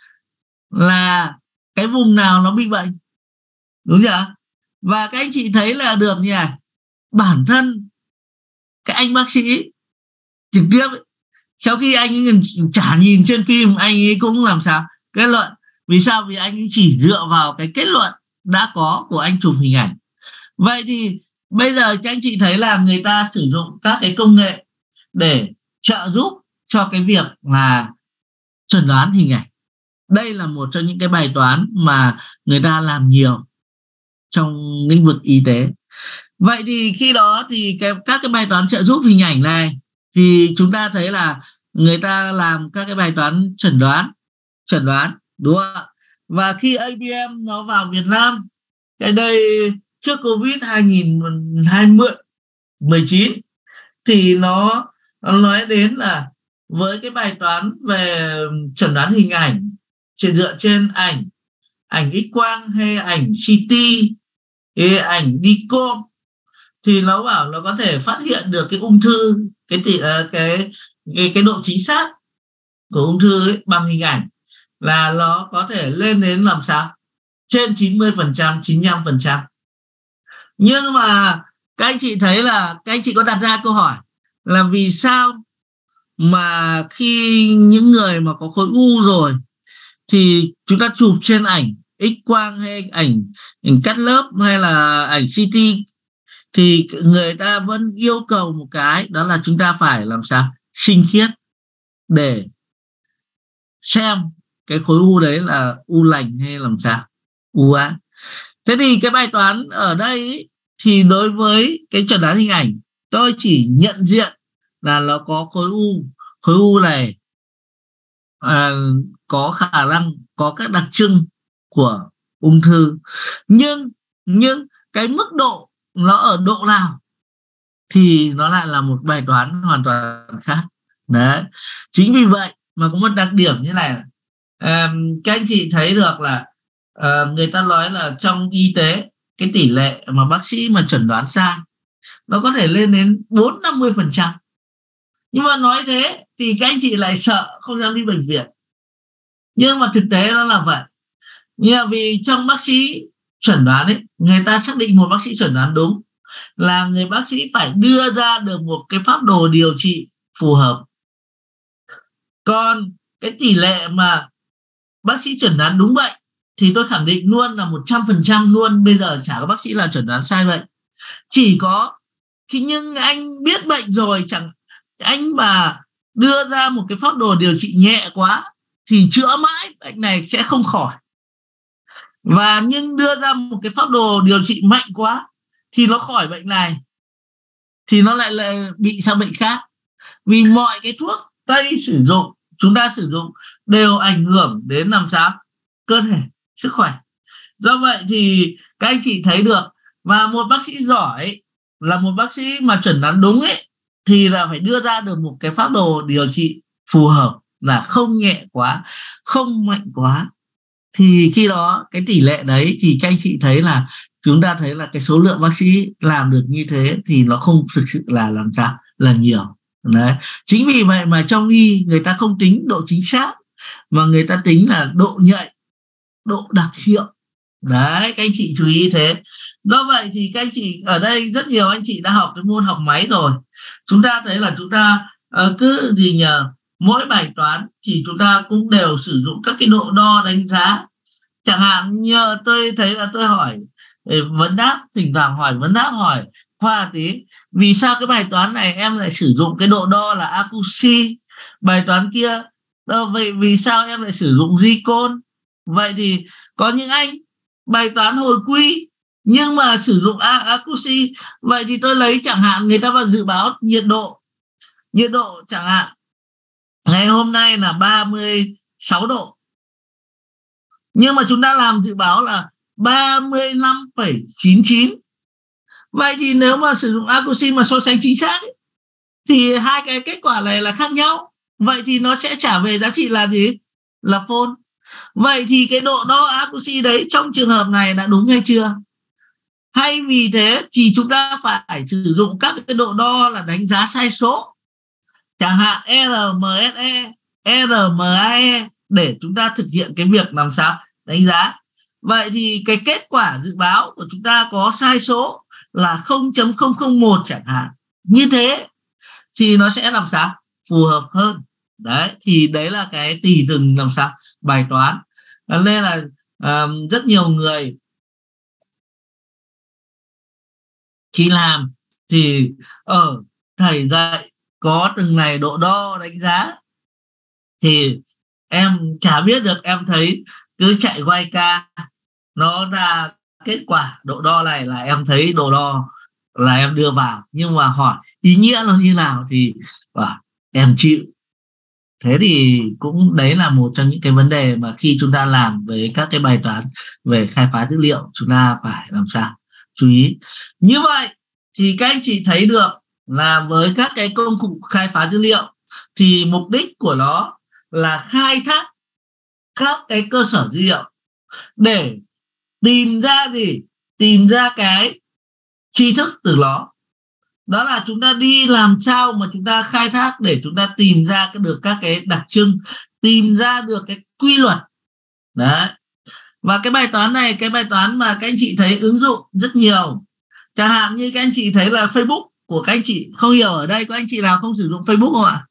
là cái vùng nào nó bị bệnh, đúng chưa? Và các anh chị thấy là được như này, bản thân cái anh bác sĩ trực tiếp ấy, sau khi anh ấy chả nhìn trên phim, anh ấy cũng làm sao kết luận. Vì sao? Vì anh ấy chỉ dựa vào cái kết luận đã có của anh chụp hình ảnh. Vậy thì bây giờ các anh chị thấy là người ta sử dụng các cái công nghệ để trợ giúp cho cái việc là chẩn đoán hình ảnh. Đây là một trong những cái bài toán mà người ta làm nhiều trong lĩnh vực y tế. Vậy thì khi đó thì các cái bài toán trợ giúp hình ảnh này thì chúng ta thấy là người ta làm các cái bài toán chẩn đoán, đúng không ạ? Và khi ABM nó vào Việt Nam, cái đây trước Covid 2019 thì nó nói đến là với cái bài toán về chẩn đoán hình ảnh dựa trên ảnh X-quang hay ảnh CT, ảnh DICOM, thì nó bảo nó có thể phát hiện được cái ung thư, cái độ chính xác của ung thư ấy, bằng hình ảnh là nó có thể lên đến làm sao trên 90%, 95%. Nhưng mà các anh chị thấy là các anh chị có đặt ra câu hỏi là vì sao mà khi những người mà có khối u rồi thì chúng ta chụp trên ảnh X quang hay ảnh cắt lớp hay là ảnh CT, thì người ta vẫn yêu cầu một cái, đó là chúng ta phải làm sao sinh khiết để xem cái khối u đấy là u lành hay làm sao u ác. Thế thì cái bài toán ở đây ý, thì đối với cái chẩn đoán hình ảnh, tôi chỉ nhận diện là nó có khối u này có khả năng có các đặc trưng của ung thư, nhưng cái mức độ nó ở độ nào thì nó lại là một bài toán hoàn toàn khác. Đấy, chính vì vậy mà có một đặc điểm như này, các anh chị thấy được là người ta nói là trong y tế cái tỷ lệ mà bác sĩ mà chẩn đoán sai nó có thể lên đến 40-50%. Nhưng mà nói thế thì các anh chị lại sợ không dám đi bệnh viện, nhưng mà thực tế nó là vậy. Nhưng mà vì trong bác sĩ chẩn đoán ấy, người ta xác định một bác sĩ chẩn đoán đúng là người bác sĩ phải đưa ra được một cái phác đồ điều trị phù hợp. Còn cái tỷ lệ mà bác sĩ chẩn đoán đúng bệnh thì tôi khẳng định luôn là 100% luôn, bây giờ chả có bác sĩ nào chẩn đoán sai bệnh. Chỉ có khi nhưng anh biết bệnh rồi, chẳng anh mà đưa ra một cái phác đồ điều trị nhẹ quá thì chữa mãi bệnh này sẽ không khỏi. Và nhưng đưa ra một cái phác đồ điều trị mạnh quá thì nó khỏi bệnh này thì nó lại bị sang bệnh khác. Vì mọi cái thuốc Tây chúng ta sử dụng đều ảnh hưởng đến làm sao cơ thể, sức khỏe. Do vậy thì các anh chị thấy được, và một bác sĩ giỏi là một bác sĩ mà chẩn đoán đúng ấy thì là phải đưa ra được một cái phác đồ điều trị phù hợp, là không nhẹ quá, không mạnh quá. Thì khi đó cái tỷ lệ đấy thì các anh chị thấy là chúng ta thấy là cái số lượng bác sĩ làm được như thế thì nó không thực sự là làm sao là nhiều. Đấy, chính vì vậy mà trong y người ta không tính độ chính xác mà người ta tính là độ nhạy, độ đặc hiệu. Đấy, các anh chị chú ý thế. Do vậy thì các anh chị ở đây rất nhiều anh chị đã học cái môn học máy rồi. Chúng ta thấy là chúng ta cứ mỗi bài toán thì chúng ta cũng đều sử dụng các cái độ đo đánh giá. Chẳng hạn như tôi thấy là tôi hỏi vấn đáp, thỉnh thoảng hỏi vấn đáp, hỏi Khoa tí, vì sao cái bài toán này em lại sử dụng cái độ đo là Akushi, bài toán kia vậy vì sao em lại sử dụng Zicon. Vậy thì có những anh bài toán hồi quy nhưng mà sử dụng Akushi. Vậy thì tôi lấy chẳng hạn người ta vào dự báo nhiệt độ chẳng hạn ngày hôm nay là 36 độ, nhưng mà chúng ta làm dự báo là 35,99. Vậy thì nếu mà sử dụng Akushi mà so sánh chính xác ấy, thì hai cái kết quả này là khác nhau. Vậy thì nó sẽ trả về giá trị là gì? Là phôn. Vậy thì cái độ đo Akushi đấy trong trường hợp này đã đúng hay chưa? Hay vì thế thì chúng ta phải sử dụng các cái độ đo là đánh giá sai số, chẳng hạn RMSE, RMAE để chúng ta thực hiện cái việc làm sao đánh giá. Vậy thì cái kết quả dự báo của chúng ta có sai số là 0.001 chẳng hạn. Như thế thì nó sẽ làm sao phù hợp hơn. Đấy, thì đấy là cái tùy từng làm sao bài toán. Nên là rất nhiều người khi làm thì thầy dạy có từng này độ đo đánh giá thì em chả biết được, em thấy cứ chạy quay ca nó ra kết quả độ đo này là em thấy độ đo là em đưa vào, nhưng mà hỏi ý nghĩa nó như nào thì em chịu. Thế thì cũng đấy là một trong những cái vấn đề mà khi chúng ta làm với các cái bài toán về khai phá dữ liệu chúng ta phải làm sao chú ý. Như vậy thì các anh chị thấy được là với các cái công cụ khai phá dữ liệu thì mục đích của nó là khai thác các cái cơ sở dữ liệu để tìm ra gì? Tìm ra cái tri thức từ nó. Đó là chúng ta đi làm sao mà chúng ta khai thác để chúng ta tìm ra được các cái đặc trưng, tìm ra được cái quy luật. Đấy. Và cái bài toán này, cái bài toán mà các anh chị thấy ứng dụng rất nhiều. Chẳng hạn như các anh chị thấy là Facebook của các anh chị, không hiểu ở đây có anh chị nào không sử dụng Facebook không ạ?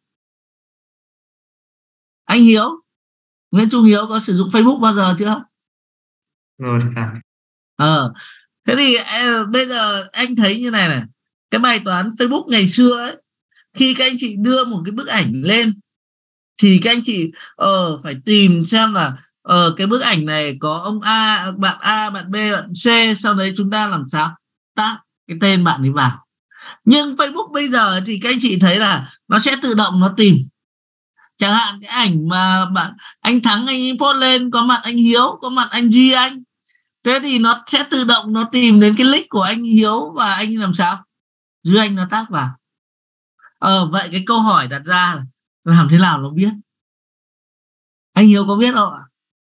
Anh Hiếu, Nguyễn Trung Hiếu có sử dụng Facebook bao giờ chưa? Rồi phải. Thế thì bây giờ anh thấy như này, cái bài toán Facebook ngày xưa ấy, khi các anh chị đưa một cái bức ảnh lên thì các anh chị phải tìm xem là cái bức ảnh này có ông A, bạn B, bạn C, sau đấy chúng ta làm sao tác cái tên bạn ấy vào. Nhưng Facebook bây giờ thì các anh chị thấy là nó sẽ tự động nó tìm. Chẳng hạn cái ảnh mà anh Thắng anh post lên có mặt anh Hiếu, có mặt anh Duy Anh, thế thì nó sẽ tự động nó tìm đến cái link của anh Hiếu và anh làm sao Duy Anh nó tác vào. Vậy cái câu hỏi đặt ra là làm thế nào nó biết? Anh Hiếu có biết không ạ?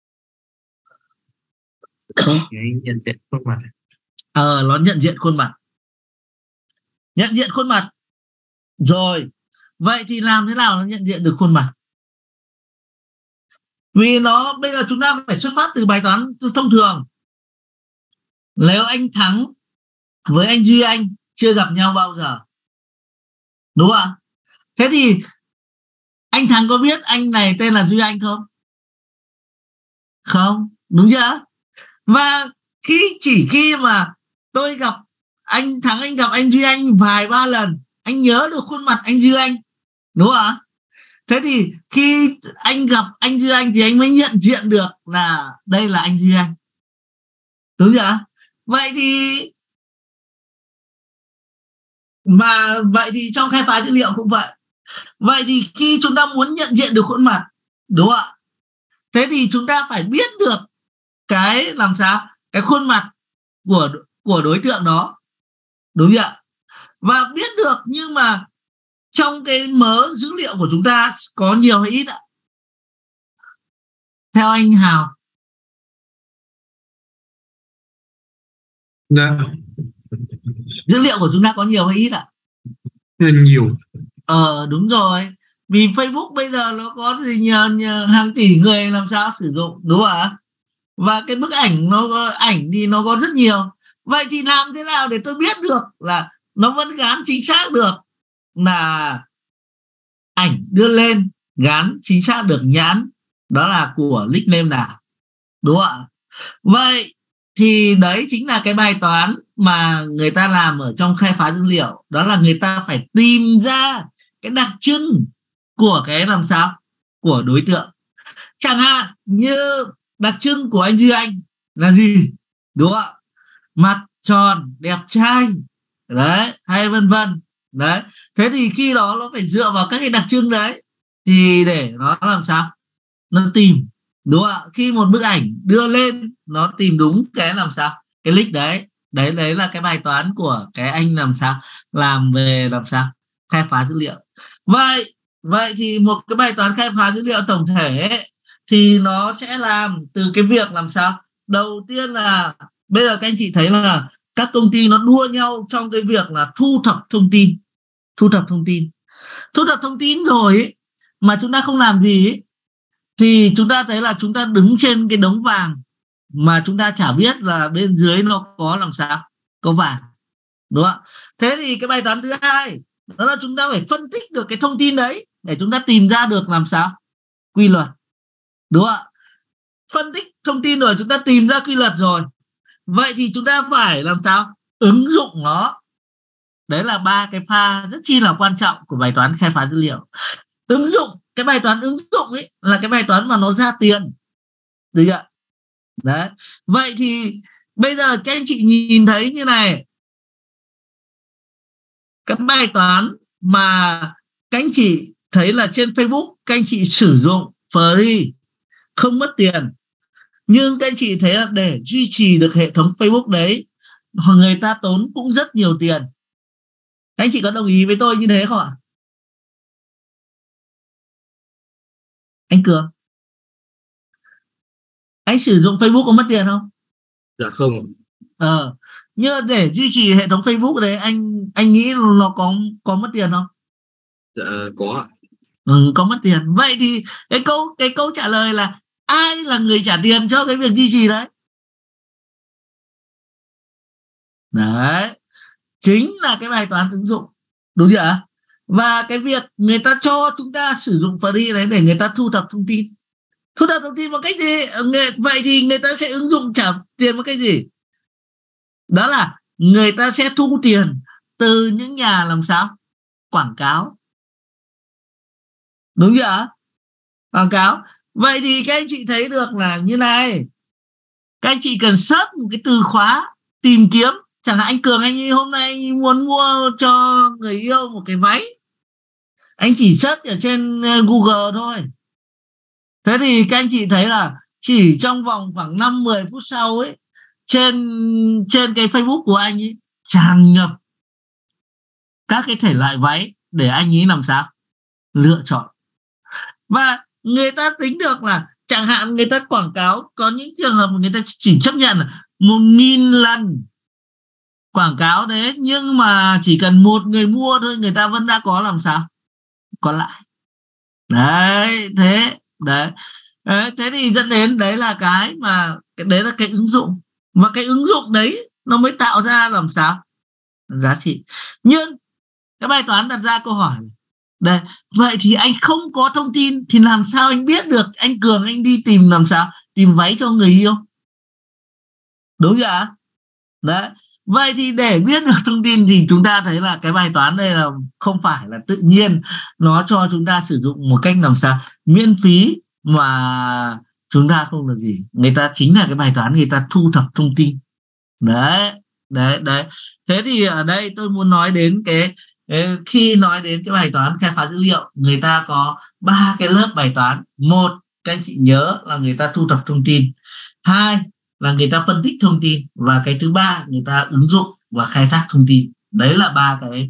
Nhận diện khuôn mặt. Nó nhận diện khuôn mặt. Nhận diện khuôn mặt. Rồi, vậy thì làm thế nào nó nhận diện được khuôn mặt? Vì nó bây giờ chúng ta phải xuất phát từ bài toán thông thường. Nếu anh Thắng với anh Duy Anh chưa gặp nhau bao giờ, đúng không ạ? Thế thì anh Thắng có biết anh này tên là Duy Anh không? Không, đúng chưa? Và chỉ khi mà tôi gặp anh Thắng, anh gặp anh Duy Anh vài ba lần, anh nhớ được khuôn mặt anh Duy Anh, đúng không ạ? Thế thì khi anh gặp anh Duy Anh thì anh mới nhận diện được là đây là anh Duy Anh, đúng chưa? Vậy thì trong khai phá dữ liệu cũng vậy. Vậy thì khi chúng ta muốn nhận diện được khuôn mặt, đúng không ạ? Thế thì chúng ta phải biết được cái làm sao cái khuôn mặt của đối tượng đó, đúng chưa ạ? Và biết được, nhưng mà trong cái mớ dữ liệu của chúng ta có nhiều hay ít ạ? Theo anh Hào. Dạ. Dữ liệu của chúng ta có nhiều hay ít ạ? Nhiều. Đúng rồi. Vì Facebook bây giờ nó có gì nhiều hàng tỷ người làm sao sử dụng, đúng không ạ? Và cái bức ảnh ảnh thì nó có rất nhiều. Vậy thì làm thế nào để tôi biết được là nó vẫn gán chính xác được là ảnh đưa lên gán chính xác được nhãn đó là của nickname nào, đúng không ạ? Vậy thì đấy chính là cái bài toán mà người ta làm ở trong khai phá dữ liệu. Đó là người ta phải tìm ra cái đặc trưng của cái làm sao của đối tượng. Chẳng hạn như đặc trưng của anh Duy Anh là gì, đúng không ạ? Mặt tròn, đẹp trai, đấy, hay vân vân. Đấy, thế thì khi đó nó phải dựa vào các cái đặc trưng đấy thì để nó làm sao nó tìm, đúng không ạ? Khi một bức ảnh đưa lên nó tìm đúng cái làm sao cái link đấy. Đấy là cái bài toán của cái anh làm sao làm về làm sao khai phá dữ liệu. Vậy thì một cái bài toán khai phá dữ liệu tổng thể ấy, thì nó sẽ làm từ cái việc làm sao đầu tiên là bây giờ các anh chị thấy là các công ty nó đua nhau trong cái việc là thu thập thông tin rồi ấy, mà chúng ta không làm gì ấy, thì chúng ta thấy là chúng ta đứng trên cái đống vàng mà chúng ta chả biết là bên dưới nó có làm sao có vàng, đúng không? Thế thì cái bài toán thứ hai đó là chúng ta phải phân tích được cái thông tin đấy để chúng ta tìm ra được làm sao quy luật, đúng không ạ? Phân tích thông tin rồi chúng ta tìm ra quy luật rồi, vậy thì chúng ta phải làm sao ứng dụng nó. Đấy là ba cái pha rất chi là quan trọng của bài toán khai phá dữ liệu. Ứng dụng, cái bài toán ứng dụng ấy là cái bài toán mà nó ra tiền, được chưa? Đấy. Vậy thì bây giờ các anh chị nhìn thấy như này, cái bài toán mà các anh chị thấy là trên Facebook các anh chị sử dụng free không mất tiền, nhưng các anh chị thấy là để duy trì được hệ thống Facebook đấy người ta tốn cũng rất nhiều tiền. Các anh chị có đồng ý với tôi như thế không ạ? Anh Cường, anh sử dụng Facebook có mất tiền không? Dạ không. Nhưng để duy trì hệ thống Facebook đấy anh nghĩ nó có mất tiền không? Dạ có ạ. Có mất tiền. Vậy thì cái câu trả lời là ai là người trả tiền cho cái việc duy trì đấy? Đấy, chính là cái bài toán ứng dụng, đúng chưa? Và cái việc người ta cho chúng ta sử dụng free đấy để người ta thu thập thông tin. Thu thập thông tin bằng cách gì? Vậy thì người ta sẽ ứng dụng trả tiền bằng cách gì? Đó là người ta sẽ thu tiền từ những nhà làm sao? Quảng cáo. Đúng chưa? Quảng cáo. Vậy thì các anh chị thấy được là như này. Các anh chị cần search một cái từ khóa tìm kiếm. Chẳng hạn anh Cường, anh hôm nay anh muốn mua cho người yêu một cái váy. Anh chỉ search ở trên Google thôi. Thế thì các anh chị thấy là chỉ trong vòng khoảng 5-10 phút sau ấy, trên cái Facebook của anh ấy tràn ngập các cái thể loại váy để anh ấy làm sao? Lựa chọn. Và người ta tính được là chẳng hạn người ta quảng cáo, có những trường hợp người ta chỉ chấp nhận 1.000 lần quảng cáo đấy, nhưng mà chỉ cần một người mua thôi người ta vẫn đã có làm sao? Có lại. Đấy, thế thì dẫn đến đấy là cái mà đấy là cái ứng dụng, và cái ứng dụng đấy nó mới tạo ra làm sao? Giá trị. Nhưng cái bài toán đặt ra câu hỏi đây, vậy thì anh không có thông tin thì làm sao anh biết được anh Cường anh đi tìm làm sao? Tìm váy cho người yêu. Đúng chưa? Đấy. Vậy thì để biết được thông tin thì chúng ta thấy là cái bài toán đây là không phải là tự nhiên nó cho chúng ta sử dụng một cách làm sao miễn phí mà chúng ta không được gì. Người ta chính là cái bài toán người ta thu thập thông tin. Đấy. Thế thì ở đây tôi muốn nói đến khi nói đến cái bài toán khai phá dữ liệu, người ta có 3 cái lớp bài toán. Một, các anh chị nhớ là người ta thu thập thông tin. 2 là người ta phân tích thông tin, và cái thứ 3 người ta ứng dụng và khai thác thông tin. Đấy là 3 cái.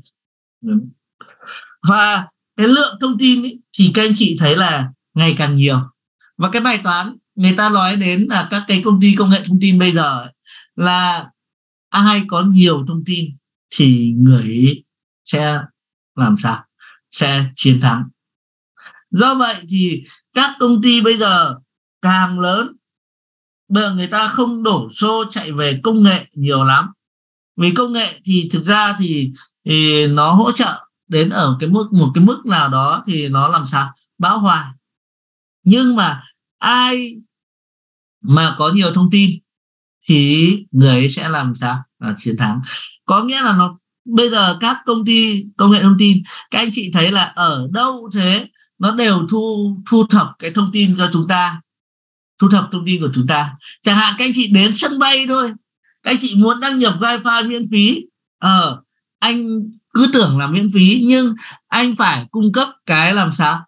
Và cái lượng thông tin ấy, thì các anh chị thấy là ngày càng nhiều. Và cái bài toán người ta nói đến là các cái công ty công nghệ thông tin bây giờ ấy, là ai có nhiều thông tin thì người ấy sẽ làm sao? Sẽ chiến thắng. Do vậy thì các công ty bây giờ càng lớn, bây giờ người ta không đổ xô chạy về công nghệ nhiều lắm. Vì công nghệ thì thực ra thì nó hỗ trợ đến ở một cái mức nào đó thì nó làm sao? Bão hòa. Nhưng mà ai mà có nhiều thông tin thì người ấy sẽ làm sao? Là chiến thắng. Có nghĩa là bây giờ các công ty công nghệ thông tin, các anh chị thấy là ở đâu thế nó đều thu thập cái thông tin cho chúng ta, thu thập thông tin của chúng ta. Chẳng hạn các anh chị đến sân bay thôi, các anh chị muốn đăng nhập wifi miễn phí, anh cứ tưởng là miễn phí nhưng anh phải cung cấp cái làm sao?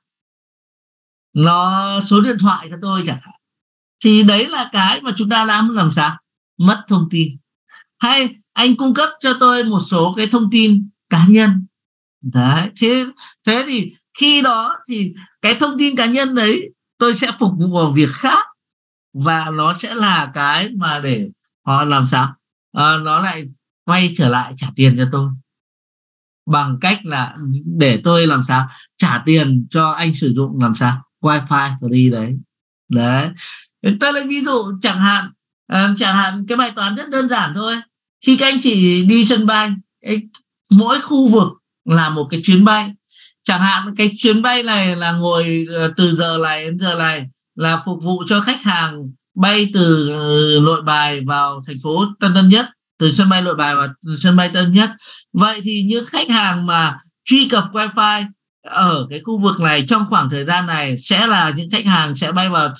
Nó số điện thoại cho tôi chẳng hạn. Thì đấy là cái mà chúng ta đã làm sao? Mất thông tin. Hay anh cung cấp cho tôi một số cái thông tin cá nhân. Đấy, thế thì khi đó thì cái thông tin cá nhân đấy tôi sẽ phục vụ vào việc khác, và nó sẽ là cái mà để họ làm sao? Nó lại quay trở lại trả tiền cho tôi bằng cách là để tôi làm sao? Trả tiền cho anh sử dụng làm sao? Wifi free đấy. Đấy. Tôi lấy ví dụ chẳng hạn cái bài toán rất đơn giản thôi. Khi các anh chị đi sân bay, mỗi khu vực là một cái chuyến bay. Chẳng hạn cái chuyến bay này là ngồi từ giờ này đến giờ này là phục vụ cho khách hàng bay từ Nội Bài vào thành phố Tân Nhất, từ sân bay Nội Bài vào sân bay Tân Nhất. Vậy thì những khách hàng mà truy cập wifi ở cái khu vực này trong khoảng thời gian này sẽ là những khách hàng sẽ bay vào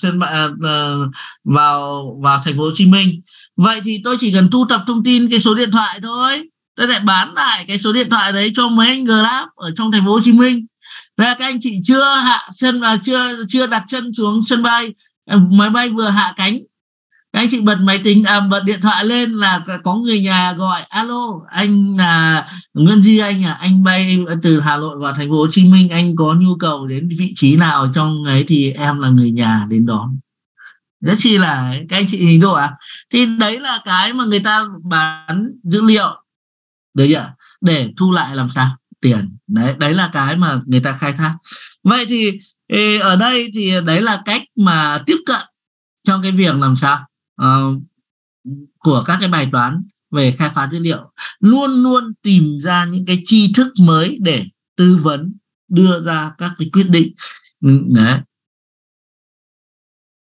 vào thành phố Hồ Chí Minh. Vậy thì tôi chỉ cần thu thập thông tin cái số điện thoại thôi, tôi lại bán lại cái số điện thoại đấy cho mấy anh Grab ở trong thành phố Hồ Chí Minh. Và các anh chị chưa đặt chân xuống sân bay, máy bay vừa hạ cánh, các anh chị bật máy tính bật điện thoại lên là có người nhà gọi: alo, anh là Nguyễn Duy, anh bay từ Hà Nội vào thành phố Hồ Chí Minh, anh có nhu cầu đến vị trí nào ở trong ấy thì em là người nhà đến đón. Rất chi là các anh chị hình dung ạ. Thì đấy là cái mà người ta bán dữ liệu đấy ạ, để thu lại làm sao? Tiền. Đấy là cái mà người ta khai thác. Vậy thì ở đây thì đấy là cách mà tiếp cận trong cái việc làm sao của các cái bài toán về khai phá dữ liệu, luôn luôn tìm ra những cái tri thức mới để tư vấn, đưa ra các cái quyết định. Đấy.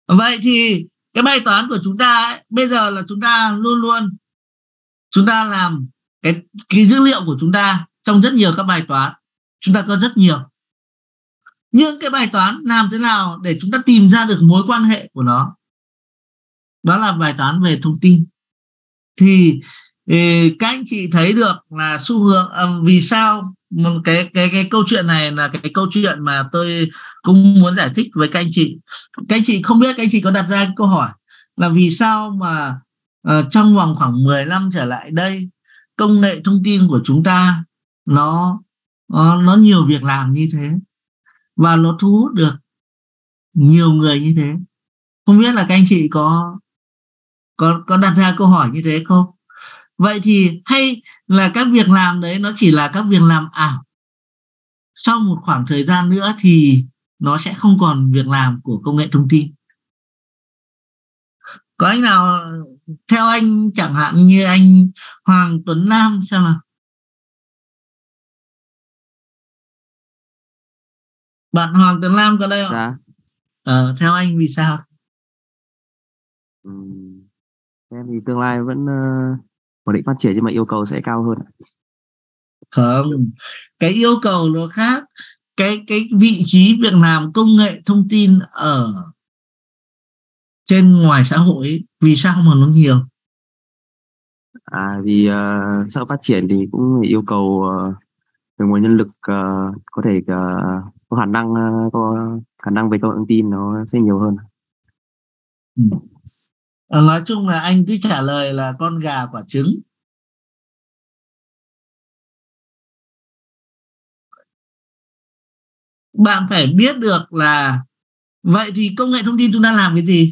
Vậy thì cái bài toán của chúng ta ấy, bây giờ là chúng ta luôn luôn chúng ta làm cái dữ liệu của chúng ta trong rất nhiều các bài toán, chúng ta có rất nhiều, nhưng cái bài toán làm thế nào để chúng ta tìm ra được mối quan hệ của nó, đó là bài toán về thông tin. Thì các anh chị thấy được là xu hướng vì sao cái câu chuyện này là cái câu chuyện mà tôi cũng muốn giải thích với các anh chị. Các anh chị không biết, các anh chị có đặt ra cái câu hỏi là vì sao mà trong vòng khoảng 10 năm trở lại đây, công nghệ thông tin của chúng ta nó nhiều việc làm như thế và nó thu hút được nhiều người như thế. Không biết là các anh chị có đặt ra câu hỏi như thế không? Vậy thì hay là các việc làm đấy nó chỉ là các việc làm ảo, sau một khoảng thời gian nữa thì nó sẽ không còn việc làm của công nghệ thông tin. Có anh nào theo anh, chẳng hạn như anh Hoàng Tuấn Nam xem nào. Bạn Hoàng Tuấn Nam có đây không? Dạ. Theo anh vì sao? Em thì tương lai vẫn ổn định phát triển nhưng mà yêu cầu sẽ cao hơn. Không, cái yêu cầu nó khác. Cái vị trí việc làm công nghệ thông tin ở trên ngoài xã hội ấy, vì sao mà nó nhiều? Vì xã hội phát triển thì cũng yêu cầu về nguồn nhân lực có thể có khả năng về công nghệ thông tin nó sẽ nhiều hơn. Nói chung là anh cứ trả lời là con gà quả trứng. Bạn phải biết được là vậy thì công nghệ thông tin chúng ta làm cái gì?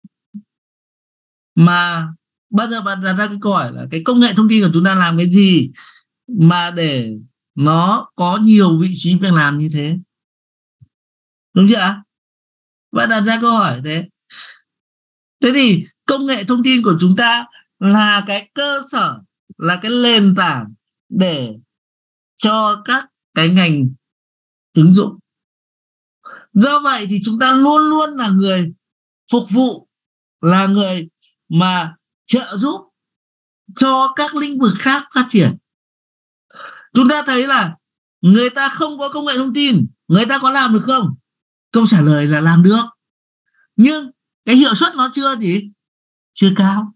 Mà bây giờ bạn đặt ra cái câu hỏi là cái công nghệ thông tin của chúng ta làm cái gì mà để nó có nhiều vị trí việc làm như thế, đúng chưa? Bạn đặt ra câu hỏi thế. Thế thì công nghệ thông tin của chúng ta là cái cơ sở, là cái nền tảng để cho các cái ngành ứng dụng. Do vậy thì chúng ta luôn luôn là người phục vụ, là người mà trợ giúp cho các lĩnh vực khác phát triển. Chúng ta thấy là người ta không có công nghệ thông tin, người ta có làm được không? Câu trả lời là làm được, nhưng cái hiệu suất nó chưa cao.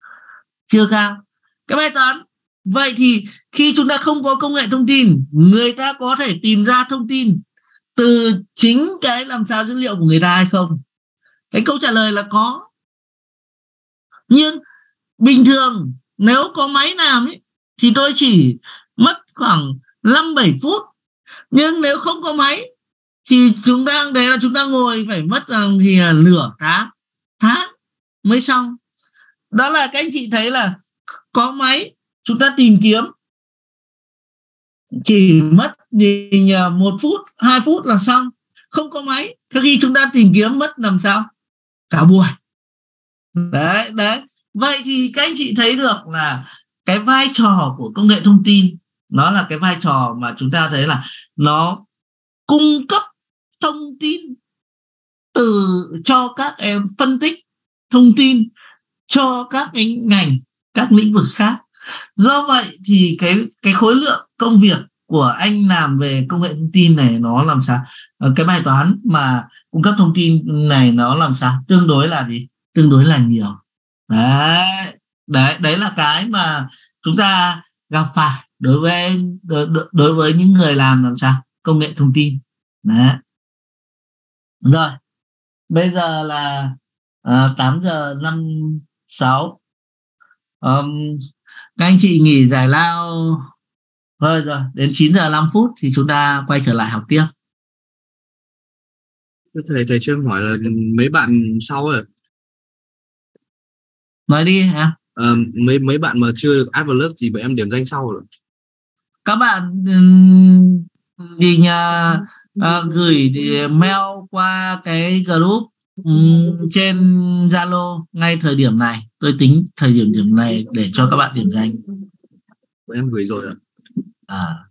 Cái bài toán vậy thì khi chúng ta không có công nghệ thông tin, người ta có thể tìm ra thông tin từ chính cái làm sao dữ liệu của người ta hay không? Cái câu trả lời là có. Nhưng bình thường nếu có máy làm ấy, thì tôi chỉ mất khoảng 5-7 phút. Nhưng nếu không có máy thì chúng ta ngồi phải mất nửa tháng mới xong. Đó là các anh chị thấy là có máy chúng ta tìm kiếm chỉ mất 1 phút 2 phút là xong. Không có máy có khi chúng ta tìm kiếm mất làm sao cả buổi. Đấy. Vậy thì các anh chị thấy được là cái vai trò của công nghệ thông tin, nó là cái vai trò mà chúng ta thấy là nó cung cấp thông tin cho các em phân tích thông tin cho các cái ngành, các lĩnh vực khác. Do vậy thì cái khối lượng công việc của anh làm về công nghệ thông tin này nó làm sao, cái bài toán mà cung cấp thông tin này nó làm sao tương đối là nhiều. Đấy là cái mà chúng ta gặp phải đối với những người làm sao công nghệ thông tin. Đấy. Rồi bây giờ là 8:56. Các anh chị nghỉ giải lao rồi, đến 9:05 thì chúng ta quay trở lại học tiếp. Thầy cho em hỏi là mấy bạn sau rồi. Nói đi hả? Mấy bạn mà chưa được add vào lớp thì bọn em điểm danh sau rồi. Các bạn gửi mail qua cái group trên Zalo ngay thời điểm này. Tôi tính thời điểm này để cho các bạn điểm danh. Bọn em gửi rồi ạ.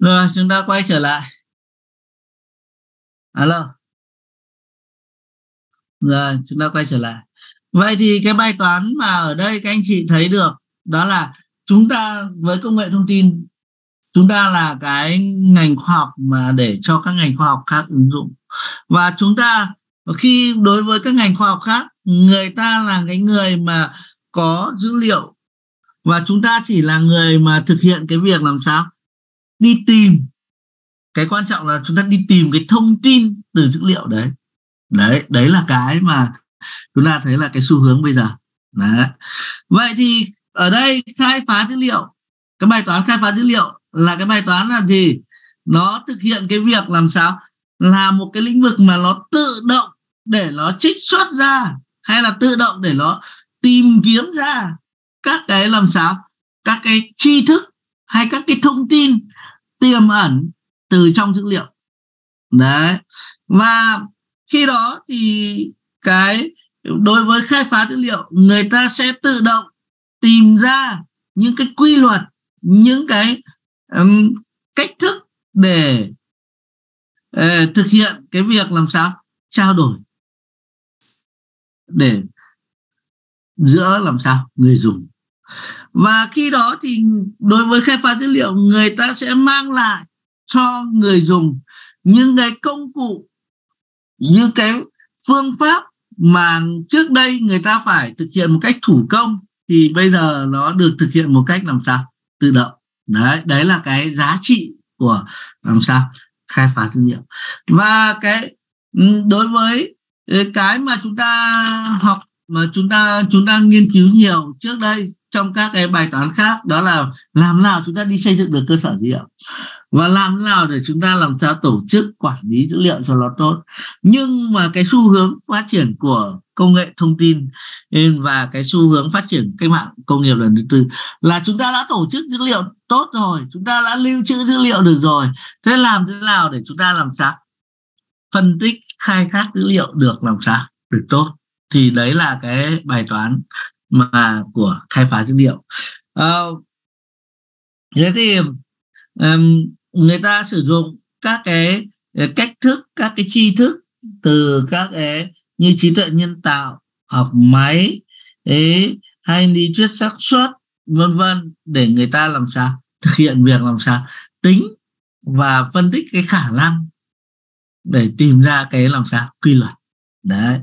Rồi chúng ta quay trở lại. Alo. Rồi chúng ta quay trở lại. Vậy thì cái bài toán mà ở đây các anh chị thấy được đó là chúng ta với công nghệ thông tin, chúng ta là cái ngành khoa học mà để cho các ngành khoa học khác ứng dụng. Và chúng ta khi đối với các ngành khoa học khác, người ta là cái người mà có dữ liệu và chúng ta chỉ là người mà thực hiện cái việc làm sao đi tìm. Cái quan trọng là chúng ta đi tìm cái thông tin từ dữ liệu đấy. Đấy là cái mà chúng ta thấy là cái xu hướng bây giờ. Đấy. Vậy thì ở đây khai phá dữ liệu, cái bài toán khai phá dữ liệu là cái bài toán là gì? Nó thực hiện cái việc làm sao là một cái lĩnh vực mà nó tự động để nó trích xuất ra hay là tự động để nó tìm kiếm ra các cái làm sao, các cái tri thức hay các cái thông tin tiềm ẩn từ trong dữ liệu. Đấy. Và khi đó thì cái đối với khai phá dữ liệu, người ta sẽ tự động tìm ra những cái quy luật, những cái cách thức để thực hiện cái việc làm sao trao đổi để giữa làm sao người dùng. Và khi đó thì đối với khai phá dữ liệu, người ta sẽ mang lại cho người dùng những cái công cụ, những cái phương pháp mà trước đây người ta phải thực hiện một cách thủ công thì bây giờ nó được thực hiện một cách làm sao tự động. Đấy là cái giá trị của làm sao khai phá dữ liệu. Và cái đối với cái mà chúng ta học mà chúng ta nghiên cứu nhiều trước đây trong các cái bài toán khác, đó là làm nào chúng ta đi xây dựng được cơ sở dữ liệu và làm nào để chúng ta làm sao tổ chức quản lý dữ liệu cho nó tốt. Nhưng mà cái xu hướng phát triển của công nghệ thông tin và cái xu hướng phát triển cách mạng công nghiệp lần thứ tư là chúng ta đã tổ chức dữ liệu tốt rồi, chúng ta đã lưu trữ dữ liệu được rồi. Thế làm thế nào để chúng ta làm sao phân tích khai thác dữ liệu được làm sao được tốt? Thì đấy là cái bài toán mà của khai phá dữ liệu. Thế thì người ta sử dụng các cái cách thức, các cái tri thức từ các cái như trí tuệ nhân tạo, học máy hay lý thuyết xác suất vân vân để người ta làm sao thực hiện việc làm sao tính và phân tích cái khả năng để tìm ra cái làm sao quy luật. Đấy.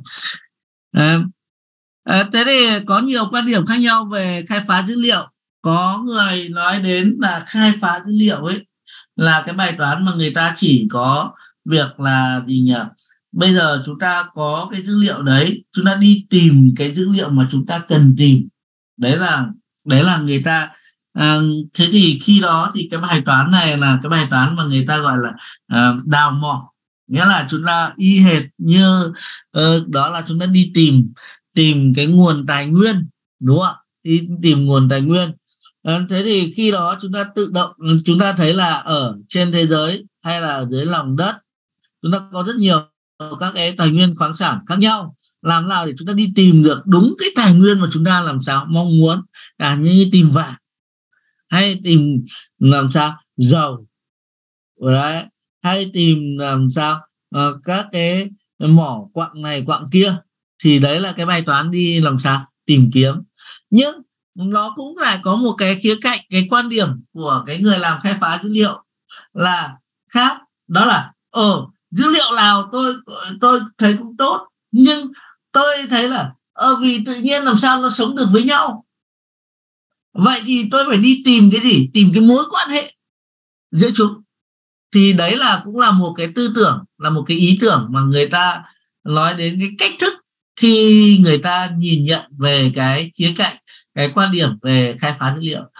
Thế thì có nhiều quan điểm khác nhau về khai phá dữ liệu. Có người nói đến là khai phá dữ liệu ấy là cái bài toán mà người ta chỉ có việc là gì nhỉ? Bây giờ chúng ta có cái dữ liệu đấy, chúng ta đi tìm cái dữ liệu mà chúng ta cần tìm. Đấy là người ta thế thì khi đó thì cái bài toán này là cái bài toán mà người ta gọi là đào mỏ. Nghĩa là chúng ta y hệt như đó là chúng ta đi tìm cái nguồn tài nguyên, đúng không ạ? Đi tìm nguồn tài nguyên. Thế thì khi đó chúng ta tự động chúng ta thấy là ở trên thế giới hay là ở dưới lòng đất chúng ta có rất nhiều các cái tài nguyên khoáng sản khác nhau. Làm nào để chúng ta đi tìm được đúng cái tài nguyên mà chúng ta làm sao mong muốn, như tìm vàng hay tìm làm sao dầu đấy, hay tìm làm sao các cái mỏ quặng này quặng kia. Thì đấy là cái bài toán đi làm sao tìm kiếm. Nhưng nó cũng lại có một cái khía cạnh, cái quan điểm của cái người làm khai phá dữ liệu là khác. Đó là dữ liệu nào tôi thấy cũng tốt, nhưng tôi thấy là vì tự nhiên làm sao nó sống được với nhau. Vậy thì tôi phải đi tìm cái gì? Tìm cái mối quan hệ giữa chúng. Thì đấy là cũng là một cái tư tưởng, là một cái ý tưởng mà người ta nói đến cái cách thức khi người ta nhìn nhận về cái khía cạnh, cái quan điểm về khai phá dữ liệu.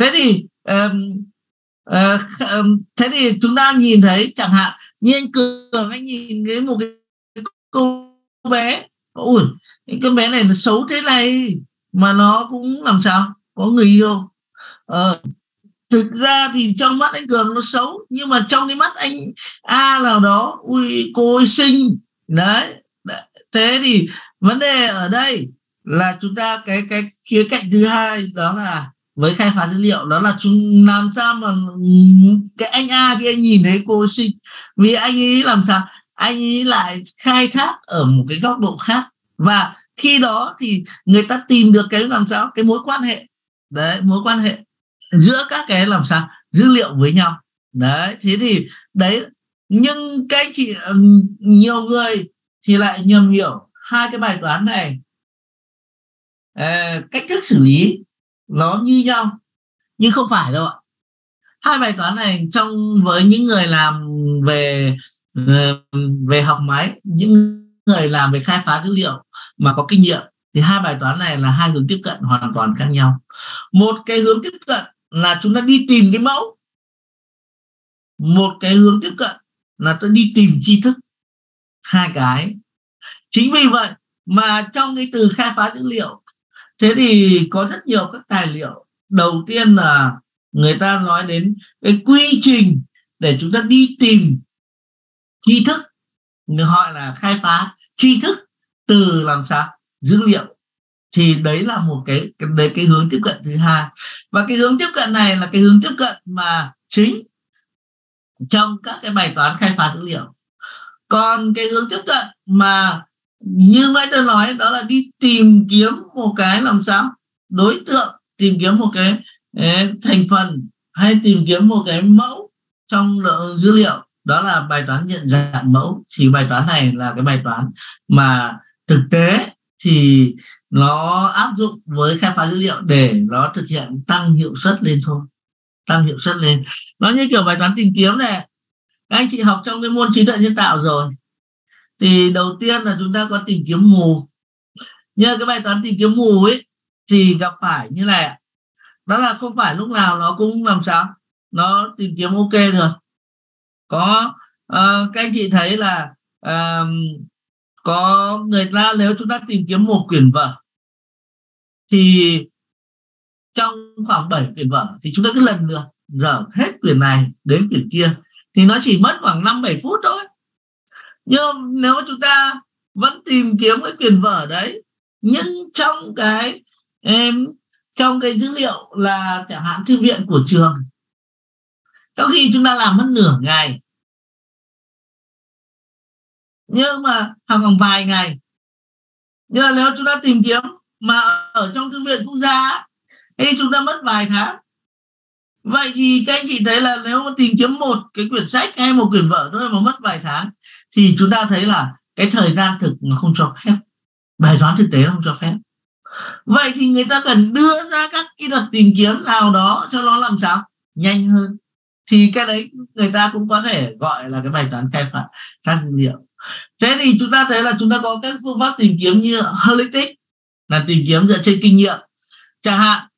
Thế thì chúng ta nhìn thấy chẳng hạn như anh Cường, anh nhìn thấy một cái cô bé, ui cái bé này nó xấu thế này mà nó cũng làm sao có người yêu. Thực ra thì trong mắt anh Cường nó xấu, nhưng mà trong cái mắt anh A nào đó, ui cô ấy xinh đấy. Thế thì vấn đề ở đây là chúng ta cái khía cạnh thứ hai đó là với khai phá dữ liệu đó là chúng làm sao mà cái anh A kia anh nhìn thấy cô sinh, vì anh ấy làm sao anh ấy lại khai thác ở một cái góc độ khác, và khi đó thì người ta tìm được cái làm sao cái mối quan hệ đấy, mối quan hệ giữa các cái làm sao dữ liệu với nhau đấy. Thế thì đấy, nhưng cái chị nhiều người thì lại nhầm hiểu hai cái bài toán này, cách thức xử lý nó như nhau nhưng không phải đâu ạ. Hai bài toán này với những người làm về học máy, những người làm về khai phá dữ liệu mà có kinh nghiệm, thì hai bài toán này là hai hướng tiếp cận hoàn toàn khác nhau. Một cái hướng tiếp cận là chúng ta đi tìm cái mẫu, một cái hướng tiếp cận là tôi đi tìm tri thức, hai cái. Chính vì vậy mà trong cái từ khai phá dữ liệu, thế thì có rất nhiều các tài liệu. Đầu tiên là người ta nói đến cái quy trình để chúng ta đi tìm tri thức, gọi là khai phá tri thức từ làm sao dữ liệu. Thì đấy là một cái hướng tiếp cận thứ hai, và cái hướng tiếp cận này là cái hướng tiếp cận mà chính trong các cái bài toán khai phá dữ liệu. Còn cái hướng tiếp cận mà như nãy tôi nói đó là đi tìm kiếm một cái làm sao đối tượng, tìm kiếm một cái thành phần, hay tìm kiếm một cái mẫu trong dữ liệu, đó là bài toán nhận dạng mẫu. Thì bài toán này là cái bài toán mà thực tế thì nó áp dụng với khai phá dữ liệu để nó thực hiện tăng hiệu suất lên thôi, tăng hiệu suất lên. Nó như kiểu bài toán tìm kiếm này, các anh chị học trong cái môn trí tuệ nhân tạo rồi, thì đầu tiên là chúng ta có tìm kiếm mù. Nhưng cái bài toán tìm kiếm mù ấy thì gặp phải như này, đó là không phải lúc nào nó cũng làm sao nó tìm kiếm ok được. Có các anh chị thấy là có người ta, nếu chúng ta tìm kiếm một quyển vở thì trong khoảng 7 quyển vở thì chúng ta cứ lần lượt dở hết quyển này đến quyển kia, thì nó chỉ mất khoảng 5-7 phút thôi. Nhưng nếu chúng ta vẫn tìm kiếm cái quyển vở đấy, nhưng trong cái dữ liệu là chẳng hạn thư viện của trường, có khi chúng ta làm mất nửa ngày, nhưng mà học khoảng vài ngày. Nhưng mà nếu chúng ta tìm kiếm mà ở trong thư viện quốc gia thì chúng ta mất vài tháng. Vậy thì các anh chị thấy là nếu mà tìm kiếm một cái quyển sách hay một quyển vở thôi mà mất vài tháng, thì chúng ta thấy là cái thời gian thực nó không cho phép, bài toán thực tế không cho phép. Vậy thì người ta cần đưa ra các kỹ thuật tìm kiếm nào đó cho nó làm sao nhanh hơn, thì cái đấy người ta cũng có thể gọi là cái bài toán khai phá dữ liệu. Thế thì chúng ta thấy là chúng ta có các phương pháp tìm kiếm như heuristic, là tìm kiếm dựa trên kinh nghiệm. Chẳng hạn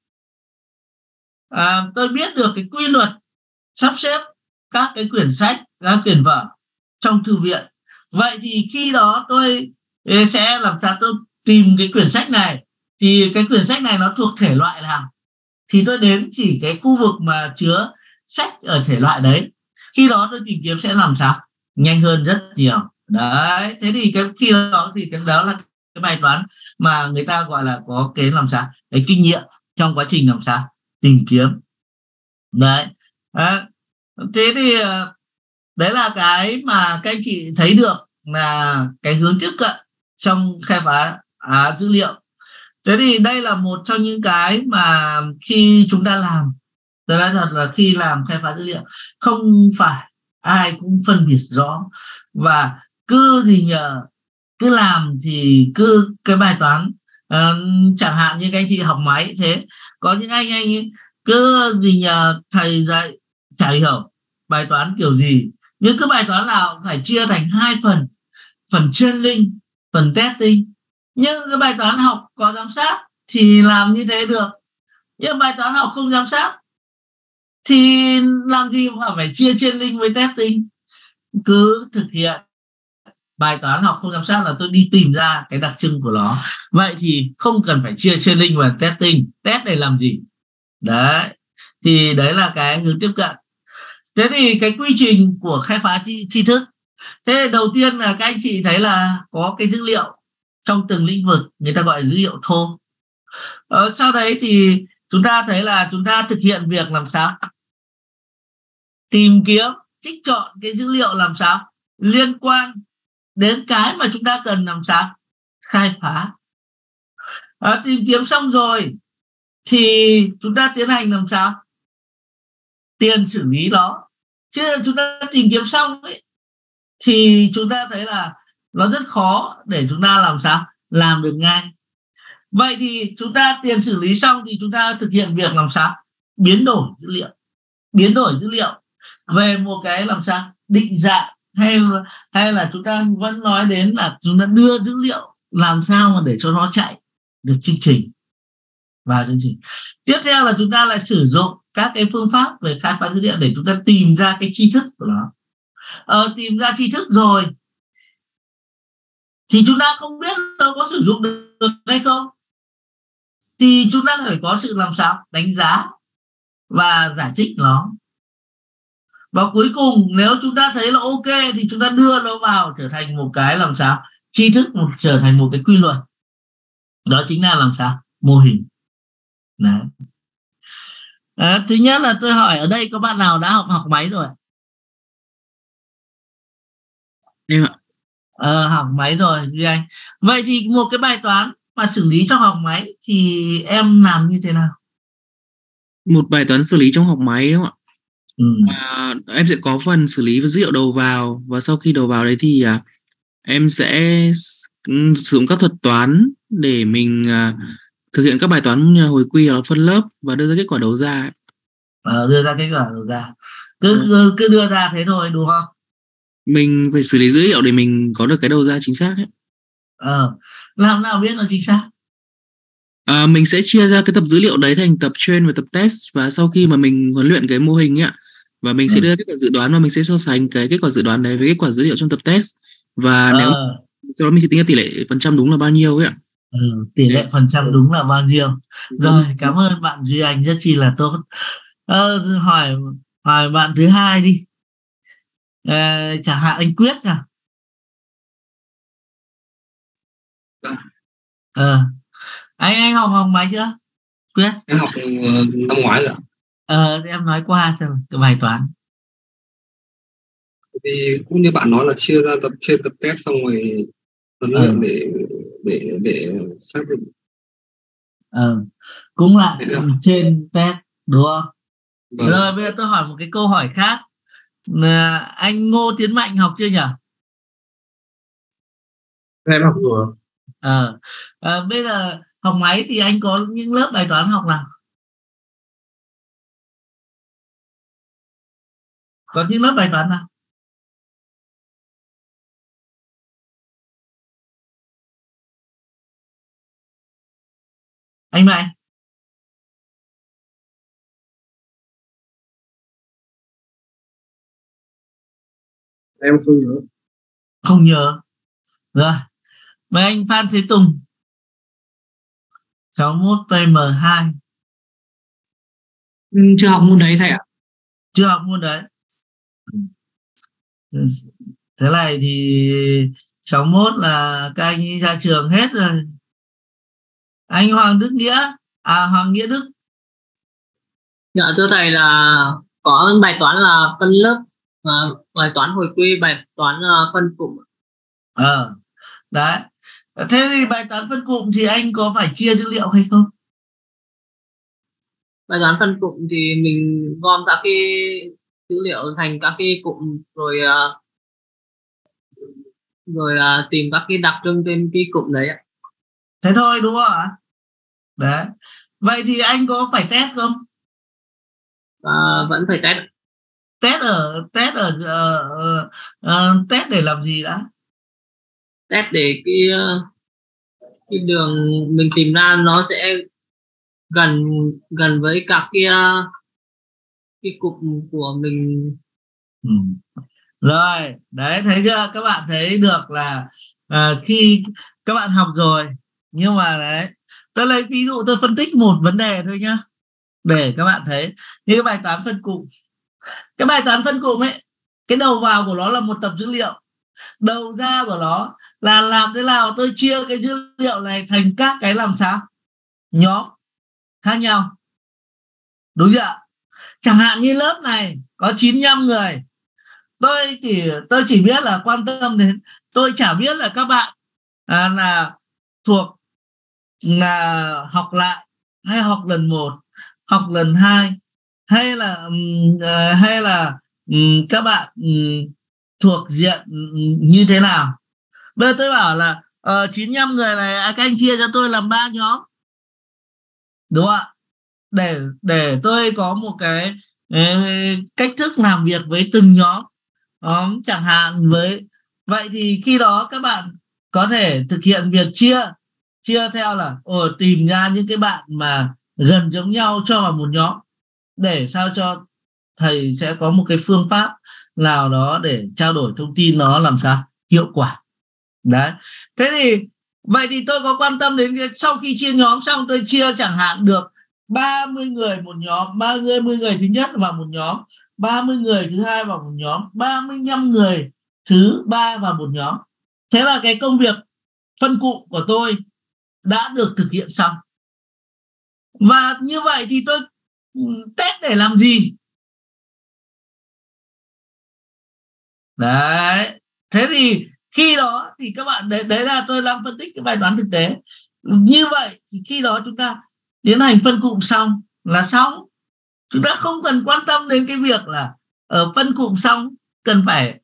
tôi biết được cái quy luật sắp xếp các cái quyển sách, các quyển vở trong thư viện. Vậy thì khi đó tôi sẽ làm sao tôi tìm cái quyển sách này, thì cái quyển sách này nó thuộc thể loại nào, thì tôi đến chỉ cái khu vực mà chứa sách ở thể loại đấy. Khi đó tôi tìm kiếm sẽ làm sao nhanh hơn rất nhiều. Đấy, thế thì khi đó thì cái đó là cái bài toán mà người ta gọi là có cái làm sao cái kinh nghiệm trong quá trình làm sao tìm kiếm. Đấy, thế thì đấy là cái mà các anh chị thấy được là cái hướng tiếp cận trong khai phá dữ liệu. Thế thì đây là một trong những cái mà khi chúng ta làm, tôi nói thật là khi làm khai phá dữ liệu không phải ai cũng phân biệt rõ, và cứ làm thì cứ cái bài toán chẳng hạn như các anh chị học máy thế, có những anh cứ nhờ thầy dạy chả hiểu bài toán kiểu gì, nhưng cứ bài toán nào phải chia thành hai phần training, phần testing. Nhưng cái bài toán học có giám sát thì làm như thế được, nhưng bài toán học không giám sát thì làm gì mà phải chia training với testing. Cứ thực hiện bài toán học không giám sát là tôi đi tìm ra cái đặc trưng của nó. Vậy thì không cần phải chia training và testing. Test để làm gì? Đấy, thì đấy là cái hướng tiếp cận. Thế thì cái quy trình của khai phá tri thức, thế đầu tiên là các anh chị thấy là có cái dữ liệu trong từng lĩnh vực, người ta gọi là dữ liệu thô. Sau đấy thì chúng ta thấy là chúng ta thực hiện việc làm sao tìm kiếm, trích chọn cái dữ liệu làm sao liên quan đến cái mà chúng ta cần làm sao khai phá. Tìm kiếm xong rồi thì chúng ta tiến hành làm sao tiền xử lý đó. Chứ chúng ta tìm kiếm xong ấy, thì chúng ta thấy là nó rất khó để chúng ta làm sao làm được ngay. Vậy thì chúng ta tiền xử lý xong thì chúng ta thực hiện việc làm sao biến đổi dữ liệu về một cái làm sao định dạng, hay là chúng ta vẫn nói đến là chúng ta đưa dữ liệu làm sao mà để cho nó chạy được chương trình vào chương trình. Tiếp theo là chúng ta lại sử dụng các cái phương pháp về khai phá dữ liệu để chúng ta tìm ra cái tri thức của nó. Tìm ra tri thức rồi thì chúng ta không biết nó có sử dụng được hay không, thì chúng ta phải có sự làm sao đánh giá và giải thích nó. Và cuối cùng nếu chúng ta thấy là ok thì chúng ta đưa nó vào trở thành một cái làm sao tri thức, trở thành một cái quy luật. Đó chính là làm sao mô hình. Đấy. Thứ nhất là tôi hỏi ở đây có bạn nào đã học máy rồi? Em ạ. Học máy rồi Duy Anh. Vậy thì một cái bài toán mà xử lý trong học máy thì em làm như thế nào? Một bài toán xử lý trong học máy đúng không ạ? Em sẽ có phần xử lý dữ liệu đầu vào, và sau khi đầu vào đấy thì em sẽ sử dụng các thuật toán để mình thực hiện các bài toán hồi quy hoặc phân lớp và đưa ra kết quả đầu ra. Đưa ra kết quả đầu ra. Cứ đưa ra thế thôi đúng không? Mình phải xử lý dữ liệu để mình có được cái đầu ra chính xác ấy. Làm nào biết nó chính xác? Mình sẽ chia ra cái tập dữ liệu đấy thành tập train và tập test, và sau khi mà mình huấn luyện cái mô hình ấy, và mình sẽ đưa kết quả dự đoán, và mình sẽ so sánh cái kết quả dự đoán đấy với kết quả dữ liệu trong tập test, và nếu sau đó mình sẽ tính ra tỷ lệ phần trăm đúng là bao nhiêu ấy ạ. Tỷ lệ phần trăm đúng là bao nhiêu. Rồi, cảm ơn bạn Duy Anh rất chi là tốt. Hỏi bạn thứ hai đi. Chẳng hạn anh Quyết nào. Anh học máy chưa Quyết? Em học năm ngoái rồi. Em nói qua xem cái bài toán. Thì cũng như bạn nói là chia ra tập trên tập test xong rồi huấn luyện để xác định. Cũng là trên test đúng không? Rồi bây giờ tôi hỏi một cái câu hỏi khác. Anh Ngô Tiến Mạnh học chưa nhỉ? Em học rồi. Bây giờ học máy thì anh có những lớp bài toán học nào? Có những lớp bài toán nào? Anh Mạnh? Em không nhớ. Không nhớ. Rồi. Mời anh Phan Thế Tùng. 61 PM2. Chưa học môn đấy thầy ạ. Chưa học môn đấy. Thế này thì 61 là các anh ấy ra trường hết rồi. Anh Hoàng Đức Nghĩa. Hoàng Nghĩa Đức. Dạ thưa thầy, là có bài toán là phân lớp, bài toán hồi quy, bài toán phân cụm. Đấy. Thế thì bài toán phân cụm thì anh có phải chia dữ liệu hay không? Bài toán phân cụm thì mình gom các cái dữ liệu thành các cái cụm, rồi tìm các cái đặc trưng trên cái cụm đấy ạ. Thế thôi đúng không ạ? Đấy. Vậy thì anh có phải test không? Vẫn phải test. Test để làm gì đã? Test để cái đường mình tìm ra nó sẽ gần với các cái cụm của mình. Rồi, đấy, thấy chưa? Các bạn thấy được là khi các bạn học rồi, nhưng mà đấy, tôi lấy ví dụ, tôi phân tích một vấn đề thôi nhá, để các bạn thấy như cái bài toán phân cụm. Cái bài toán phân cụm ấy, cái đầu vào của nó là một tập dữ liệu, đầu ra của nó là làm thế nào tôi chia cái dữ liệu này thành các cái làm sao nhóm khác nhau. đúng chưa? Chẳng hạn như lớp này có 95 người, tôi chỉ biết là quan tâm đến, tôi chả biết là các bạn là thuộc là học lại hay học lần 1, học lần 2, hay là các bạn thuộc diện như thế nào. Bây giờ tôi bảo là 95 người này các anh chia cho tôi làm 3 nhóm, đúng không ạ? Để tôi có một cái cách thức làm việc với từng nhóm. Chẳng hạn vậy thì khi đó các bạn có thể thực hiện việc chia theo là tìm ra những cái bạn mà gần giống nhau cho vào một nhóm, để sao cho thầy sẽ có một cái phương pháp nào đó để trao đổi thông tin nó làm sao hiệu quả. Đấy. Thế thì vậy thì tôi có quan tâm đến sau khi chia nhóm xong, tôi chia chẳng hạn được 30 người một nhóm, 30 người thứ nhất vào một nhóm, 30 người thứ hai vào một nhóm, 35 người thứ ba vào một nhóm. Thế là cái công việc phân cụm của tôi đã được thực hiện xong. Và như vậy thì tôi test để làm gì? Đấy. Thế thì khi đó thì các bạn, đấy là tôi đang phân tích cái bài toán thực tế. Như vậy thì khi đó chúng ta tiến hành phân cụm xong là xong. Chúng ta không cần quan tâm đến cái việc là ở phân cụm xong cần phải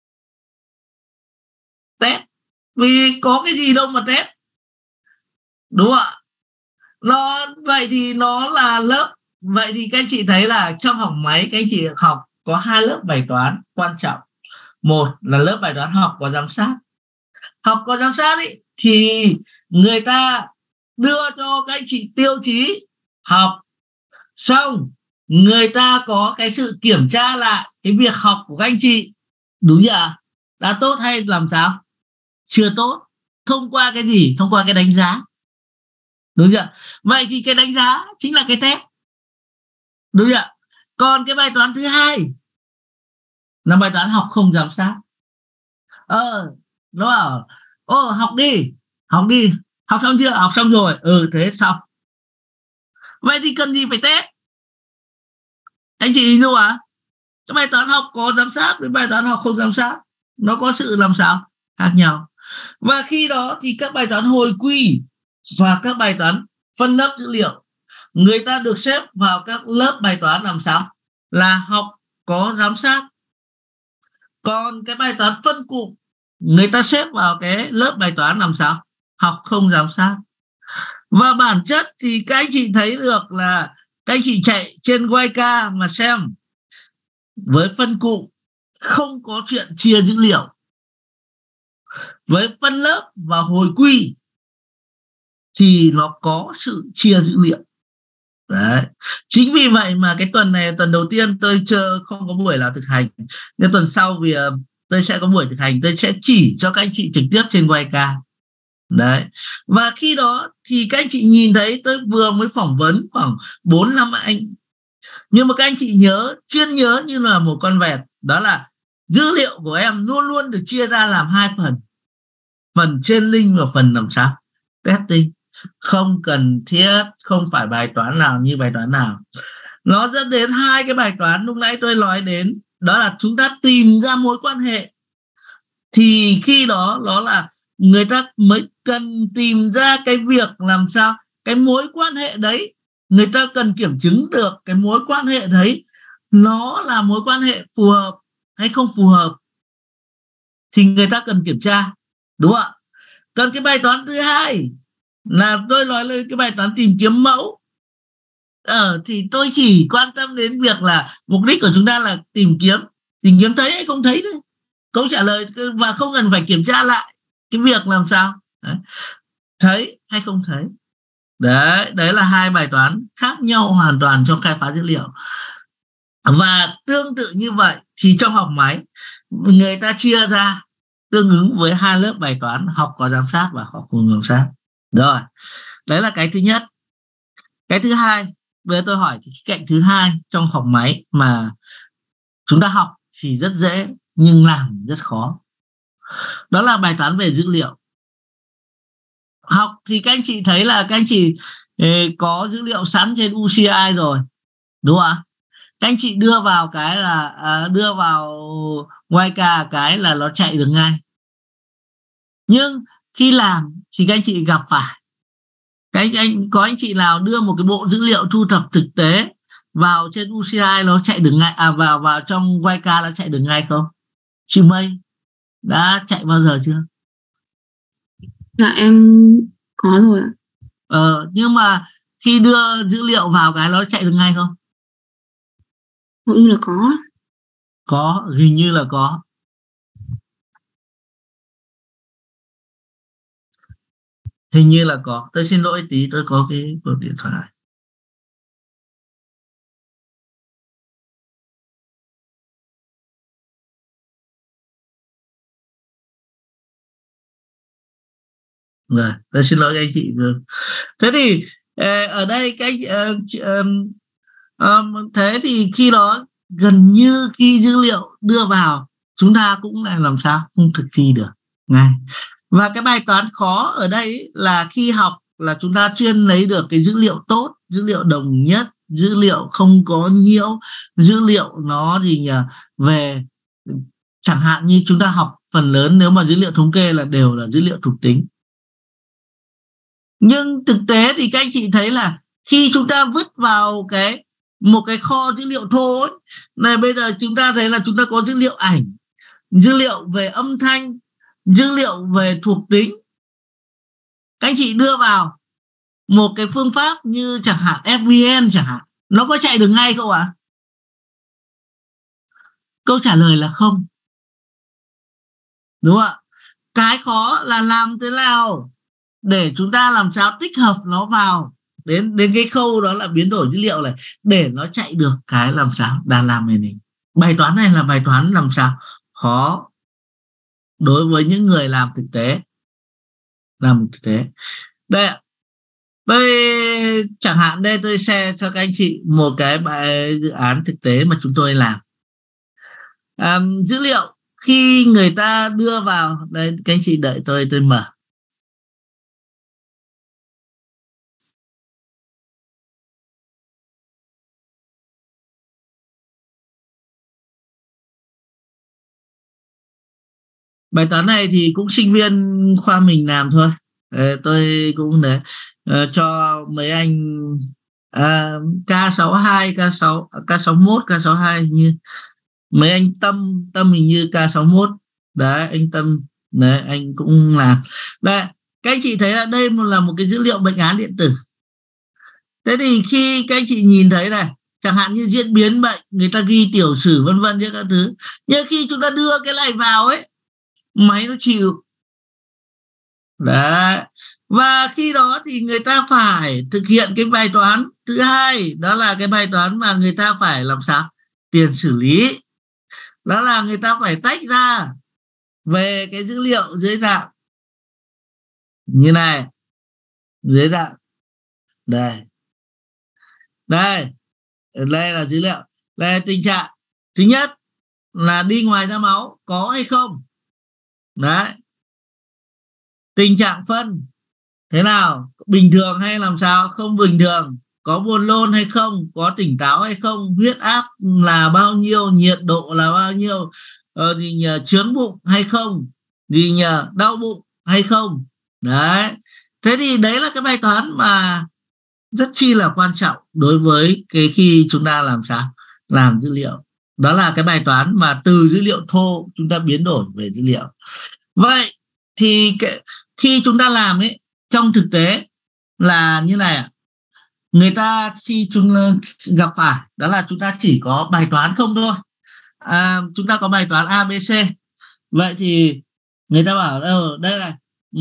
test, vì có cái gì đâu mà test, đúng không ạ? Vậy thì nó là lớp. Vậy thì các anh chị thấy là trong học máy các anh chị học có 2 lớp bài toán quan trọng. Một là lớp bài toán học có giám sát. Học có giám sát ý, thì người ta đưa cho các anh chị tiêu chí học xong, người ta có cái sự kiểm tra lại cái việc học của các anh chị, đúng chưa? Đã tốt hay làm sao? Chưa tốt. Thông qua cái gì? Thông qua cái đánh giá, đúng chưa? Vậy thì cái đánh giá chính là cái test, đúng chưa? Còn cái bài toán thứ hai là bài toán học không giám sát. Nó bảo học đi, học xong chưa? Học xong rồi. Thế xong. Vậy thì cần gì phải test? Anh chị hình dung à? Cái bài toán học có giám sát với bài toán học không giám sát nó có sự làm sao khác nhau. Và khi đó thì các bài toán hồi quy và các bài toán phân lớp dữ liệu, người ta được xếp vào các lớp bài toán làm sao là học có giám sát. Còn cái bài toán phân cụm, người ta xếp vào cái lớp bài toán làm sao học không giám sát. Và bản chất thì các anh chị thấy được là các anh chị chạy trên Wayka mà xem, với phân cụm không có chuyện chia dữ liệu, với phân lớp và hồi quy thì nó có sự chia dữ liệu. Đấy. Chính vì vậy mà cái tuần này, tuần đầu tiên tôi không có buổi nào thực hành, nhưng tuần sau vì tôi sẽ có buổi thực hành, tôi sẽ chỉ cho các anh chị trực tiếp trên Wayka. Đấy. Và khi đó thì các anh chị nhìn thấy tôi vừa mới phỏng vấn khoảng 4-5 anh, nhưng mà các anh chị chuyên nhớ như là một con vẹt, đó là dữ liệu của em luôn luôn được chia ra làm 2 phần, phần training và phần làm sao testing. Không cần thiết, không phải bài toán nào như bài toán nào. Nó dẫn đến 2 cái bài toán lúc nãy tôi nói đến, đó là chúng ta tìm ra mối quan hệ. Thì khi đó nó là người ta mới cần tìm ra cái việc làm sao cái mối quan hệ đấy, người ta cần kiểm chứng được cái mối quan hệ đấy nó là mối quan hệ phù hợp hay không phù hợp, thì người ta cần kiểm tra, đúng không ạ? Còn cái bài toán thứ hai là tôi nói lên cái bài toán tìm kiếm mẫu. Thì tôi chỉ quan tâm đến việc là mục đích của chúng ta là tìm kiếm thấy hay không thấy đấy, câu trả lời, và không cần phải kiểm tra lại cái việc làm sao đấy, thấy hay không thấy. Đấy là 2 bài toán khác nhau hoàn toàn trong khai phá dữ liệu. Và tương tự như vậy thì trong học máy người ta chia ra tương ứng với 2 lớp bài toán học có giám sát và học không giám sát. Rồi, đấy là cái thứ nhất. Cái thứ hai, bây giờ tôi hỏi cái cạnh thứ hai trong học máy mà chúng ta học thì rất dễ nhưng làm rất khó. Đó là bài toán về dữ liệu. Học thì các anh chị thấy là các anh chị có dữ liệu sẵn trên UCI rồi, đúng không ạ? Các anh chị đưa vào cái là đưa vào Wayka cái là nó chạy được ngay. Nhưng khi làm thì các anh chị gặp phải có anh chị nào đưa một cái bộ dữ liệu thu thập thực tế vào trên UCI nó chạy được ngay, vào trong Wayka nó chạy được ngay không? Chị Mây đã chạy bao giờ chưa? Dạ em có rồi ạ. Nhưng mà khi đưa dữ liệu vào cái nó chạy được ngay không? Hình như là có. Có, hình như là có. Hình như là có. Tôi xin lỗi tí, tôi có cái cuộc điện thoại. Rồi, tôi xin lỗi anh chị. Thế thì ở đây thế thì khi đó gần như khi dữ liệu đưa vào chúng ta cũng lại làm sao không thực thi được ngay. Và cái bài toán khó ở đây là khi học là chúng ta chuyên lấy được cái dữ liệu tốt, dữ liệu đồng nhất, dữ liệu không có nhiễu, dữ liệu nó về chẳng hạn như chúng ta học phần lớn nếu mà dữ liệu thống kê là đều là dữ liệu thuộc tính. Nhưng thực tế thì các anh chị thấy là khi chúng ta vứt vào một cái kho dữ liệu thô ấy, này bây giờ chúng ta thấy là chúng ta có dữ liệu ảnh, dữ liệu về âm thanh, dữ liệu về thuộc tính. Các anh chị đưa vào một cái phương pháp như chẳng hạn FVN chẳng hạn, nó có chạy được ngay không ạ? Câu trả lời là không. Đúng không ạ? Cái khó là làm thế nào để chúng ta làm sao tích hợp nó vào đến cái khâu đó là biến đổi dữ liệu này để nó chạy được cái làm sao đang làm này. Bài toán này là bài toán làm sao khó đối với những người làm thực tế. Đây ạ. Tôi chẳng hạn đây tôi share cho các anh chị một cái dự án thực tế mà chúng tôi làm. Dữ liệu khi người ta đưa vào đây, các anh chị đợi tôi mở. Bài toán này thì cũng sinh viên khoa mình làm thôi. Tôi cũng để cho mấy anh K62, K61, K62 như mấy anh Tâm hình như K61. Đấy, anh Tâm, đấy, anh cũng làm. Đây, các anh chị thấy là đây là một cái dữ liệu bệnh án điện tử. Thế thì khi các anh chị nhìn thấy này, chẳng hạn như diễn biến bệnh, người ta ghi tiểu sử vân vân như các thứ. Nhưng khi chúng ta đưa cái này vào ấy, máy nó chịu. Đấy. Và khi đó thì người ta phải thực hiện cái bài toán thứ hai, đó là cái bài toán mà người ta phải làm sao? Tiền xử lý. Đó là người ta phải tách ra về cái dữ liệu dưới dạng như này, dưới dạng đây là dữ liệu. Đây tình trạng thứ nhất là đi ngoài ra máu có hay không. Đấy. Tình trạng phân thế nào, bình thường hay làm sao, không bình thường, có buồn nôn hay không, có tỉnh táo hay không, huyết áp là bao nhiêu, nhiệt độ là bao nhiêu, chướng bụng hay không, đau bụng hay không. Đấy. Thế thì đấy là cái bài toán mà rất chi là quan trọng đối với cái khi chúng ta làm sao làm dữ liệu. Đó là cái bài toán mà từ dữ liệu thô chúng ta biến đổi về dữ liệu. Vậy thì khi chúng ta làm ấy, trong thực tế là như này ạ. Người ta khi chúng gặp phải đó là chúng ta chỉ có bài toán không thôi. Chúng ta có bài toán ABC. Vậy thì người ta bảo đây này,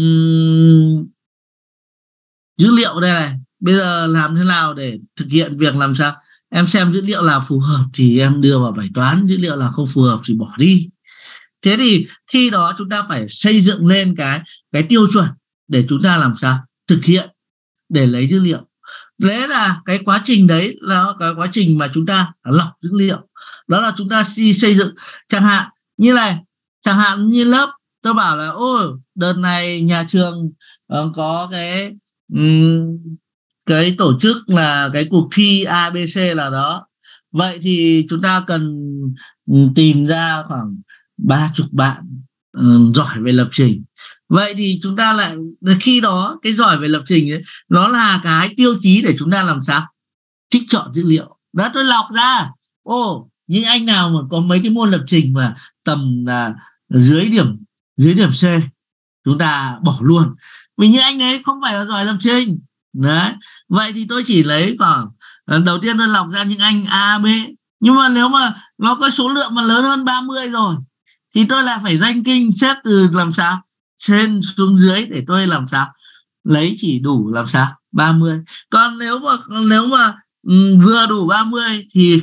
dữ liệu đây này, bây giờ làm thế nào để thực hiện việc làm sao? Em xem dữ liệu là phù hợp thì em đưa vào bài toán, dữ liệu là không phù hợp thì bỏ đi. Thế thì khi đó chúng ta phải xây dựng lên cái tiêu chuẩn để chúng ta làm sao thực hiện để lấy dữ liệu. Đấy là cái quá trình đấy là cái quá trình mà chúng ta lọc dữ liệu. Đó là chúng ta xây dựng chẳng hạn như này, chẳng hạn như lớp tôi bảo là đợt này nhà trường có cái tổ chức là cái cuộc thi ABC là đó. Vậy thì chúng ta cần tìm ra khoảng 30 bạn giỏi về lập trình. Vậy thì chúng ta lại khi đó cái giỏi về lập trình ấy, nó là cái tiêu chí để chúng ta làm sao trích chọn dữ liệu. Đó, tôi lọc ra những anh nào mà có mấy cái môn lập trình mà tầm dưới điểm C chúng ta bỏ luôn, vì những anh ấy không phải là giỏi lập trình. Đấy, vậy thì tôi chỉ lấy khoảng đầu tiên tôi lọc ra những anh A, B, nhưng mà nếu mà nó có số lượng mà lớn hơn 30 rồi thì tôi lại phải danh kinh xếp từ làm sao trên xuống dưới để tôi làm sao lấy chỉ đủ làm sao 30. Còn nếu mà vừa đủ 30 thì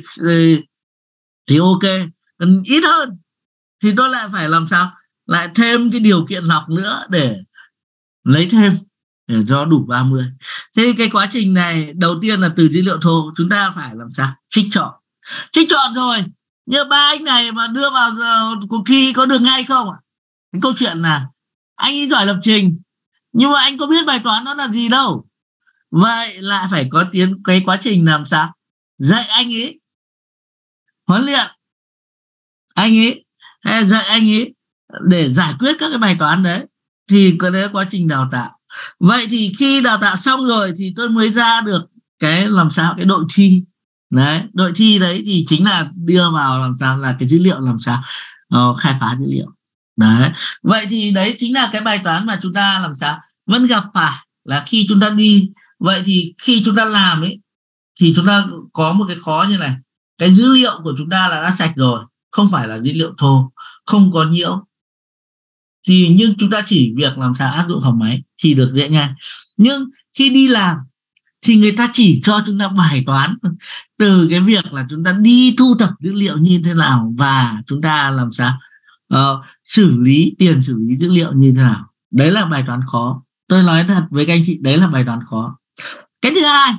ok. Còn ít hơn thì tôi lại phải làm sao lại thêm cái điều kiện lọc nữa để lấy thêm để cho đủ 30. Thế cái quá trình này đầu tiên là từ dữ liệu thô chúng ta phải làm sao trích chọn rồi, như 3 anh này mà đưa vào cuộc thi có được ngay không ạ? Cái câu chuyện là anh ấy giỏi lập trình nhưng mà anh có biết bài toán nó là gì đâu. Vậy lại phải có cái quá trình làm sao dạy anh ấy, huấn luyện anh ấy hay dạy anh ấy để giải quyết các cái bài toán đấy, thì có đấy quá trình đào tạo. Vậy thì khi đào tạo xong rồi thì tôi mới ra được cái làm sao cái đội thi. Đấy, đội thi đấy thì chính là đưa vào làm sao là cái dữ liệu làm sao khai phá dữ liệu. Đấy, vậy thì đấy chính là cái bài toán mà chúng ta làm sao vẫn gặp phải là khi chúng ta đi. Vậy thì khi chúng ta làm ấy thì chúng ta có một cái khó như này, cái dữ liệu của chúng ta là đã sạch rồi, không phải là dữ liệu thô, không có nhiễu, thì nhưng chúng ta chỉ việc làm sao áp dụng học máy thì được dễ ngay. Nhưng khi đi làm thì người ta chỉ cho chúng ta bài toán từ cái việc là chúng ta đi thu thập dữ liệu như thế nào và chúng ta làm sao xử lý dữ liệu như thế nào. Đấy là bài toán khó. Tôi nói thật với các anh chị, đấy là bài toán khó. Cái thứ hai,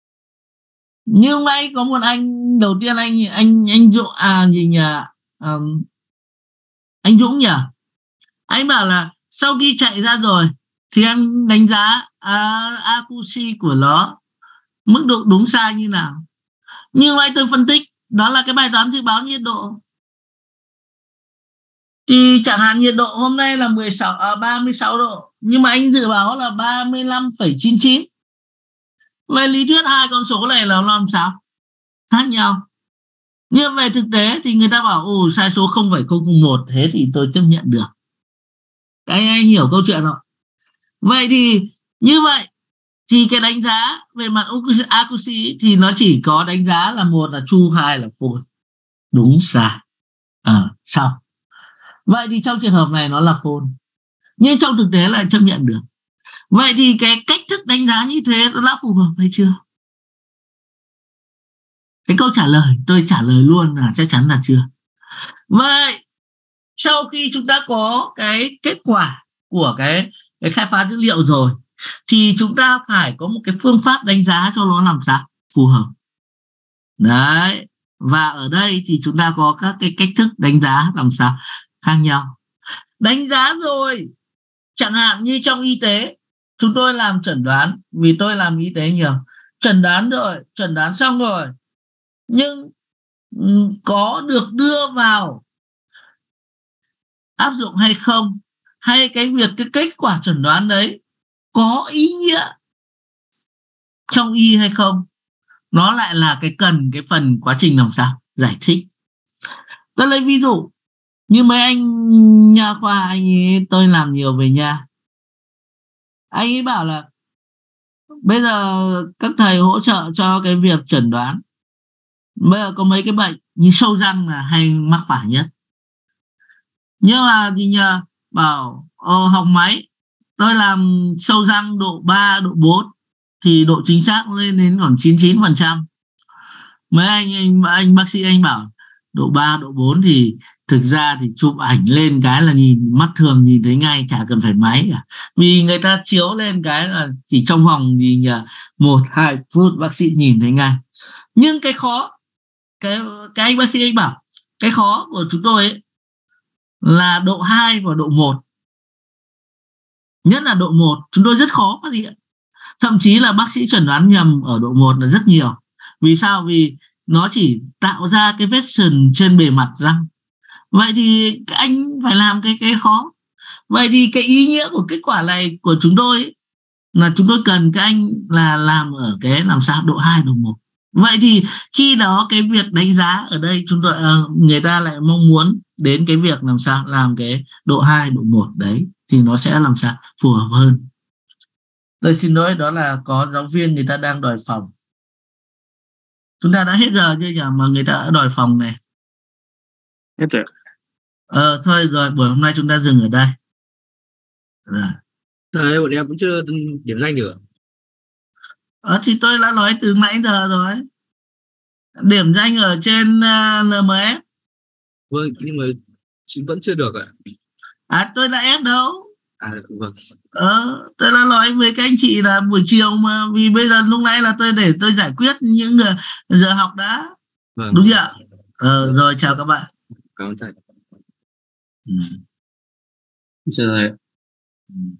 như hôm nay có một anh đầu tiên anh Dũng anh Dũng nhỉ, anh bảo là sau khi chạy ra rồi thì em đánh giá accuracy của nó mức độ đúng sai như nào. Nhưng mà tôi phân tích đó là cái bài toán dự báo nhiệt độ, thì chẳng hạn nhiệt độ hôm nay là 36 độ nhưng mà anh dự báo là 35,99. Về lý thuyết hai con số này là làm sao khác nhau, nhưng về thực tế thì người ta bảo sai số 0,001, thế thì tôi chấp nhận được. Các anh hiểu câu chuyện không? Vậy thì như vậy thì cái đánh giá về mặt accuracy thì nó chỉ có đánh giá là một là true, hai là false, đúng sai. Xong. Vậy thì trong trường hợp này nó là false, nhưng trong thực tế lại chấp nhận được. Vậy thì cái cách thức đánh giá như thế nó đã phù hợp hay chưa? Cái câu trả lời tôi trả lời luôn là chắc chắn là chưa. Vậy sau khi chúng ta có cái kết quả của cái khai phá dữ liệu rồi thì chúng ta phải có một cái phương pháp đánh giá cho nó làm sao phù hợp. Đấy, và ở đây thì chúng ta có các cái cách thức đánh giá làm sao khác nhau. Đánh giá rồi, chẳng hạn như trong y tế chúng tôi làm chẩn đoán, vì tôi làm y tế nhiều, chẩn đoán xong rồi nhưng có được đưa vào áp dụng hay không, hay cái kết quả chẩn đoán đấy có ý nghĩa trong y hay không, nó lại là cái phần quá trình làm sao giải thích. Tôi lấy ví dụ như mấy anh nha khoa, anh ấy tôi làm nhiều về nha, anh ấy bảo là bây giờ các thầy hỗ trợ cho cái việc chẩn đoán. Bây giờ có mấy cái bệnh như sâu răng là hay mắc phải nhất, nhưng mà thì nhờ bảo học máy tôi làm sâu răng độ 3, độ 4 thì độ chính xác lên đến khoảng 99%. Mấy anh bác sĩ anh bảo độ 3, độ 4 thì thực ra thì chụp ảnh lên cái là nhìn mắt thường nhìn thấy ngay, chả cần phải máy cả, vì người ta chiếu lên cái là chỉ trong vòng gì nhỉ 1-2 phút bác sĩ nhìn thấy ngay. Nhưng cái khó, cái anh bác sĩ anh bảo cái khó của chúng tôi ấy là độ 2 và độ 1, nhất là độ 1 chúng tôi rất khó phát hiện, thậm chí là bác sĩ chẩn đoán nhầm ở độ 1 là rất nhiều. Vì sao? Vì nó chỉ tạo ra cái vết sừng trên bề mặt răng. Vậy thì các anh phải làm cái khó. Vậy thì cái ý nghĩa của kết quả này của chúng tôi ấy, là chúng tôi cần các anh là làm ở cái làm sao độ 2, độ 1. Vậy thì khi đó cái việc đánh giá ở đây chúng tôi người ta lại mong muốn đến cái việc làm sao làm cái độ 2, độ 1 đấy thì nó sẽ làm sao phù hợp hơn. Tôi xin lỗi, đó là có giáo viên người ta đang đòi phòng. Chúng ta đã hết giờ chưa nhỉ, mà người ta đã đòi phòng này. Hết rồi. Thôi rồi, buổi hôm nay chúng ta dừng ở đây. Đấy, bọn em cũng chưa điểm danh được. Thì tôi đã nói từ nãy giờ rồi. Điểm danh ở trên LMS. Vâng, nhưng mà chị vẫn chưa được ạ. Tôi đã ép đâu. Vâng. Tôi đã nói với các anh chị là buổi chiều mà, vì bây giờ lúc nãy là tôi để tôi giải quyết những giờ học đã. Vâng. Đúng chưa? Rồi chào các bạn. Cảm ơn thầy. Chào thầy.